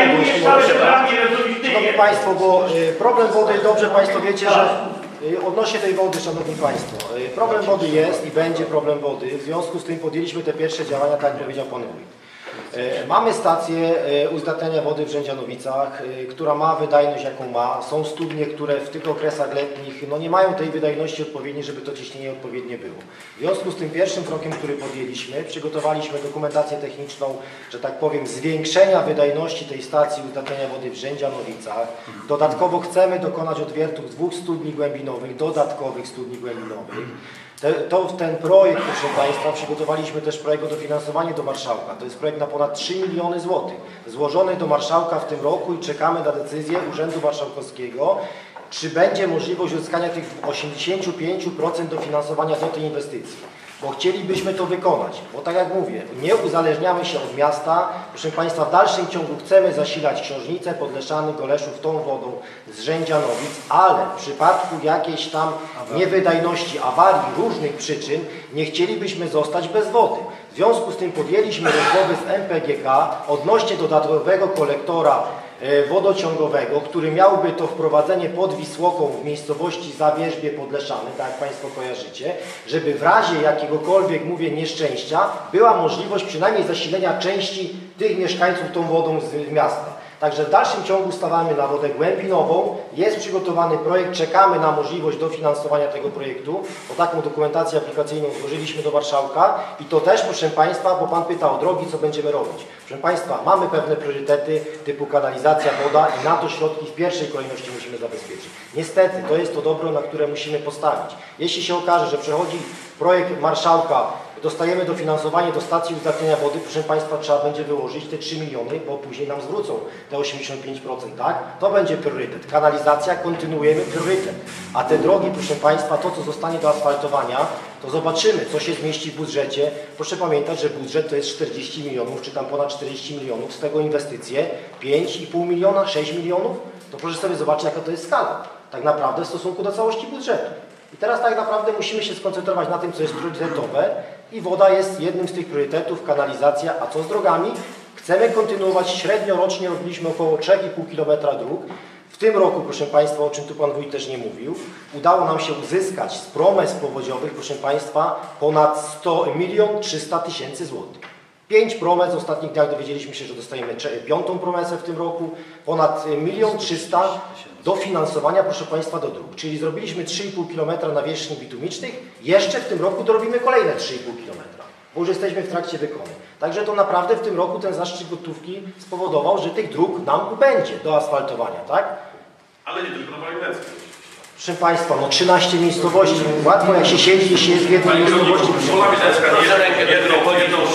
Szanowni Państwo, bo y, problem wody, dobrze Państwo wiecie, że y, odnośnie tej wody, Szanowni Państwo, y, problem wody jest i będzie problem wody. W związku z tym podjęliśmy te pierwsze działania, tak jak powiedział Pan Wójt. Mamy stację uzdatniania wody w Rzędzianowicach, która ma wydajność jaką ma. Są studnie, które w tych okresach letnich no nie mają tej wydajności odpowiedniej, żeby to ciśnienie odpowiednie było. W związku z tym pierwszym krokiem, który podjęliśmy, przygotowaliśmy dokumentację techniczną, że tak powiem, zwiększenia wydajności tej stacji uzdatniania wody w Rzędzianowicach. Dodatkowo chcemy dokonać odwiertów dwóch studni głębinowych, dodatkowych studni głębinowych. Te, to, ten projekt, proszę Państwa, przygotowaliśmy też projekt o dofinansowanie do marszałka. To jest projekt na ponad trzy miliony złotych. Złożony do marszałka w tym roku i czekamy na decyzję Urzędu Marszałkowskiego, czy będzie możliwość uzyskania tych osiemdziesiąt pięć procent dofinansowania do tej inwestycji. Bo chcielibyśmy to wykonać, bo tak jak mówię, nie uzależniamy się od miasta. Proszę Państwa, w dalszym ciągu chcemy zasilać Książnicę, Podleszany, Goleszów tą wodą z Rzędzianowic, ale w przypadku jakiejś tam niewydajności, awarii, różnych przyczyn, nie chcielibyśmy zostać bez wody. W związku z tym podjęliśmy rozmowy z M P G K odnośnie dodatkowego kolektora wodociągowego, który miałby to wprowadzenie pod Wisłoką w miejscowości Zawierzbie Podleszany, tak jak Państwo kojarzycie, żeby w razie jakiegokolwiek, mówię, nieszczęścia była możliwość przynajmniej zasilenia części tych mieszkańców tą wodą z miasta. Także w dalszym ciągu stawiamy na wodę głębinową, jest przygotowany projekt, czekamy na możliwość dofinansowania tego projektu, bo taką dokumentację aplikacyjną złożyliśmy do marszałka i to też, proszę Państwa, bo Pan pyta o drogi, co będziemy robić. Proszę Państwa, mamy pewne priorytety typu kanalizacja, woda i na to środki w pierwszej kolejności musimy zabezpieczyć. Niestety, to jest to dobro, na które musimy postawić. Jeśli się okaże, że przechodzi projekt marszałka, dostajemy dofinansowanie do stacji uzdatniania wody, proszę Państwa, trzeba będzie wyłożyć te trzy miliony, bo później nam zwrócą te osiemdziesiąt pięć procent, tak? To będzie priorytet. Kanalizacja, kontynuujemy priorytet. A te drogi, proszę Państwa, to co zostanie do asfaltowania, to zobaczymy, co się zmieści w budżecie. Proszę pamiętać, że budżet to jest czterdzieści milionów, czy tam ponad czterdzieści milionów, z tego inwestycje pięć i pół miliona, sześć milionów. To proszę sobie zobaczyć, jaka to jest skala. Tak naprawdę w stosunku do całości budżetu. I teraz tak naprawdę musimy się skoncentrować na tym, co jest priorytetowe i woda jest jednym z tych priorytetów, kanalizacja, a co z drogami? Chcemy kontynuować, średnio rocznie robiliśmy około trzy i pół kilometra dróg. W tym roku, proszę Państwa, o czym tu Pan Wójt też nie mówił, udało nam się uzyskać z promes powodziowych, proszę Państwa, ponad milion trzysta tysięcy złotych. Pięć promes, w ostatnich dniach dowiedzieliśmy się, że dostajemy piątą promesę w tym roku, ponad milion trzysta dofinansowania, proszę Państwa, do dróg. Czyli zrobiliśmy trzy i pół kilometra nawierzchni bitumicznych, jeszcze w tym roku dorobimy kolejne trzy i pół kilometra, bo już jesteśmy w trakcie wykonu. Także to naprawdę w tym roku ten zastrzyk gotówki spowodował, że tych dróg nam ubędzie do asfaltowania, tak? Ale nie tylko na Województwie. Proszę Państwa, no trzynaście miejscowości, łatwo jak się siedzi, jeśli jest w jednej miejscowości. Wola Milecka nie jest jedną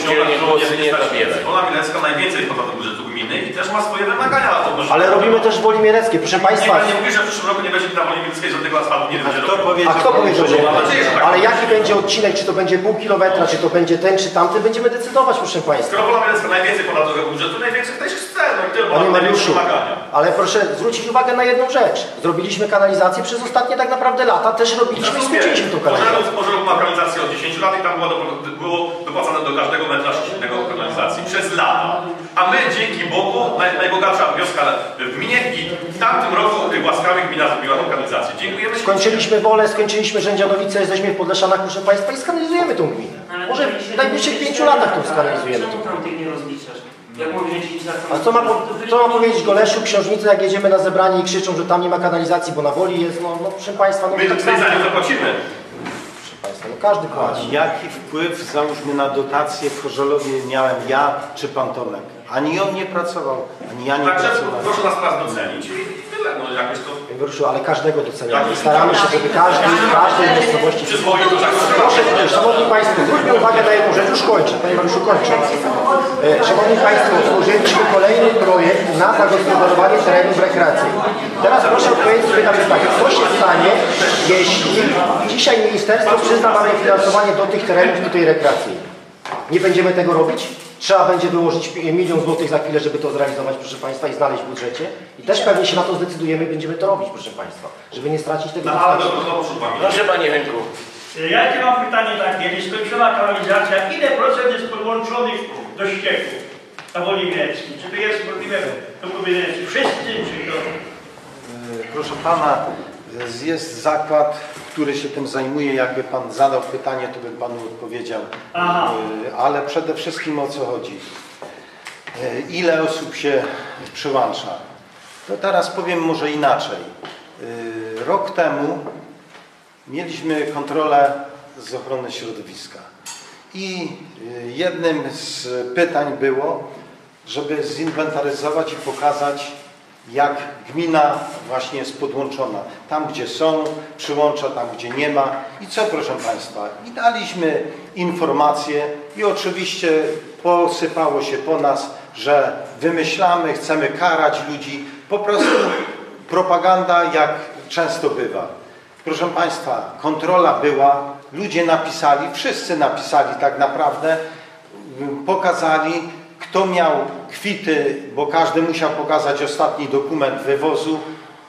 uczciwą. Wola Milecka najwięcej wkłada do budżetu gminy i też ma swoje wymagania na to. Ale robimy też w Woli Mieleckiej, proszę Państwa. Nie, nie mówię, że w przyszłym roku nie będzie na Woli Mieleckiej żadnego asfaltu, nie będzie robił. A kto powiedział, że nie? Ale jaki będzie odcinek, czy to będzie pół kilometra, czy to będzie ten, czy tamten, będziemy decydować, proszę Państwa. Skoro Wola Mielecka najwięcej wkłada do tego budżetu, najwięcej też chce, no i tyle, Panie ma Mariuszu, wymagania. ale proszę zwrócić uwagę na jedną rzecz. Zrobiliśmy kanalizację przez ostatnie tak naprawdę lata, też robiliśmy i skończyliśmy tą kanalizację. Może ma kanalizację od dziesięciu lat i tam było, do, było dopłacane do każdego metra sześciennego kanalizacji przez lata. A my dzięki Bogu, naj, najbogatsza wioska w gminie i w tamtym roku łaskawie gmina zrobiła tą kanalizację. Dziękujemy. Skończyliśmy Wolę, skończyliśmy Rzędzianowice, jesteśmy w Podleszanach, proszę Państwa, i skanalizujemy tą gminę. Może w najbliższych pięciu latach tą skanalizujemy. Czemu tam tych nie rozliczasz? Jak mówię, że A co ma, co ma powiedzieć Goleszu, Książnicy, jak jedziemy na zebranie i krzyczą, że tam nie ma kanalizacji, bo na Woli jest, no, no proszę Państwa, no my tak samo. My za nie zapłacimy. Proszę Państwa, no każdy płaci. Jaki wpływ, załóżmy, na dotację w Chorzelowie miałem ja czy Pan Tomek? Ani on nie pracował, ani ja nie Także pracowałem. proszę nas teraz docenić. ten, no jakoś to... Panie Mariuszu, ale każdego doceniamy. Staramy się, żeby każdy w każdej miejscowości... Proszę, Szanowni Państwo, zwróćmy uwagę na jedną rzecz. Już kończę, Panie Mariuszu, kończę. E, Szanowni Państwo, złożyliśmy kolejny projekt na zagospodarowanie terenów rekreacyjnych. Teraz proszę odpowiedzieć sobie na pytanie, co się stanie, jeśli dzisiaj ministerstwo przyzna mamy finansowanie do tych terenów tutaj rekreacyjnych. Nie będziemy tego robić? Trzeba będzie wyłożyć milion złotych za chwilę, żeby to zrealizować, proszę Państwa, i znaleźć w budżecie. I też pewnie się na to zdecydujemy i będziemy to robić, proszę Państwa, żeby nie stracić tego. No, ale to, to, proszę Panie Henku. Ja tu mam pytanie takie, nieskończona kanalizacja, ile procent jest podłączonych do ścieku na Woli Mieleckiej? Czy to jest możliwe, to powiedzieć, czy wszyscy, czy to... Proszę Pana, jest zakład, który się tym zajmuje. Jakby Pan zadał pytanie, to bym Panu odpowiedział. Aha. Ale przede wszystkim o co chodzi? Ile osób się przyłącza? To teraz powiem może inaczej. Rok temu mieliśmy kontrolę z ochrony środowiska i jednym z pytań było, żeby zinwentaryzować i pokazać, jak gmina właśnie jest podłączona. Tam, gdzie są przyłącza, tam, gdzie nie ma. I co, proszę Państwa? I daliśmy informacje i oczywiście posypało się po nas, że wymyślamy, chcemy karać ludzi. Po prostu propaganda, jak często bywa. Proszę Państwa, kontrola była, ludzie napisali, wszyscy napisali tak naprawdę, pokazali, kto miał kwity, bo każdy musiał pokazać ostatni dokument wywozu,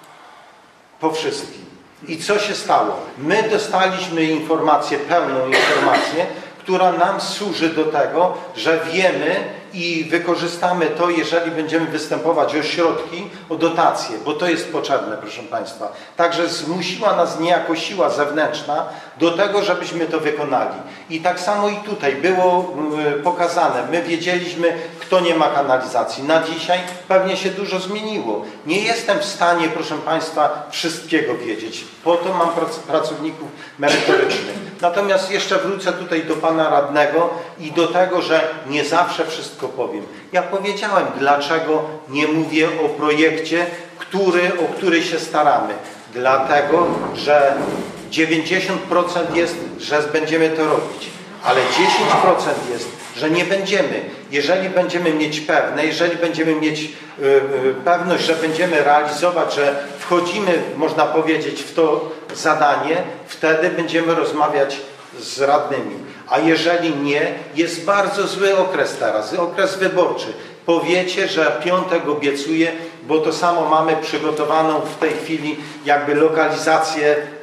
po wszystkim. I co się stało? My dostaliśmy informację, pełną informację, która nam służy do tego, że wiemy i wykorzystamy to, jeżeli będziemy występować o środki, o dotacje, bo to jest potrzebne, proszę Państwa. Także zmusiła nas niejako siła zewnętrzna do tego, żebyśmy to wykonali. I tak samo i tutaj było pokazane. My wiedzieliśmy, kto nie ma kanalizacji. Na dzisiaj pewnie się dużo zmieniło. Nie jestem w stanie, proszę Państwa, wszystkiego wiedzieć. Po to mam pracowników merytorycznych. Natomiast jeszcze wrócę tutaj do Pana Radnego i do tego, że nie zawsze wszystko powiem. Ja powiedziałem, dlaczego nie mówię o projekcie, który, o który się staramy. Dlatego, że dziewięćdziesiąt procent jest, że będziemy to robić, ale dziesięć procent jest, że nie będziemy. Jeżeli będziemy mieć pewne, jeżeli będziemy mieć yy, yy, pewność, że będziemy realizować, że wchodzimy, można powiedzieć, w to zadanie, wtedy będziemy rozmawiać z radnymi. A jeżeli nie, jest bardzo zły okres teraz, okres wyborczy. Powiecie, że piątek obiecuję, bo to samo mamy przygotowaną w tej chwili jakby lokalizację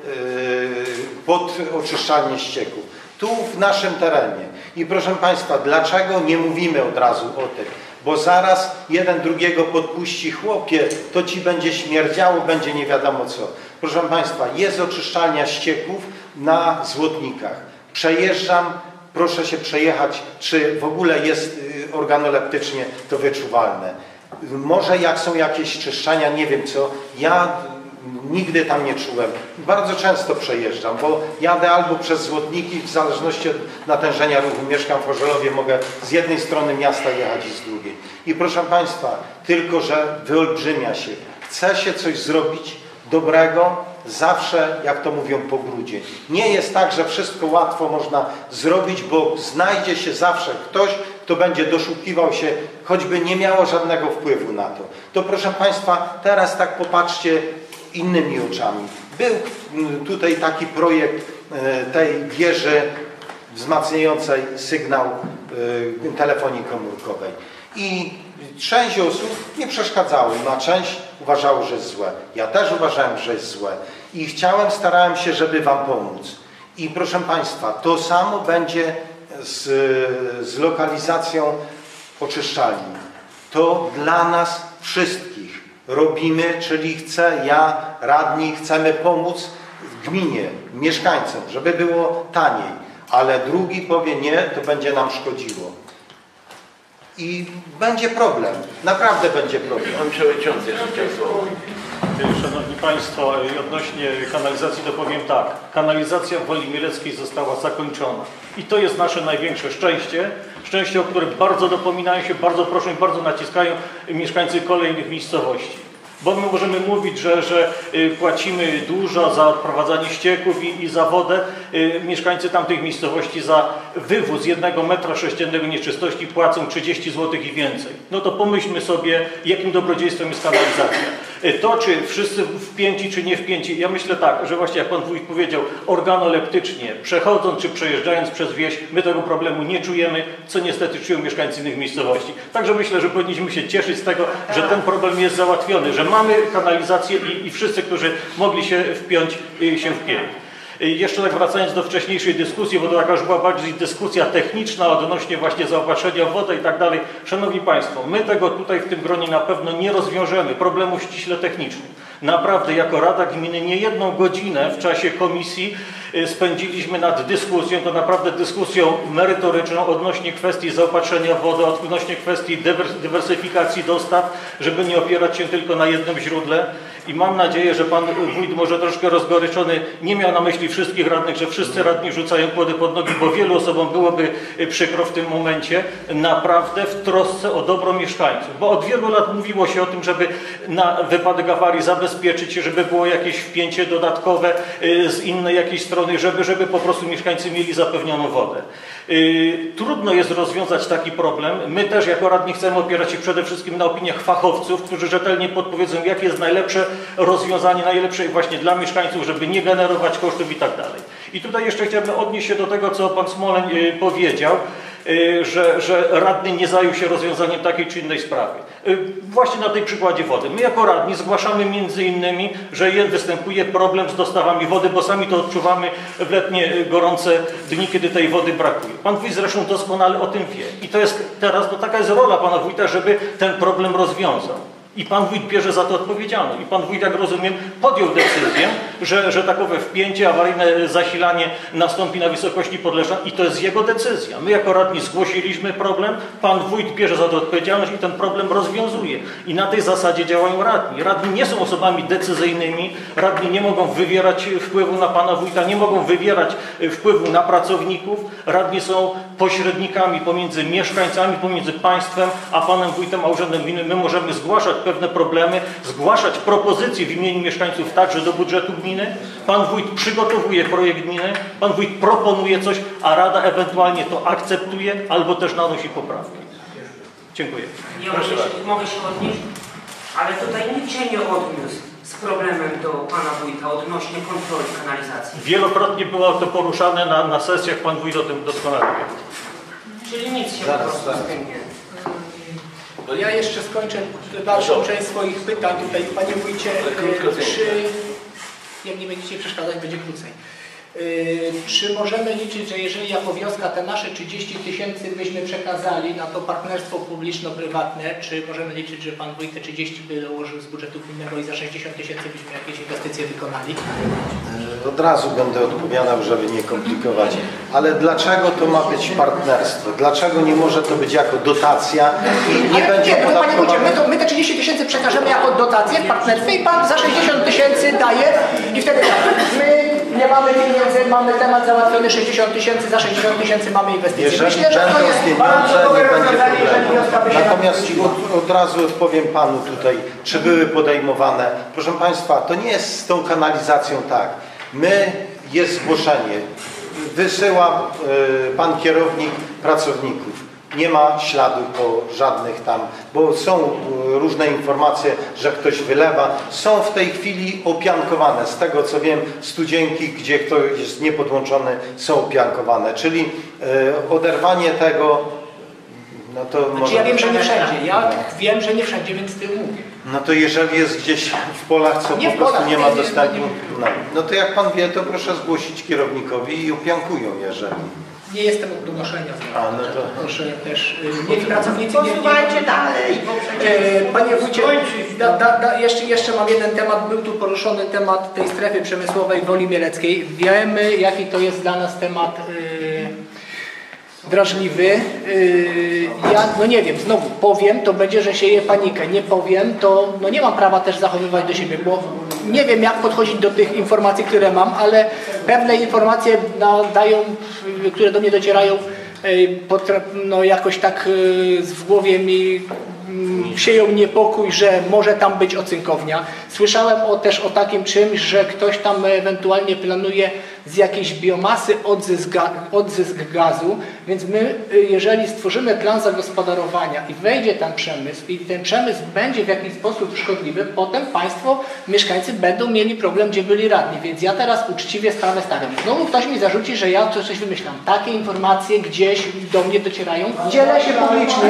yy, pod oczyszczalnię ścieków. Tu w naszym terenie. I proszę Państwa, dlaczego nie mówimy od razu o tym? Bo zaraz jeden drugiego podpuści, chłopie, to ci będzie śmierdziało, będzie nie wiadomo co. Proszę Państwa, jest oczyszczalnia ścieków na Złotnikach. Przejeżdżam, proszę się przejechać, czy w ogóle jest organoleptycznie to wyczuwalne. Może jak są jakieś czyszczania, nie wiem co, ja nigdy tam nie czułem. Bardzo często przejeżdżam, bo jadę albo przez Złotniki, w zależności od natężenia ruchu. Mieszkam w Orzelowie, mogę z jednej strony miasta jechać i z drugiej. I proszę Państwa, tylko że wyolbrzymia się. Chce się coś zrobić dobrego, zawsze, jak to mówią, po brudzie. Nie jest tak, że wszystko łatwo można zrobić, bo znajdzie się zawsze ktoś, kto będzie doszukiwał się, choćby nie miało żadnego wpływu na to. To proszę Państwa, teraz tak popatrzcie innymi oczami. Był tutaj taki projekt tej wieży wzmacniającej sygnał telefonii komórkowej. I część osób nie przeszkadzało, a część uważało, że jest złe. Ja też uważałem, że jest złe. I chciałem, starałem się, żeby Wam pomóc. I proszę Państwa, to samo będzie z, z lokalizacją oczyszczalni. To dla nas wszystkich robimy, czyli chcę, ja, radni, chcemy pomóc gminie, mieszkańcom, żeby było taniej. Ale drugi powie nie, to będzie nam szkodziło. I będzie problem. Naprawdę będzie problem. Pan przewodniczący jeszcze chciał słowo. Szanowni Państwo, odnośnie kanalizacji to powiem tak. Kanalizacja w Woli Mieleckiej została zakończona. I to jest nasze największe szczęście. Szczęście, o które bardzo dopominają się, bardzo proszą i bardzo naciskają mieszkańcy kolejnych miejscowości. Bo my możemy mówić, że, że płacimy dużo za odprowadzanie ścieków i, i za wodę. Mieszkańcy tamtych miejscowości za wywóz jednego metra sześciennego nieczystości płacą trzydzieści złotych i więcej. No to pomyślmy sobie, jakim dobrodziejstwem jest kanalizacja. To, czy wszyscy wpięci, czy nie wpięci, ja myślę tak, że właśnie jak pan wójt powiedział, organoleptycznie, przechodząc czy przejeżdżając przez wieś, my tego problemu nie czujemy, co niestety czują mieszkańcy innych miejscowości. Także myślę, że powinniśmy się cieszyć z tego, że ten problem jest załatwiony, że mamy kanalizację i, i wszyscy, którzy mogli się wpiąć, się wpięli. Jeszcze tak wracając do wcześniejszej dyskusji, bo to taka już była bardziej dyskusja techniczna odnośnie właśnie zaopatrzenia w wodę i tak dalej. Szanowni Państwo, my tego tutaj w tym gronie na pewno nie rozwiążemy, problemu ściśle technicznych. Naprawdę jako Rada Gminy nie jedną godzinę w czasie komisji spędziliśmy nad dyskusją, to naprawdę dyskusją merytoryczną odnośnie kwestii zaopatrzenia w wodę, odnośnie kwestii dywersyfikacji dostaw, żeby nie opierać się tylko na jednym źródle. I mam nadzieję, że pan wójt może troszkę rozgoryczony nie miał na myśli wszystkich radnych, że wszyscy radni rzucają kłody pod nogi, bo wielu osobom byłoby przykro w tym momencie, naprawdę w trosce o dobro mieszkańców. Bo od wielu lat mówiło się o tym, żeby na wypadek awarii zabezpieczyć się, żeby było jakieś wpięcie dodatkowe z innej jakiejś strony, żeby, żeby po prostu mieszkańcy mieli zapewnioną wodę. Trudno jest rozwiązać taki problem. My też jako radni chcemy opierać się przede wszystkim na opiniach fachowców, którzy rzetelnie podpowiedzą, jakie jest najlepsze rozwiązanie, najlepsze właśnie dla mieszkańców, żeby nie generować kosztów i tak dalej. I tutaj jeszcze chciałbym odnieść się do tego, co pan Smoleń powiedział, że, że radny nie zajął się rozwiązaniem takiej czy innej sprawy. Właśnie na tej przykładzie wody. My jako radni zgłaszamy między innymi, że występuje problem z dostawami wody, bo sami to odczuwamy w letnie gorące dni, kiedy tej wody brakuje. Pan wójt zresztą doskonale o tym wie. I to jest teraz, no taka jest rola pana wójta, żeby ten problem rozwiązał. I pan wójt bierze za to odpowiedzialność. I pan wójt, jak rozumiem, podjął decyzję, że, że takowe wpięcie, awaryjne zasilanie nastąpi na wysokości Podlesza i to jest jego decyzja. My jako radni zgłosiliśmy problem, pan wójt bierze za to odpowiedzialność i ten problem rozwiązuje. I na tej zasadzie działają radni. Radni nie są osobami decyzyjnymi, radni nie mogą wywierać wpływu na pana wójta, nie mogą wywierać wpływu na pracowników. Radni są pośrednikami pomiędzy mieszkańcami, pomiędzy państwem, a panem wójtem, a urzędem gminy. My możemy zgłaszać pewne problemy, zgłaszać propozycje w imieniu mieszkańców także do budżetu gminy. Pan wójt przygotowuje projekt gminy, pan wójt proponuje coś, a rada ewentualnie to akceptuje albo też nanosi poprawki. Dziękuję. Ja mogę, mogę się odnieść, ale tutaj nikt się nie odniósł z problemem do pana wójta odnośnie kontroli kanalizacji. Wielokrotnie było to poruszane na, na sesjach, pan wójt o tym doskonale wie. Czyli nic się Zaraz, po prostu zaraz. z tym nie... Bo ja jeszcze skończę dalszą część swoich pytań tutaj, panie wójcie, czy, jak nie będziecie przeszkadzać, będzie krócej. Czy możemy liczyć, że jeżeli jako wioska te nasze trzydzieści tysięcy byśmy przekazali na to partnerstwo publiczno-prywatne, czy możemy liczyć, że pan wójt te trzydzieści by dołożył z budżetu gminnego i za sześćdziesiąt tysięcy byśmy jakieś inwestycje wykonali? Od razu będę odpowiadał, żeby nie komplikować. Ale dlaczego to ma być partnerstwo? Dlaczego nie może to być jako dotacja i nie Ale będzie nie, to panie wójcie, my, opodatkowane? to, my te trzydzieści tysięcy przekażemy jako dotację w partnerstwie i pan za sześćdziesiąt tysięcy daje i wtedy tak, my nie mamy pieniędzy, mamy temat załatwiony sześćdziesiąt tysięcy, za sześćdziesiąt tysięcy mamy inwestycje. Jeżeli Myślę, że to będą jest pieniądze, bardzo nie dobre będzie rozwiązanie, jeżeli problemu. wioska by się Natomiast na od, od razu odpowiem panu tutaj, czy były podejmowane. Proszę państwa, to nie jest z tą kanalizacją tak. My, jest zgłoszenie, wysyła y, pan kierownik pracowników. Nie ma śladu po żadnych tam, bo są y, różne informacje, że ktoś wylewa. Są w tej chwili opiankowane. Z tego co wiem, studzienki, gdzie ktoś jest niepodłączony, są opiankowane. Czyli y, oderwanie tego, no to Znaczy, może... ja wiem, że nie wszędzie. Ja wiem, że nie wszędzie, więc tym mówię. No to jeżeli jest gdzieś w polach, co Nie po w prostu polach, nie nie, ma nie, dostępu, nie. no, no to jak pan wie, to proszę zgłosić kierownikowi i opiankują, jeżeli... Nie jestem od donoszenia. A, no to... Proszę też, y, mieli pracownicy... nie- Posuwajcie dalej, bo przecież... E, Panie wójcie, da, da, da, jeszcze, jeszcze mam jeden temat, był tu poruszony temat tej strefy przemysłowej w Woli Mieleckiej. Wiemy, jaki to jest dla nas temat e, drażliwy. E, ja, no nie wiem, znowu powiem, to będzie, że sieje panikę. Nie powiem, to no nie mam prawa też zachowywać do siebie, bo nie wiem, jak podchodzić do tych informacji, które mam, ale pewne informacje dają, które do mnie docierają, no jakoś tak w głowie mi mm, sieją niepokój, że może tam być ocynkownia. Słyszałem o, też o takim czymś, że ktoś tam ewentualnie planuje z jakiejś biomasy odzysk, ga, odzysk gazu, więc my, jeżeli stworzymy plan zagospodarowania i wejdzie tam przemysł i ten przemysł będzie w jakiś sposób szkodliwy, potem państwo, mieszkańcy będą mieli problem, gdzie byli radni, więc ja teraz uczciwie sprawę stawiam. Znowu ktoś mi zarzuci, że ja coś wymyślam. Takie informacje gdzieś do mnie docierają. Dzielę się publicznie.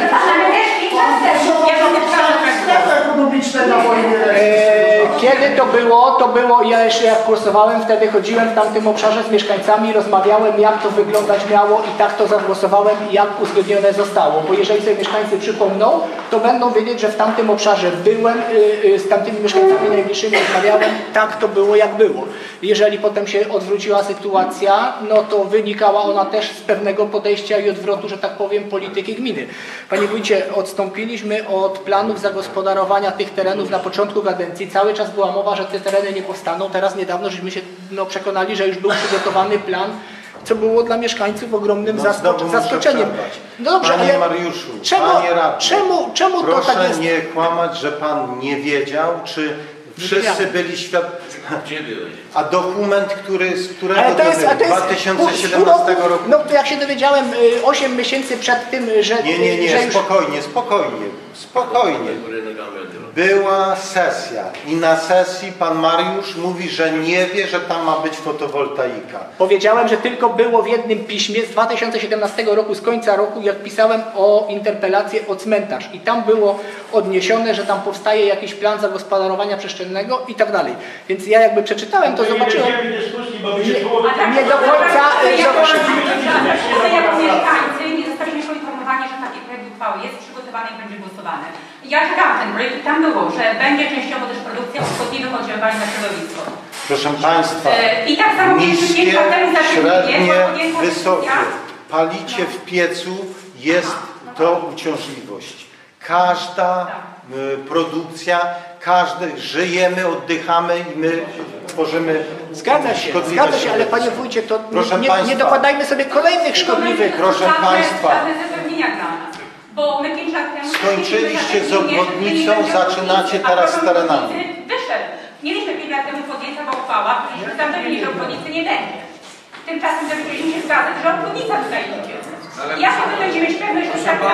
Kiedy to było? To było, ja jeszcze jak kursowałem, wtedy chodziłem w tamtym obszarze z mieszkańcami, rozmawiałem, jak to wyglądać miało i tak to zagłosowałem i jak uzgodnione zostało. Bo jeżeli sobie mieszkańcy przypomną, to będą wiedzieć, że w tamtym obszarze byłem, z tamtymi mieszkańcami najbliższymi rozmawiałem, tak to było jak było. Jeżeli potem się odwróciła sytuacja, no to wynikała ona też z pewnego podejścia i odwrotu, że tak powiem, polityki gminy. Panie wójcie, odstąpiliśmy od planów zagospodarowania tych terenów na początku kadencji. Cały czas była mowa, że te tereny nie powstaną. Teraz niedawno żeśmy się no, przekonali, że już był przygotowany plan, co było dla mieszkańców ogromnym No, zasko zaskoczeniem. No dobrze, panie ale Mariuszu, czemu, panie radny, czemu, czemu to proszę tak jest? nie kłamać, że pan nie wiedział, czy wszyscy byli świadkomi. A dokument, który, z którego ale to jest, to a to jest dwa tysiące siedemnastego roku? No to jak się dowiedziałem osiem miesięcy przed tym, że... Nie, nie, nie, że już... spokojnie, spokojnie, spokojnie. Była sesja i na sesji pan Mariusz mówi, że nie wie, że tam ma być fotowoltaika. Powiedziałem, że tylko było w jednym piśmie z dwa tysiące siedemnastego roku, z końca roku, jak pisałem o interpelację o cmentarz. I tam było odniesione, że tam powstaje jakiś plan zagospodarowania przestrzennego i tak dalej. Więc ja jakby przeczytałem, to zobaczyłem... Nie, nie do końca... My jako mieszkańcy nie zostaliśmy poinformowani, że taki projekt uchwały jest przygotowany i będzie głosowany. Ja czytałam ten projekt i tam było, że będzie częściowo też produkcja szkodliwych oddziaływań na środowisko. Proszę państwa, I tak samo niskie, średnie, wysokie. Palicie w piecu, jest to uciążliwość. Każda y, produkcja, każdy, żyjemy, oddychamy i my tworzymy Zgadza się, zgadza się, ale panie wójcie, to proszę nie, państwa, nie dokładajmy sobie kolejnych szkodliwych. Proszę państwa, bo my pięć lat temu skończyliście z obwodnicą, zaczynacie teraz z terenami. Wyszedł. Mieliśmy pięć lat temu podjęcia w uchwałach, że tam dowiedzieli, że obwodnicy nie będzie. Tymczasem dowiedzieliśmy się zgadzać, że obwodnica tutaj idzie. Jak my będziemy mieć pewność, że tak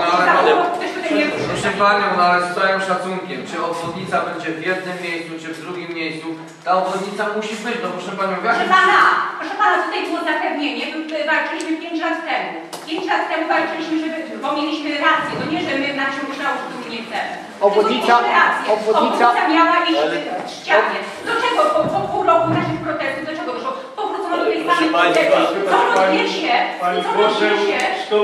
Proszę Panią, no ale z całym szacunkiem, czy obwodnica będzie w jednym miejscu, czy w drugim miejscu, ta obwodnica musi być, no proszę Panią, w Proszę Pana, proszę Pana, tutaj było zapewnienie, walczyliśmy pięć lat temu. Pięć lat temu walczyliśmy, żeby, bo mieliśmy rację, to nie, że my w naszym kształcie nie chcemy. Obwodnica, obwodnica, obwodnica miała iść w ścianie. Do czego po, po pół roku naszych protestów, do czego doszło? Powrócono do tej samej koncepcji. Co rozwie się, co rozwie się.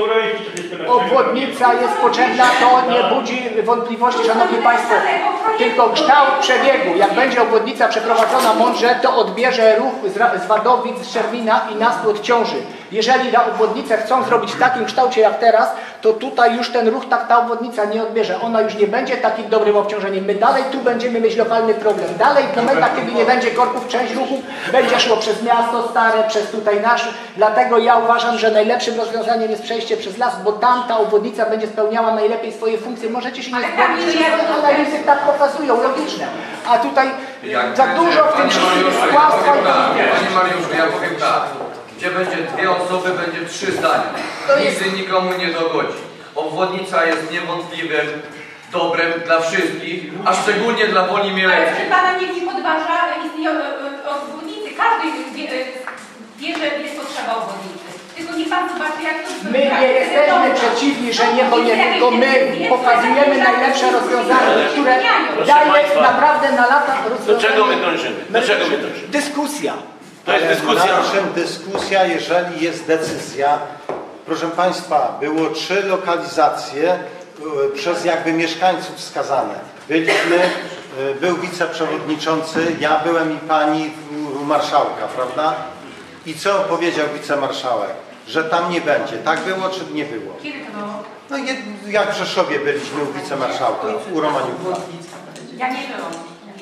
obwodnica jest potrzebna, to nie budzi wątpliwości, szanowni państwo. Tylko kształt przebiegu, jak będzie obwodnica przeprowadzona mądrze, to odbierze ruch z Wadowic, z Czerwina i nas tu odciąży. Jeżeli na obwodnicę chcą zrobić w takim kształcie jak teraz, to tutaj już ten ruch tak ta obwodnica nie odbierze. Ona już nie będzie takim dobrym obciążeniem. My dalej tu będziemy mieć lokalny problem. Dalej w momentach, kiedy nie będzie korków, część ruchu będzie szło przez miasto stare, przez tutaj nasz. Dlatego ja uważam, że najlepszym rozwiązaniem jest przejście przez las, bo tam ta obwodnica będzie spełniała najlepiej swoje funkcje. Możecie się nie zgodzić, ale analizy tak pokazują, logiczne. A tutaj Jak za będzie, dużo w tym panie wszystkim jest Mariuszu, kłamstwa i Panie Mariuszu, ja powiem tak. Gdzie będzie dwie osoby, będzie trzy zdania. Nigdy nikomu nie dogodzi. Obwodnica jest niewątpliwym dobrem dla wszystkich, a szczególnie dla Woli Mieleckiej. Ale Pana nikt nie podważa istnienia obwodnicy. Każdy wie, wie, że jest potrzeba obwodnicy. Tylko niech Pan zobaczy, jak to My nie jesteśmy przeciwni, że nie, bo nie, tylko my pokazujemy najlepsze rozwiązanie, które daje naprawdę na lata rozwiązanie. Do czego my dążymy? Do czego my dążymy? Dyskusja. To jest dyskusja. Naszym dyskusja, jeżeli jest decyzja. Proszę Państwa, było trzy lokalizacje y, przez jakby mieszkańców wskazane. Byliśmy, y, był wiceprzewodniczący, ja byłem i pani u marszałka, prawda? I co powiedział wicemarszałek? Że tam nie będzie. Tak było, czy nie było? Kiedy to było? No jed, jak w Rzeszowie byliśmy u wicemarszałka, u Romaniuka. Ja nie byłam.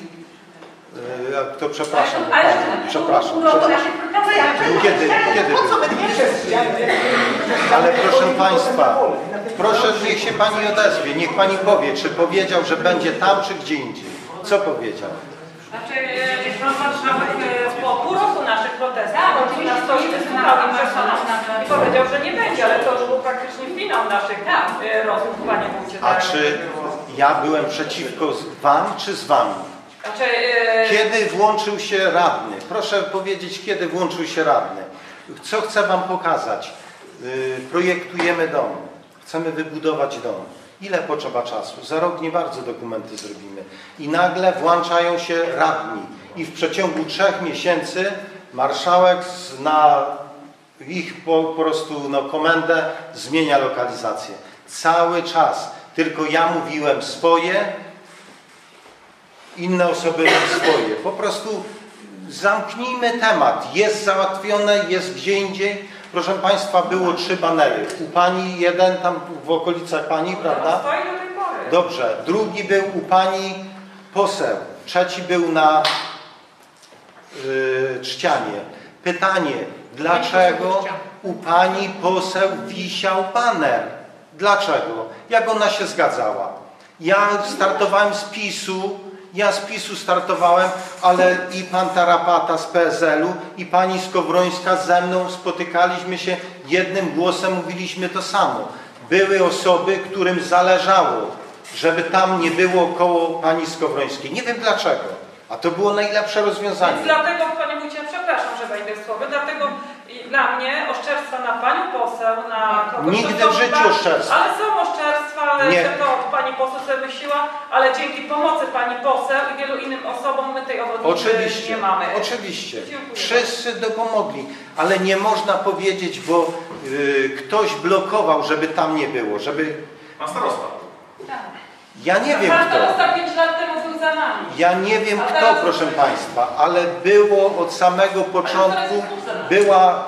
To przepraszam, Ale, ale, przepraszam. u, u, u, Kiedy, kiedy? Ale proszę Państwa, Proszę, niech się pani odezwie, niech pani powie, czy powiedział, że będzie tam, czy gdzie indziej. Co powiedział? Znaczy, pan marszałek po pół roku naszych protestów, Tak, na oczywiście, stolicy oczywiście, słuchał i tak, i powiedział, że nie będzie, ale to już był praktycznie finał naszych Tak. e, rozmów, panie wójcie. A tak. czy ja byłem przeciwko z- wam, czy z wami? Znaczy, e, Kiedy włączył się radny? Proszę powiedzieć, kiedy włączył się radny. Co chcę wam pokazać? Yy, projektujemy dom. Chcemy wybudować dom. Ile potrzeba czasu? Za rok nie bardzo dokumenty zrobimy. I nagle włączają się radni. I w przeciągu trzech miesięcy marszałek z- na ich po, po prostu no, komendę zmienia lokalizację. Cały czas. Tylko ja mówiłem swoje, inne osoby swoje. Po prostu zamknijmy temat. Jest załatwione, jest gdzie indziej. Proszę Państwa, było trzy banery. U Pani jeden, tam w okolicach Pani, prawda? stoi do tej pory. Dobrze. Drugi był u Pani poseł. Trzeci był na yy, Trzcianie. Pytanie, dlaczego u Pani poseł wisiał baner? Dlaczego? Jak ona się zgadzała? Ja startowałem z PiSu, ja z PiSu startowałem, ale i pan Tarapata z P S L u, i pani Skowrońska ze mną spotykaliśmy się, jednym głosem mówiliśmy to samo. Były osoby, którym zależało, żeby tam nie było koło pani Skowrońskiej. Nie wiem dlaczego, a to było najlepsze rozwiązanie. Więc dlatego, panie wójcie, przepraszam, że wejdę w słowo, dlatego i dla mnie oszczerstwa na panią poseł, na kogoś, Nigdy kto w życiu chyba- oszczerstwa. Ale są oszczerstwa, ale Nie. że to pani poseł sobie wysiła, ale dzięki pomocy pani poseł i wielu innym osobom my tej obwodnicy Oczywiście, nie mamy. oczywiście. Dziękuję. Wszyscy dopomogli, ale nie można powiedzieć, bo y, ktoś blokował, żeby tam nie było, żeby... Pan starosta. Ja nie wiem Pan kto. starosta pięć lat temu był za nami. Ja nie wiem A kto, teraz- proszę Państwa, ale było od samego początku, była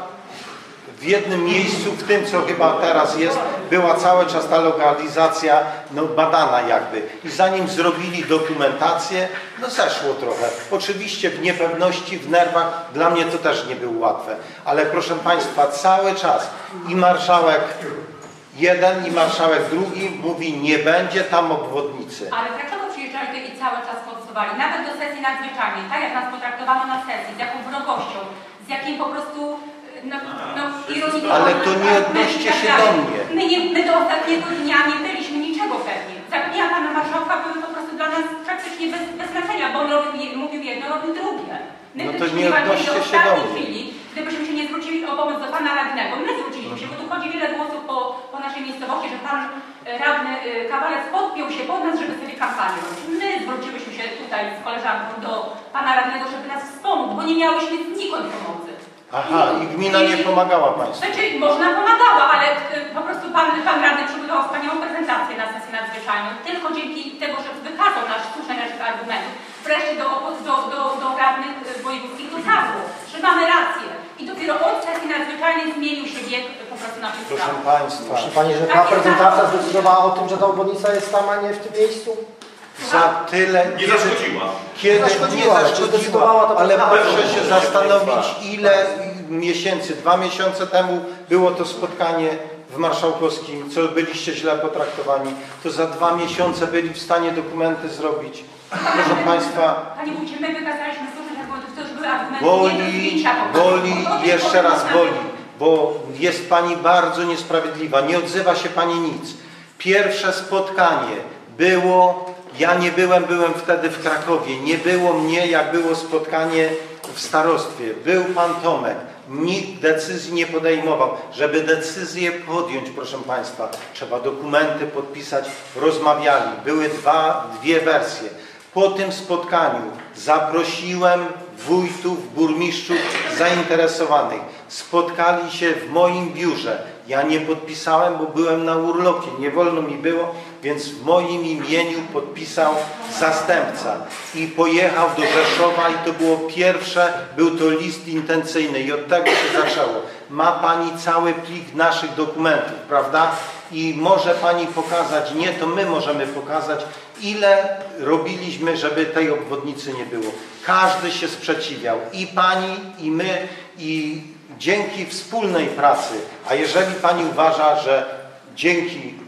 w jednym miejscu, w tym co chyba teraz jest, była cały czas ta lokalizacja no, badana jakby. I zanim zrobili dokumentację, no zeszło trochę. Oczywiście w niepewności, w nerwach, dla mnie to też nie było łatwe. Ale proszę Państwa, cały czas i marszałek jeden i marszałek drugi mówi, nie będzie tam obwodnicy. Ale dlaczego przyjeżdżali tutaj i cały czas forsowali? Nawet do sesji nadzwyczajnej, tak jak nas potraktowano na sesji, z jaką wrogością, z jakim po prostu no, no, ironiką. Ale to nie odnoście się do mnie. My, nie, my do ostatniego dnia nie byliśmy niczego pewni. Zapewnienia pana marszałka były po prostu dla nas praktycznie bez, bez znaczenia, bo on robił, je- mówił jedno, robił drugie. My No to gdybyśmy nie walczyli odnoście do się do ostatniej mnie. chwili, gdybyśmy się nie zwrócili o pomoc do pana radnego, my zwróciliśmy się, bo tu chodzi wiele głosów po, po naszej miejscowości, że pan e, radny e, Kawalec podpiął się pod nas, żeby sobie kampanię robić. My zwróciłyśmy się tutaj z koleżanką do pana radnego, żeby nas wspomógł, bo nie miałyśmy znikąd pomocy. Aha, i gmina nie pomagała Państwu. Znaczy, można pomagała, ale y, po prostu pan, pan radny przygotował wspaniałą prezentację na sesję nadzwyczajną. Tylko dzięki tego, że wykazał nasz słuszność naszych argumentów, wreszcie do, do, do, do radnych y, wojewódzkich dotarło, że mamy rację. I dopiero od sesji nadzwyczajnej zmienił się bieg y, po prostu naszych Proszę spraw. Państwa, Proszę Pani, że ta Takie prezentacja samo- zdecydowała o tym, że ta obwodnica jest tam, a nie w tym miejscu? za tyle... Nie zaszkodziła. Kiedy Nie nie zaszkodziła, ale czy zdecydowała zaszkodziła, to ale prawda? proszę się zastanowić, ile miesięcy, dwa miesiące temu było to spotkanie w Marszałkowskim, co byliście źle potraktowani, to za dwa miesiące byli w stanie dokumenty zrobić. Proszę Państwa, Panie wójcie, my wykazaliśmy słuszność argumentów, to już były argumenty nie do boli, zdjęcia po prostu. boli Bo to i jeszcze tylko raz można- boli, bo jest Pani bardzo niesprawiedliwa, nie odzywa się Pani nic. Pierwsze spotkanie było, ja nie byłem, byłem wtedy w Krakowie, nie było mnie, jak było spotkanie w starostwie. Był Pan Tomek, nikt decyzji nie podejmował. Żeby decyzję podjąć, proszę Państwa, trzeba dokumenty podpisać, rozmawiali. Były dwa, dwie wersje. Po tym spotkaniu zaprosiłem wójtów, burmistrzów zainteresowanych. Spotkali się w moim biurze. Ja nie podpisałem, bo byłem na urlopie, nie wolno mi było, więc w moim imieniu podpisał zastępca i pojechał do Rzeszowa i to było pierwsze, był to list intencyjny i od tego się zaczęło. Ma Pani cały plik naszych dokumentów, prawda? I może Pani pokazać, nie, to my możemy pokazać, ile robiliśmy, żeby tej obwodnicy nie było. Każdy się sprzeciwiał, i Pani, i my, i dzięki wspólnej pracy, a jeżeli Pani uważa, że dzięki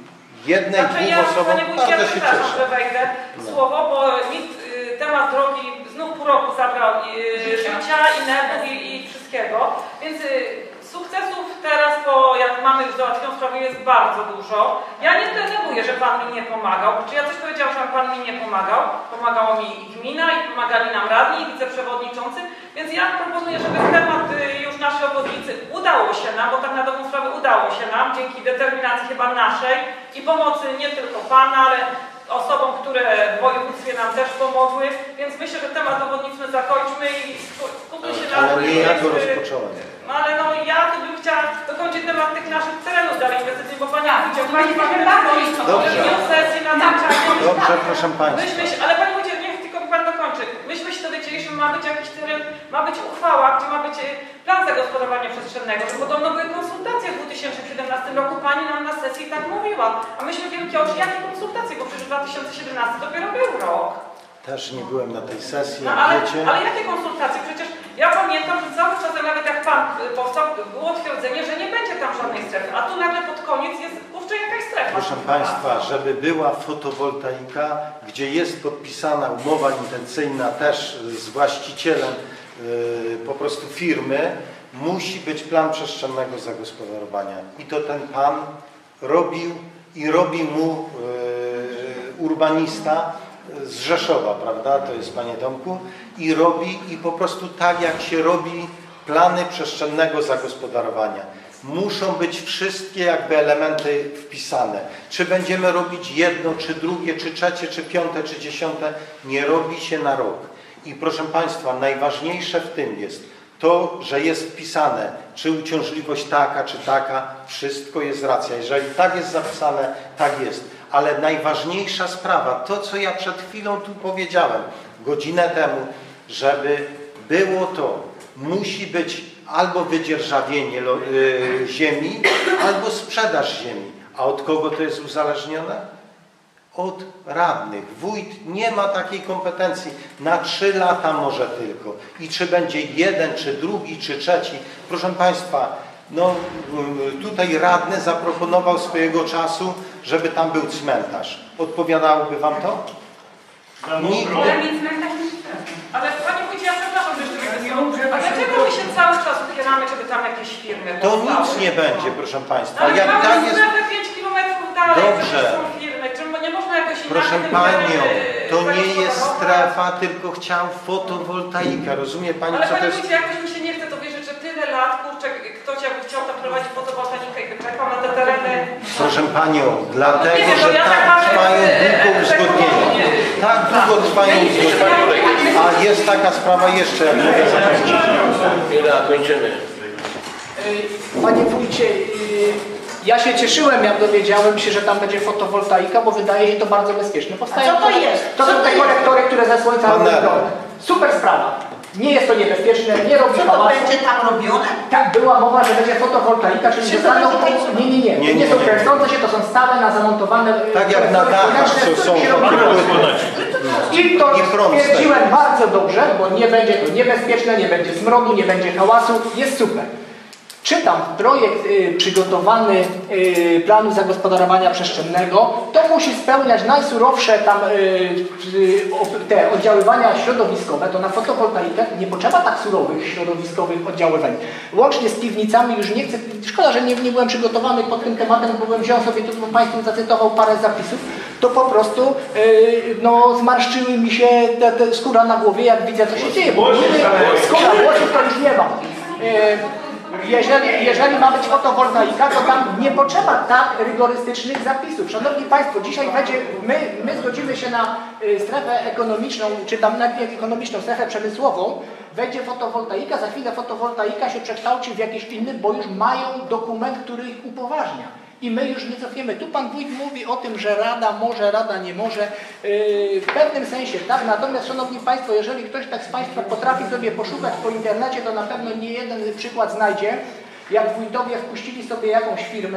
jednej, Znaczy, dwóch ja, osobom panie wójcie, ja bardzo się przepraszam, cieszę. że wejdę w No. słowo, bo mi y, temat drogi znów pół roku zabrał y, życia i nerwów i, i wszystkiego, więc y, sukcesów teraz, bo jak mamy już załatwioną sprawę, jest bardzo dużo. Ja nie denerwuję, że Pan mi nie pomagał. Czy ja coś powiedziałam, że Pan mi nie pomagał? Pomagała mi i gmina, i pomagali nam radni, i wiceprzewodniczący, więc ja proponuję, żeby temat y, już naszej obwodnicy udało się nam, bo tak na dobrą sprawę udało się nam, dzięki determinacji chyba naszej i pomocy nie tylko Pana, ale osobom, które w województwie nam też pomogły, więc myślę, że temat obwodnicy zakończmy i skupmy się na Ale tym. nie ja go rozpocząłem. No ale no ja to bym chciała dokończyć temat tych naszych terenów dalej inwestycji, bo Pani Tak, widział, Pani Pani bardziej Dobrze. sesji na nadzwyczajnej. Dobrze, proszę Państwa. Myśmy się, ale Pani Wójcie, niech tylko Pan dokończy. Myśmy się dowiedzieli, że ma być jakiś teren, ma być uchwała, gdzie ma być e, plan zagospodarowania przestrzennego, że podobno były konsultacje w dwa tysiące siedemnastym roku, Pani nam na sesji tak mówiła. A myśmy wielkie oczy, jakie konsultacje, bo przecież dwa tysiące siedemnasty dopiero był rok. Też nie byłem na tej sesji, No jak ale, wiecie. ale jakie konsultacje? Przecież ja pamiętam, że cały czas, nawet jak Pan y, powstał, było twierdzenie, że nie będzie tam żadnej strefy, a tu nagle pod koniec jest kurczę jakaś strefa. Proszę Państwa, żeby była fotowoltaika, gdzie jest podpisana umowa intencyjna też z właścicielem yy, po prostu firmy, musi być plan przestrzennego zagospodarowania. I to ten Pan robił i robi mu yy, urbanista z Rzeszowa, prawda? To jest, Panie Tomku. I robi i po prostu tak, jak się robi plany przestrzennego zagospodarowania. Muszą być wszystkie jakby elementy wpisane. Czy będziemy robić jedno, czy drugie, czy trzecie, czy piąte, czy dziesiąte, nie robi się na rok. I proszę Państwa, najważniejsze w tym jest to, że jest wpisane, czy uciążliwość taka, czy taka, wszystko jest racja. Jeżeli tak jest zapisane, tak jest. Ale najważniejsza sprawa, to co ja przed chwilą tu powiedziałem, godzinę temu, żeby było to, musi być albo wydzierżawienie y, ziemi, albo sprzedaż ziemi. A od kogo to jest uzależnione? Od radnych. Wójt nie ma takiej kompetencji. Na trzy lata może tylko. I czy będzie jeden, czy drugi, czy trzeci. Proszę Państwa, no tutaj radny zaproponował swojego czasu, żeby tam był cmentarz. Odpowiadałoby Wam to? Nikt. Ale Panie Wójcie, ja przepraszam, że jeszcze a dlaczego my się cały czas upieramy, żeby tam jakieś firmy To powstały? nic nie będzie, proszę Państwa. Ale Jak mamy tak jest... strefę pięć kilometrów dalej, Dobrze. że są firmy. Czy nie można jakoś Proszę inaczej Panią, tym to tereny nie jest zagospodarować? strefa, tylko chciał fotowoltaikę. Rozumie Pani, Ale co to Panie jest? Wójcie, jakoś mi się nie chce to wierzyć, że tyle lat, kurczę, ktoś jakby chciał tam prowadzić fotowoltaikę i wyczekał na te tereny. Proszę Panią, dlatego, Nie wiem, że no ja tak tak patrzę, trwają e, długo e, uzgodnienia. Tak długo trwają uzgodnienia. A jest taka sprawa jeszcze, jak mogę zakończyć. Chwila, kończymy. Panie Wójcie, ja się cieszyłem, jak dowiedziałem się, że tam będzie fotowoltaika, bo wydaje się to bardzo bezpieczne. Powstają A co to jest? To Co są to te jest? kolektory, które ze słońca robią Panele. prąd. Super sprawa. Nie jest to niebezpieczne, nie robi Co to hałasu. będzie tam robione? Tak, była mowa, że będzie fotowoltaika, czyli Czy to zostaną... będzie tak- Nie, nie, nie. Nie, Nie, nie, są nie. kręcące się, to są stałe na zamontowane... Tak jak na kolektory dachach, słoneczne, co z są których się robi prąd. I to I prąd stwierdziłem bardzo dobrze, bo nie będzie to niebezpieczne, nie będzie smrodu, nie będzie hałasu, jest super. Czytam projekt y, przygotowany y, planu zagospodarowania przestrzennego, to musi spełniać najsurowsze tam y, y, o- te oddziaływania środowiskowe, to na fotowoltaikę nie potrzeba tak surowych środowiskowych oddziaływań. Łącznie z piwnicami już nie chcę, szkoda, że nie, nie byłem przygotowany pod tym tematem, bo bym wziął sobie, tu bym Państwu zacytował parę zapisów, to po prostu y, no, zmarszczyły mi się te, te skóra na głowie, jak widzę, co się dzieje, bo skóra włosów to już nie ma. Y, Jeżeli, jeżeli ma być fotowoltaika, to tam nie potrzeba tak rygorystycznych zapisów. Szanowni Państwo, dzisiaj będzie, my, my zgodzimy się na y, strefę ekonomiczną, czy tam na ekonomiczną strefę przemysłową, wejdzie fotowoltaika, za chwilę fotowoltaika się przekształci w jakiś inny, bo już mają dokument, który ich upoważnia. I my już nie cofiemy. Tu Pan Wójt mówi o tym, że Rada może, Rada nie może. Yy, w pewnym sensie tak. Natomiast, Szanowni Państwo, jeżeli ktoś tak z Państwa potrafi sobie poszukać po internecie, to na pewno nie jeden przykład znajdzie, jak wójtowie wpuścili sobie jakąś firmę,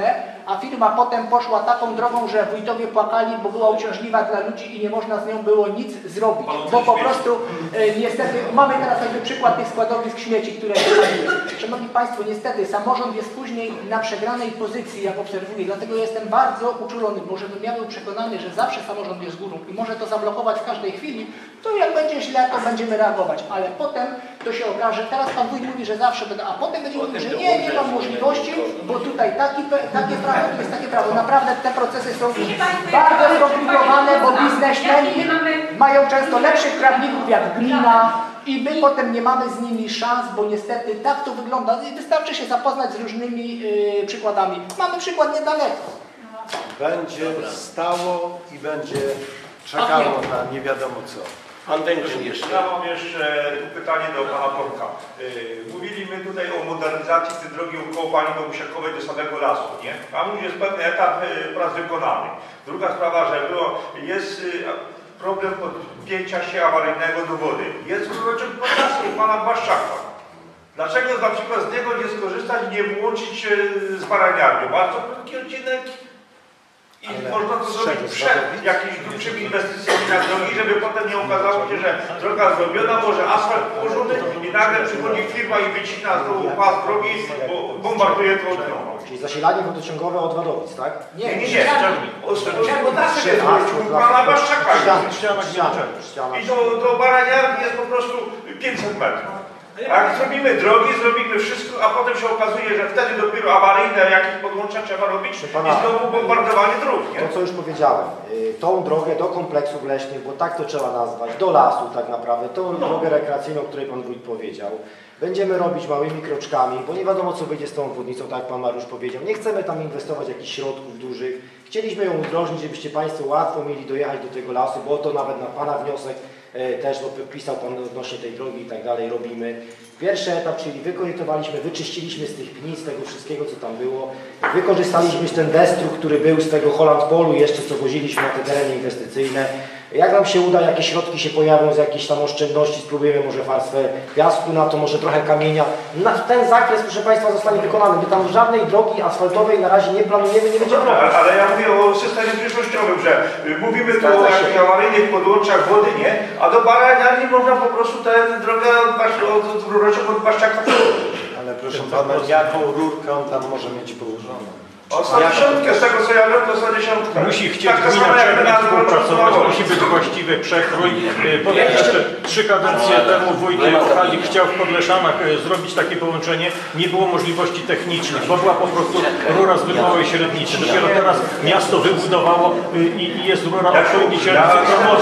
a firma potem poszła taką drogą, że wójtowie płakali, bo była uciążliwa dla ludzi i nie można z nią było nic zrobić. Bo po prostu e, niestety, mamy teraz jakby przykład tych składowisk śmieci, które paliły. Szanowni Państwo, niestety samorząd jest później na przegranej pozycji, jak obserwuję, dlatego jestem bardzo uczulony, bo żebym ja był przekonany, że zawsze samorząd jest górą i może to zablokować w każdej chwili, to jak będzie źle, to będziemy reagować, ale potem to się okaże, teraz Pan Wójt mówi, że zawsze będę, a potem będzie mówił, że nie, nie mam możliwości, bo tutaj taki, takie prawo, tu jest takie prawo. Naprawdę te procesy są bardzo skomplikowane, bo biznesmeni mają często lepszych prawników jak gmina i my potem nie mamy z nimi szans, bo niestety tak to wygląda. Wystarczy się zapoznać z różnymi yy, przykładami. Mamy przykład niedaleko. Będzie stało i będzie czekało na nie wiadomo co. Pan Dęczyn jeszcze. Ja mam jeszcze pytanie do Pana Tomka. Yy, mówiliśmy tutaj o modernizacji tej drogi około Pani Bogusiakowej do samego lasu, nie? Tam już jest pewien etap yy, prac wykonany. Druga sprawa, że było, jest yy, problem podpięcia się awaryjnego do wody. Jest rureczek podlasku Pana Błaszczaka. Dlaczego na przykład z niego nie skorzystać i nie wyłączyć się z baraniarnią? Bardzo krótki odcinek. I ale można to zrobić przed jakimiś grubszymi inwestycjami na drogi, żeby potem nie okazało się, że droga zrobiona, może asfalt położony i nagle przychodzi firma i wycina znowu pas drogi, bo bombarduje to od nowa. Czyli zasilanie wodociągowe od Wadowic, tak? Nie, nie, nie. Bo naszych jest Pana Błaszczaka. I do, do baraniarni jest po prostu pięćset metrów. A jak zrobimy drogi, zrobimy wszystko, a potem się okazuje, że wtedy dopiero awaryjne jakieś podłącza trzeba robić i znowu bombardowanie dróg, nie? To, co już powiedziałem, tą drogę do kompleksów leśnych, bo tak to trzeba nazwać, do lasu tak naprawdę, tą no. drogę rekreacyjną, o której Pan Wójt powiedział, będziemy robić małymi kroczkami, bo nie wiadomo, co wyjdzie z tą obwodnicą, tak jak Pan Mariusz powiedział. Nie chcemy tam inwestować jakichś środków dużych. Chcieliśmy ją udrożnić, żebyście Państwo łatwo mieli dojechać do tego lasu, bo to nawet na Pana wniosek też pisał Pan odnośnie tej drogi i tak dalej, robimy. Pierwszy etap, czyli wykorytowaliśmy, wyczyściliśmy z tych pnic, z tego wszystkiego, co tam było. Wykorzystaliśmy ten destru, który był z tego Holland Polu jeszcze, co woziliśmy na te tereny inwestycyjne. Jak nam się uda, jakie środki się pojawią z jakiejś tam oszczędności, spróbujemy może warstwę piasku na to, może trochę kamienia. Na ten zakres, proszę Państwa, zostanie wykonany. My tam żadnej drogi asfaltowej na razie nie planujemy, nie będziemy robić. Ale, ale ja mówię o systemie przyszłościowym, że mówimy tu o jakichś awaryjnych podłączach wody, nie? A do baraniarni można po prostu tę drogę od rureczek od Błaszczaka przełożyć. Ale proszę Pana, jaką rurkę on tam może mieć położoną? O dziesiątkę, z tego co ja wiem, to za dziesiątkę. Musi chcieć gmina czerwnie współpracować, musi być właściwy przekrój. Powiem jeszcze trzy kadencje temu wójt Ochalik chciał w Podleszanach zrobić takie połączenie. Nie było możliwości technicznych, bo była po prostu rura z małej średnicy. Dopiero teraz miasto wybudowało i, i jest rura odpowiedniej średnicy.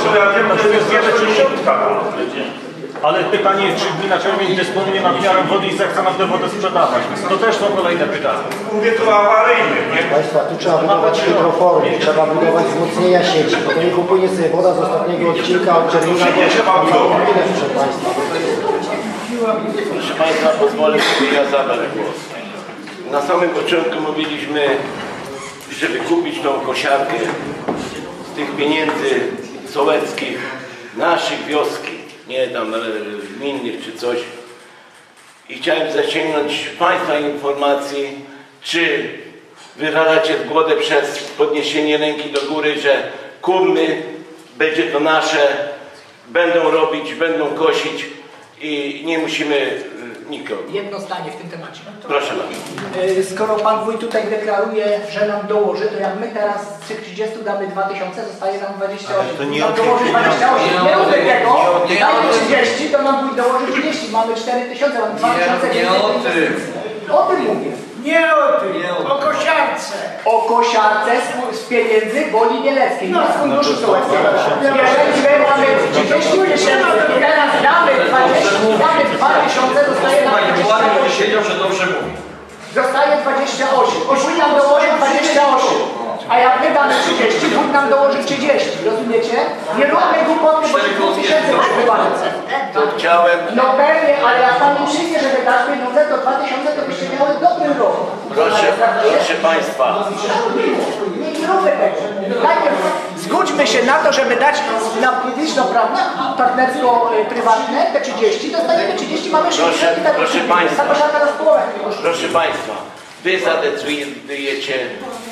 Ale pytanie, czy gmina Czerwień dysponuje nadmiarem wody i zechce nam tę wodę sprzedawać? To też są kolejne pytania. Mówię tu o awaryjnym, nie? Państwa, tu trzeba budować hydrofory, trzeba budować wzmocnienia sieci, bo to nie kupuje sobie woda z ostatniego odcinka od Czerwina. Nie trzeba budować. Proszę Państwa. Proszę Państwa, pozwolę sobie, ja zabrać głos. Na samym początku mówiliśmy, żeby kupić tą kosiarkę z tych pieniędzy sołeckich, naszych wioski, nie tam gminnych czy coś. I chciałem zasięgnąć Państwa informacji, czy wyrażacie zgodę przez podniesienie ręki do góry, że kupmy, będzie to nasze, będą robić, będą kosić i nie musimy nikogo. Jedno zdanie w tym temacie. Proszę bardzo. Skoro Pan Wójt tutaj deklaruje, że nam dołoży, to jak my teraz z tych trzydziestu damy dwa tysiące, zostaje nam dwadzieścia osiem. To nie nam dołoży dwadzieścia osiem. Nie, nie róbmy tego, dajmy trzydzieści, to nam Wójt dołoży trzydzieści. Mamy cztery tysiące, mamy dwa tysiące. Nie, nie o tym. O tym mówię. Nie o tym, o kosiarce. O kosiarce z, z pieniędzy Woli Mieleckiej, nie z funduszu sołeckiego. Jeżeli my mamy trzydzieści tysięcy i teraz damy dwadzieścia, damy dwa tysiące, zostaje nam dwadzieścia osiem. Zostaje dwadzieścia osiem. Wójt nam dołoży dwadzieścia osiem. A jak my damy trzydzieści, wójt nam dołoży trzydzieści. Rozumiecie? Nie róbmy głupoty, bo pół tysięcy wykrywają. To chciałem... No pewnie, ale jak Pan nie przyjdzie, żeby dać pieniądze, to dwa tysiące to byście miały dobry rok. Proszę, proszę Państwa. Nie, nie róbmy tego. Najpierw zgódźmy się na to, żeby dać na publiczno-prawne, partnersko-prywatne te trzydzieści, dostajemy trzydzieści, mamy sześćdziesiąt. Proszę Państwa. Zapraszamy na połowę. Proszę Państwa, Wy zadecydujecie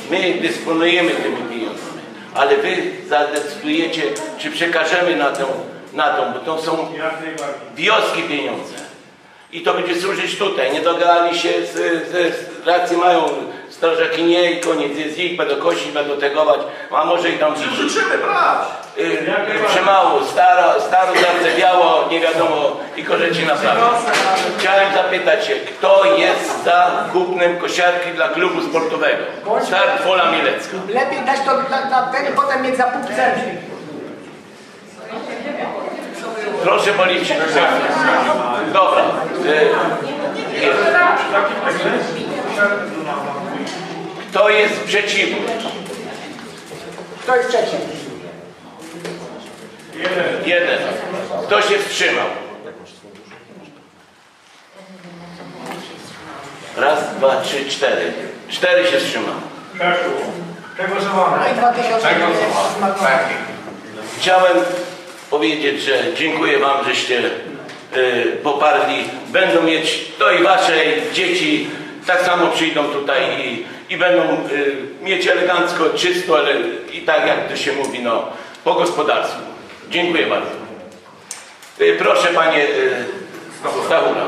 My dysponujemy tymi pieniądzami, ale wy zadecydujecie, czy przekażemy na tą, na tą, bo to są wioski pieniądze. I to będzie służyć tutaj. Nie dogadali się z, z, z racji mają strażaki nie i koniec. Jest ich, będą kosić, będą tegować, a może i tam dziś. Życzymy brać. Y, przemało, staro, staro zardzewiało, nie wiadomo i korzeci naprawdę. Chciałem zapytać się, kto jest za kupnem kosiarki dla klubu sportowego? Start Wola Mielecka. Lepiej dać to na, na ten, potem mieć za pupcem. Proszę policzyć. Dobra. Kto jest przeciwny? Kto jest przeciw? Jeden. Jeden. Kto się wstrzymał? Raz, dwa, trzy, cztery. Cztery się wstrzymało. Przegłosowano. No i dwa tysiące. Chciałem powiedzieć, że dziękuję wam, żeście y, poparli. Będą mieć, to i wasze dzieci tak samo przyjdą tutaj i, i będą y, mieć elegancko, czysto, ale i tak jak to się mówi, no, po gospodarstwu. Dziękuję bardzo. Y, proszę panie y, Stachura.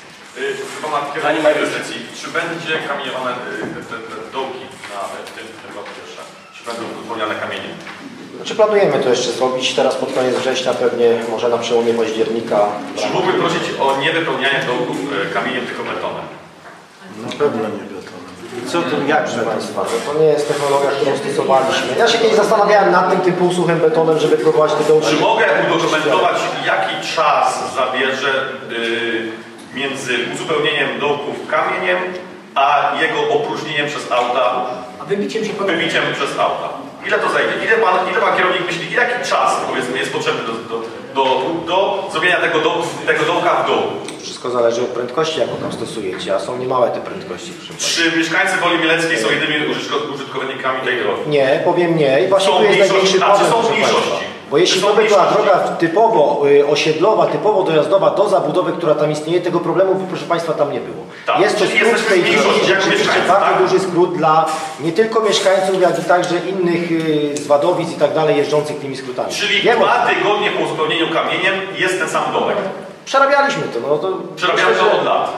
Pani inwestycji, czy będzie kamieniowane te, te, te dołki na w tym, w tym roku jeszcze? Czy będą wypełniane kamieniem? Znaczy planujemy to jeszcze zrobić, teraz pod koniec września, pewnie może na przełomie października. Czy mógłbym prosić o niewypełnianie dołków kamieniem, tylko betonem? Na pewno nie betonem. Co to, jak Proszę Państwa, to nie jest technologia, którą stosowaliśmy. Ja się kiedyś zastanawiałem nad tym, tym półsuchym betonem, żeby próbować te dołki. Czy mogę udokumentować, jaki czas zabierze yy, między uzupełnieniem dołków kamieniem, a jego opróżnieniem przez auta, a wybiciem, się wybiciem przez auta? Ile to zajdzie? Ile pan, ile pan kierownik myśli, jaki czas, powiedzmy, jest potrzebny do, do, do, do zrobienia tego, do, tego dołka w dołu? Wszystko zależy od prędkości, jaką tam stosujecie, a są niemałe te prędkości. Czy mieszkańcy Woli Mieleckiej są jedynymi użytkownikami tej drogi? Nie, powiem nie. I właśnie Są tu jest największy mniejszości- problem, a czy są proszę mniejszości? Państwa. Bo jeśli Czy są to by była mniejszości? droga typowo y, osiedlowa, typowo dojazdowa do zabudowy, która tam istnieje, tego problemu by, proszę Państwa, tam nie było. Tak, jest to czyli skrót w jesteśmy tej chwili, mniejszości jako rzeczywiście mieszkańcy, bardzo tak? duży skrót dla nie tylko mieszkańców, jak i także innych y, z Wadowic i tak dalej jeżdżących tymi skrótami. Czyli Wiem o dwa tym. tygodnie po uzupełnieniu kamieniem jest ten sam dołek. Przerabialiśmy to. No, to Przerabiamy to od lat.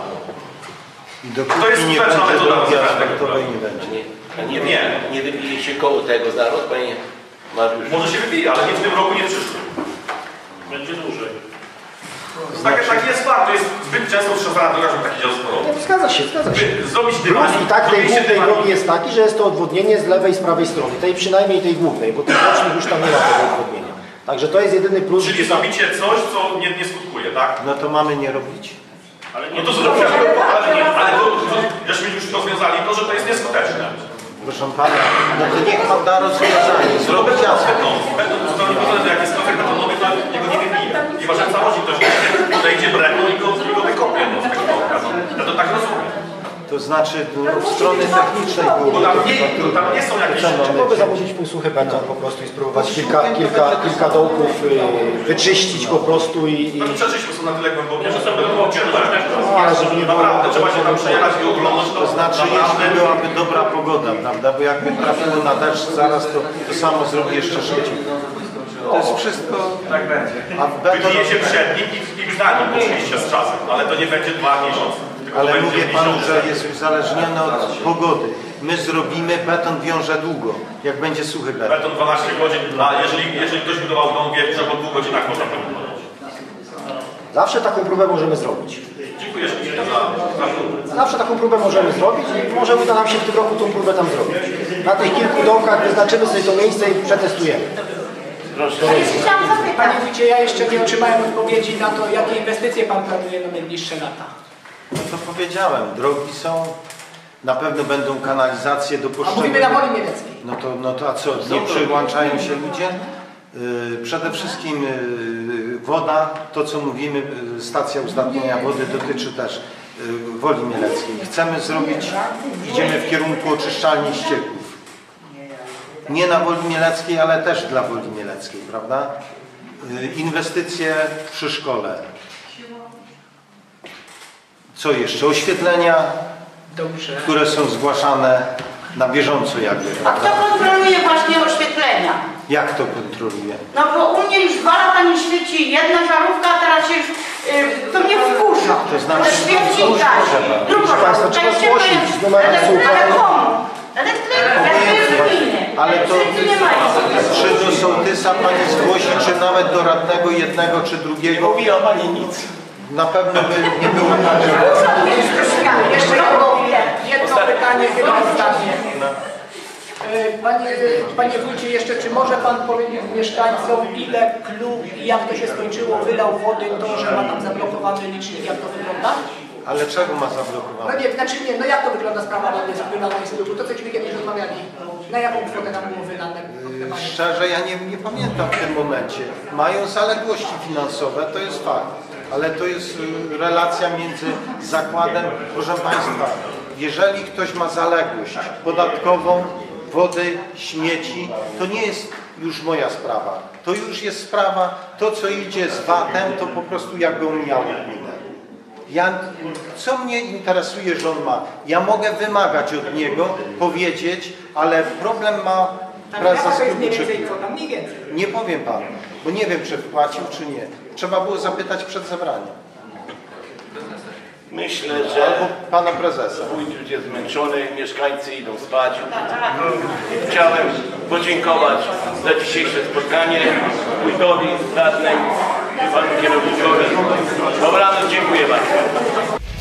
To jest nie sprzeczna będzie metoda drogi rozwiązania tego asfaltowej, problemu. nie będzie. Nie, nie, nie, nie wybije się koło tego zaraz, panie Mariusz. Może się wybije, ale nie w tym roku, nie w przyszłym. Będzie dłużej. Tak, tak jest fakt, to jest zbyt często utrzymana droga, żeby taki dział sporowy. Nie, zgadza się, zgadza się. Zrobić Plus dywanik. i tak tej zrobiliście głównej dywanik. drogi jest taki, że jest to odwodnienie z lewej i z prawej strony. Tej przynajmniej tej głównej, bo tych bocznych już tam nie ma tego odwodnienia. Także to jest jedyny plus. Czyli zrobicie coś, co nie, nie skutkuje, tak? No to mamy nie robić? Ale No to zrobicie, ale, nie, ale to, to, żeśmy już rozwiązali to, że to jest nieskuteczne. Proszę pana, no to niech pan da rozwiązanie, zrobić jasno. Będą zupełnie podobne, jak jest kawałek betonowy, to jego nie wybije. Chyba, że całości ktoś podejdzie breku i go, i go wykopie no, z tego dołka. No, ja to tak rozumiem. To znaczy no, od strony technicznej było. Bo tam nie, bo tam nie są jakieś... Mogę zamówić półsuchy beton po prostu i spróbować kilka, kilka, kilka dołków y, wyczyścić po prostu i... i... No to przeczyśmy są na tyle głębokie, że sobie było No, ale żeby nie było... Naprawdę, trzeba się tam przejechać i oglądać. To znaczy, jeśli byłaby dobra pogoda, prawda? Bo jakby trafiło na deszcz zaraz, to to samo zrobi jeszcze szybciej. To jest wszystko... Tak będzie. A beton... Wybije się przed nim i, i za nim oczywiście z czasem, ale to nie będzie dwa miesiące. tylko Ale będzie mówię panu, miesiące. że jest uzależnione od pogody. My zrobimy, beton wiąże długo, jak będzie suchy beton. Beton dwanaście godzin, a jeżeli, jeżeli ktoś budował dom, wie, że po dwóch godzinach można to budować. Zawsze taką próbę możemy zrobić. Dziękuję ślicznie za, za próbę. Zawsze taką próbę możemy zrobić i może uda nam się w tym roku tą próbę tam zrobić. Na tych kilku dołkach wyznaczymy sobie to miejsce i przetestujemy. Proszę. Panie wójcie, ja jeszcze nie otrzymałem odpowiedzi na to, jakie inwestycje pan planuje na najbliższe lata. No to powiedziałem, drogi są, na pewno będą kanalizacje do A poszczególnych... mówimy na Woli Mieleckiej. No to, no to a co, nie przyłączają się ludzie? Yy, przede wszystkim yy, woda, to co mówimy, yy, stacja uzdatniania wody dotyczy też yy, Woli Mieleckiej. Chcemy zrobić, idziemy w kierunku oczyszczalni ścieków. Nie na Woli Mieleckiej, ale też dla Woli Mieleckiej, prawda? Yy, inwestycje przy szkole. Co jeszcze? Oświetlenia, Dobrze. które są zgłaszane. na bieżąco jakby. A kto kontroluje właśnie oświetlenia? Jak to kontroluje? No bo u mnie już dwa lata nie świeci jedna żarówka, a teraz się już, yy, to mnie wkurza. To znaczy, że świeci i gazi. Drugą Państwo trzeba zgłosić z numerem słucha. Ale komu? Elektryka, jak to jest gminy. Ale to nie mają. czy do sołtysa pani zgłosi, czy nawet do radnego jednego czy drugiego? Nie mówiła pani nic. Na pewno by nie było. Jeszcze jedno pytanie, chyba ostatnie. Panie, panie wójcie, jeszcze czy może pan powiedzieć mieszkańcom, ile klub i jak to się skończyło, wylał wody, to, że ma tam zablokowany licznik, jak to wygląda? Ale czego ma No zablokowane? nie, znaczy nie, no jak to wygląda sprawa wody wylanej z klubu? To cośmy kiedyś rozmawiali. Na jaką kwotę nam było wylane? Szczerze, ja nie, nie pamiętam w tym momencie. Mają zaległości finansowe, to jest fakt. Ale to jest y, relacja między zakładem, proszę Państwa, jeżeli ktoś ma zaległość podatkową, wody, śmieci, to nie jest już moja sprawa. To już jest sprawa, to co idzie z vatem, to po prostu jakby omijało gminę. Ja, co mnie interesuje, że on ma? Ja mogę wymagać od niego, powiedzieć, ale problem ma prezes klubu czy nie powiem panu, bo nie wiem, czy wpłacił, czy nie. Trzeba było zapytać przed zebraniem. Myślę, że albo pana prezesa. Wójt już jest zmęczony, mieszkańcy idą spać. Chciałem podziękować za dzisiejsze spotkanie wójtowi, radnym i panu kierownikowi. Dobranoc, dziękuję bardzo.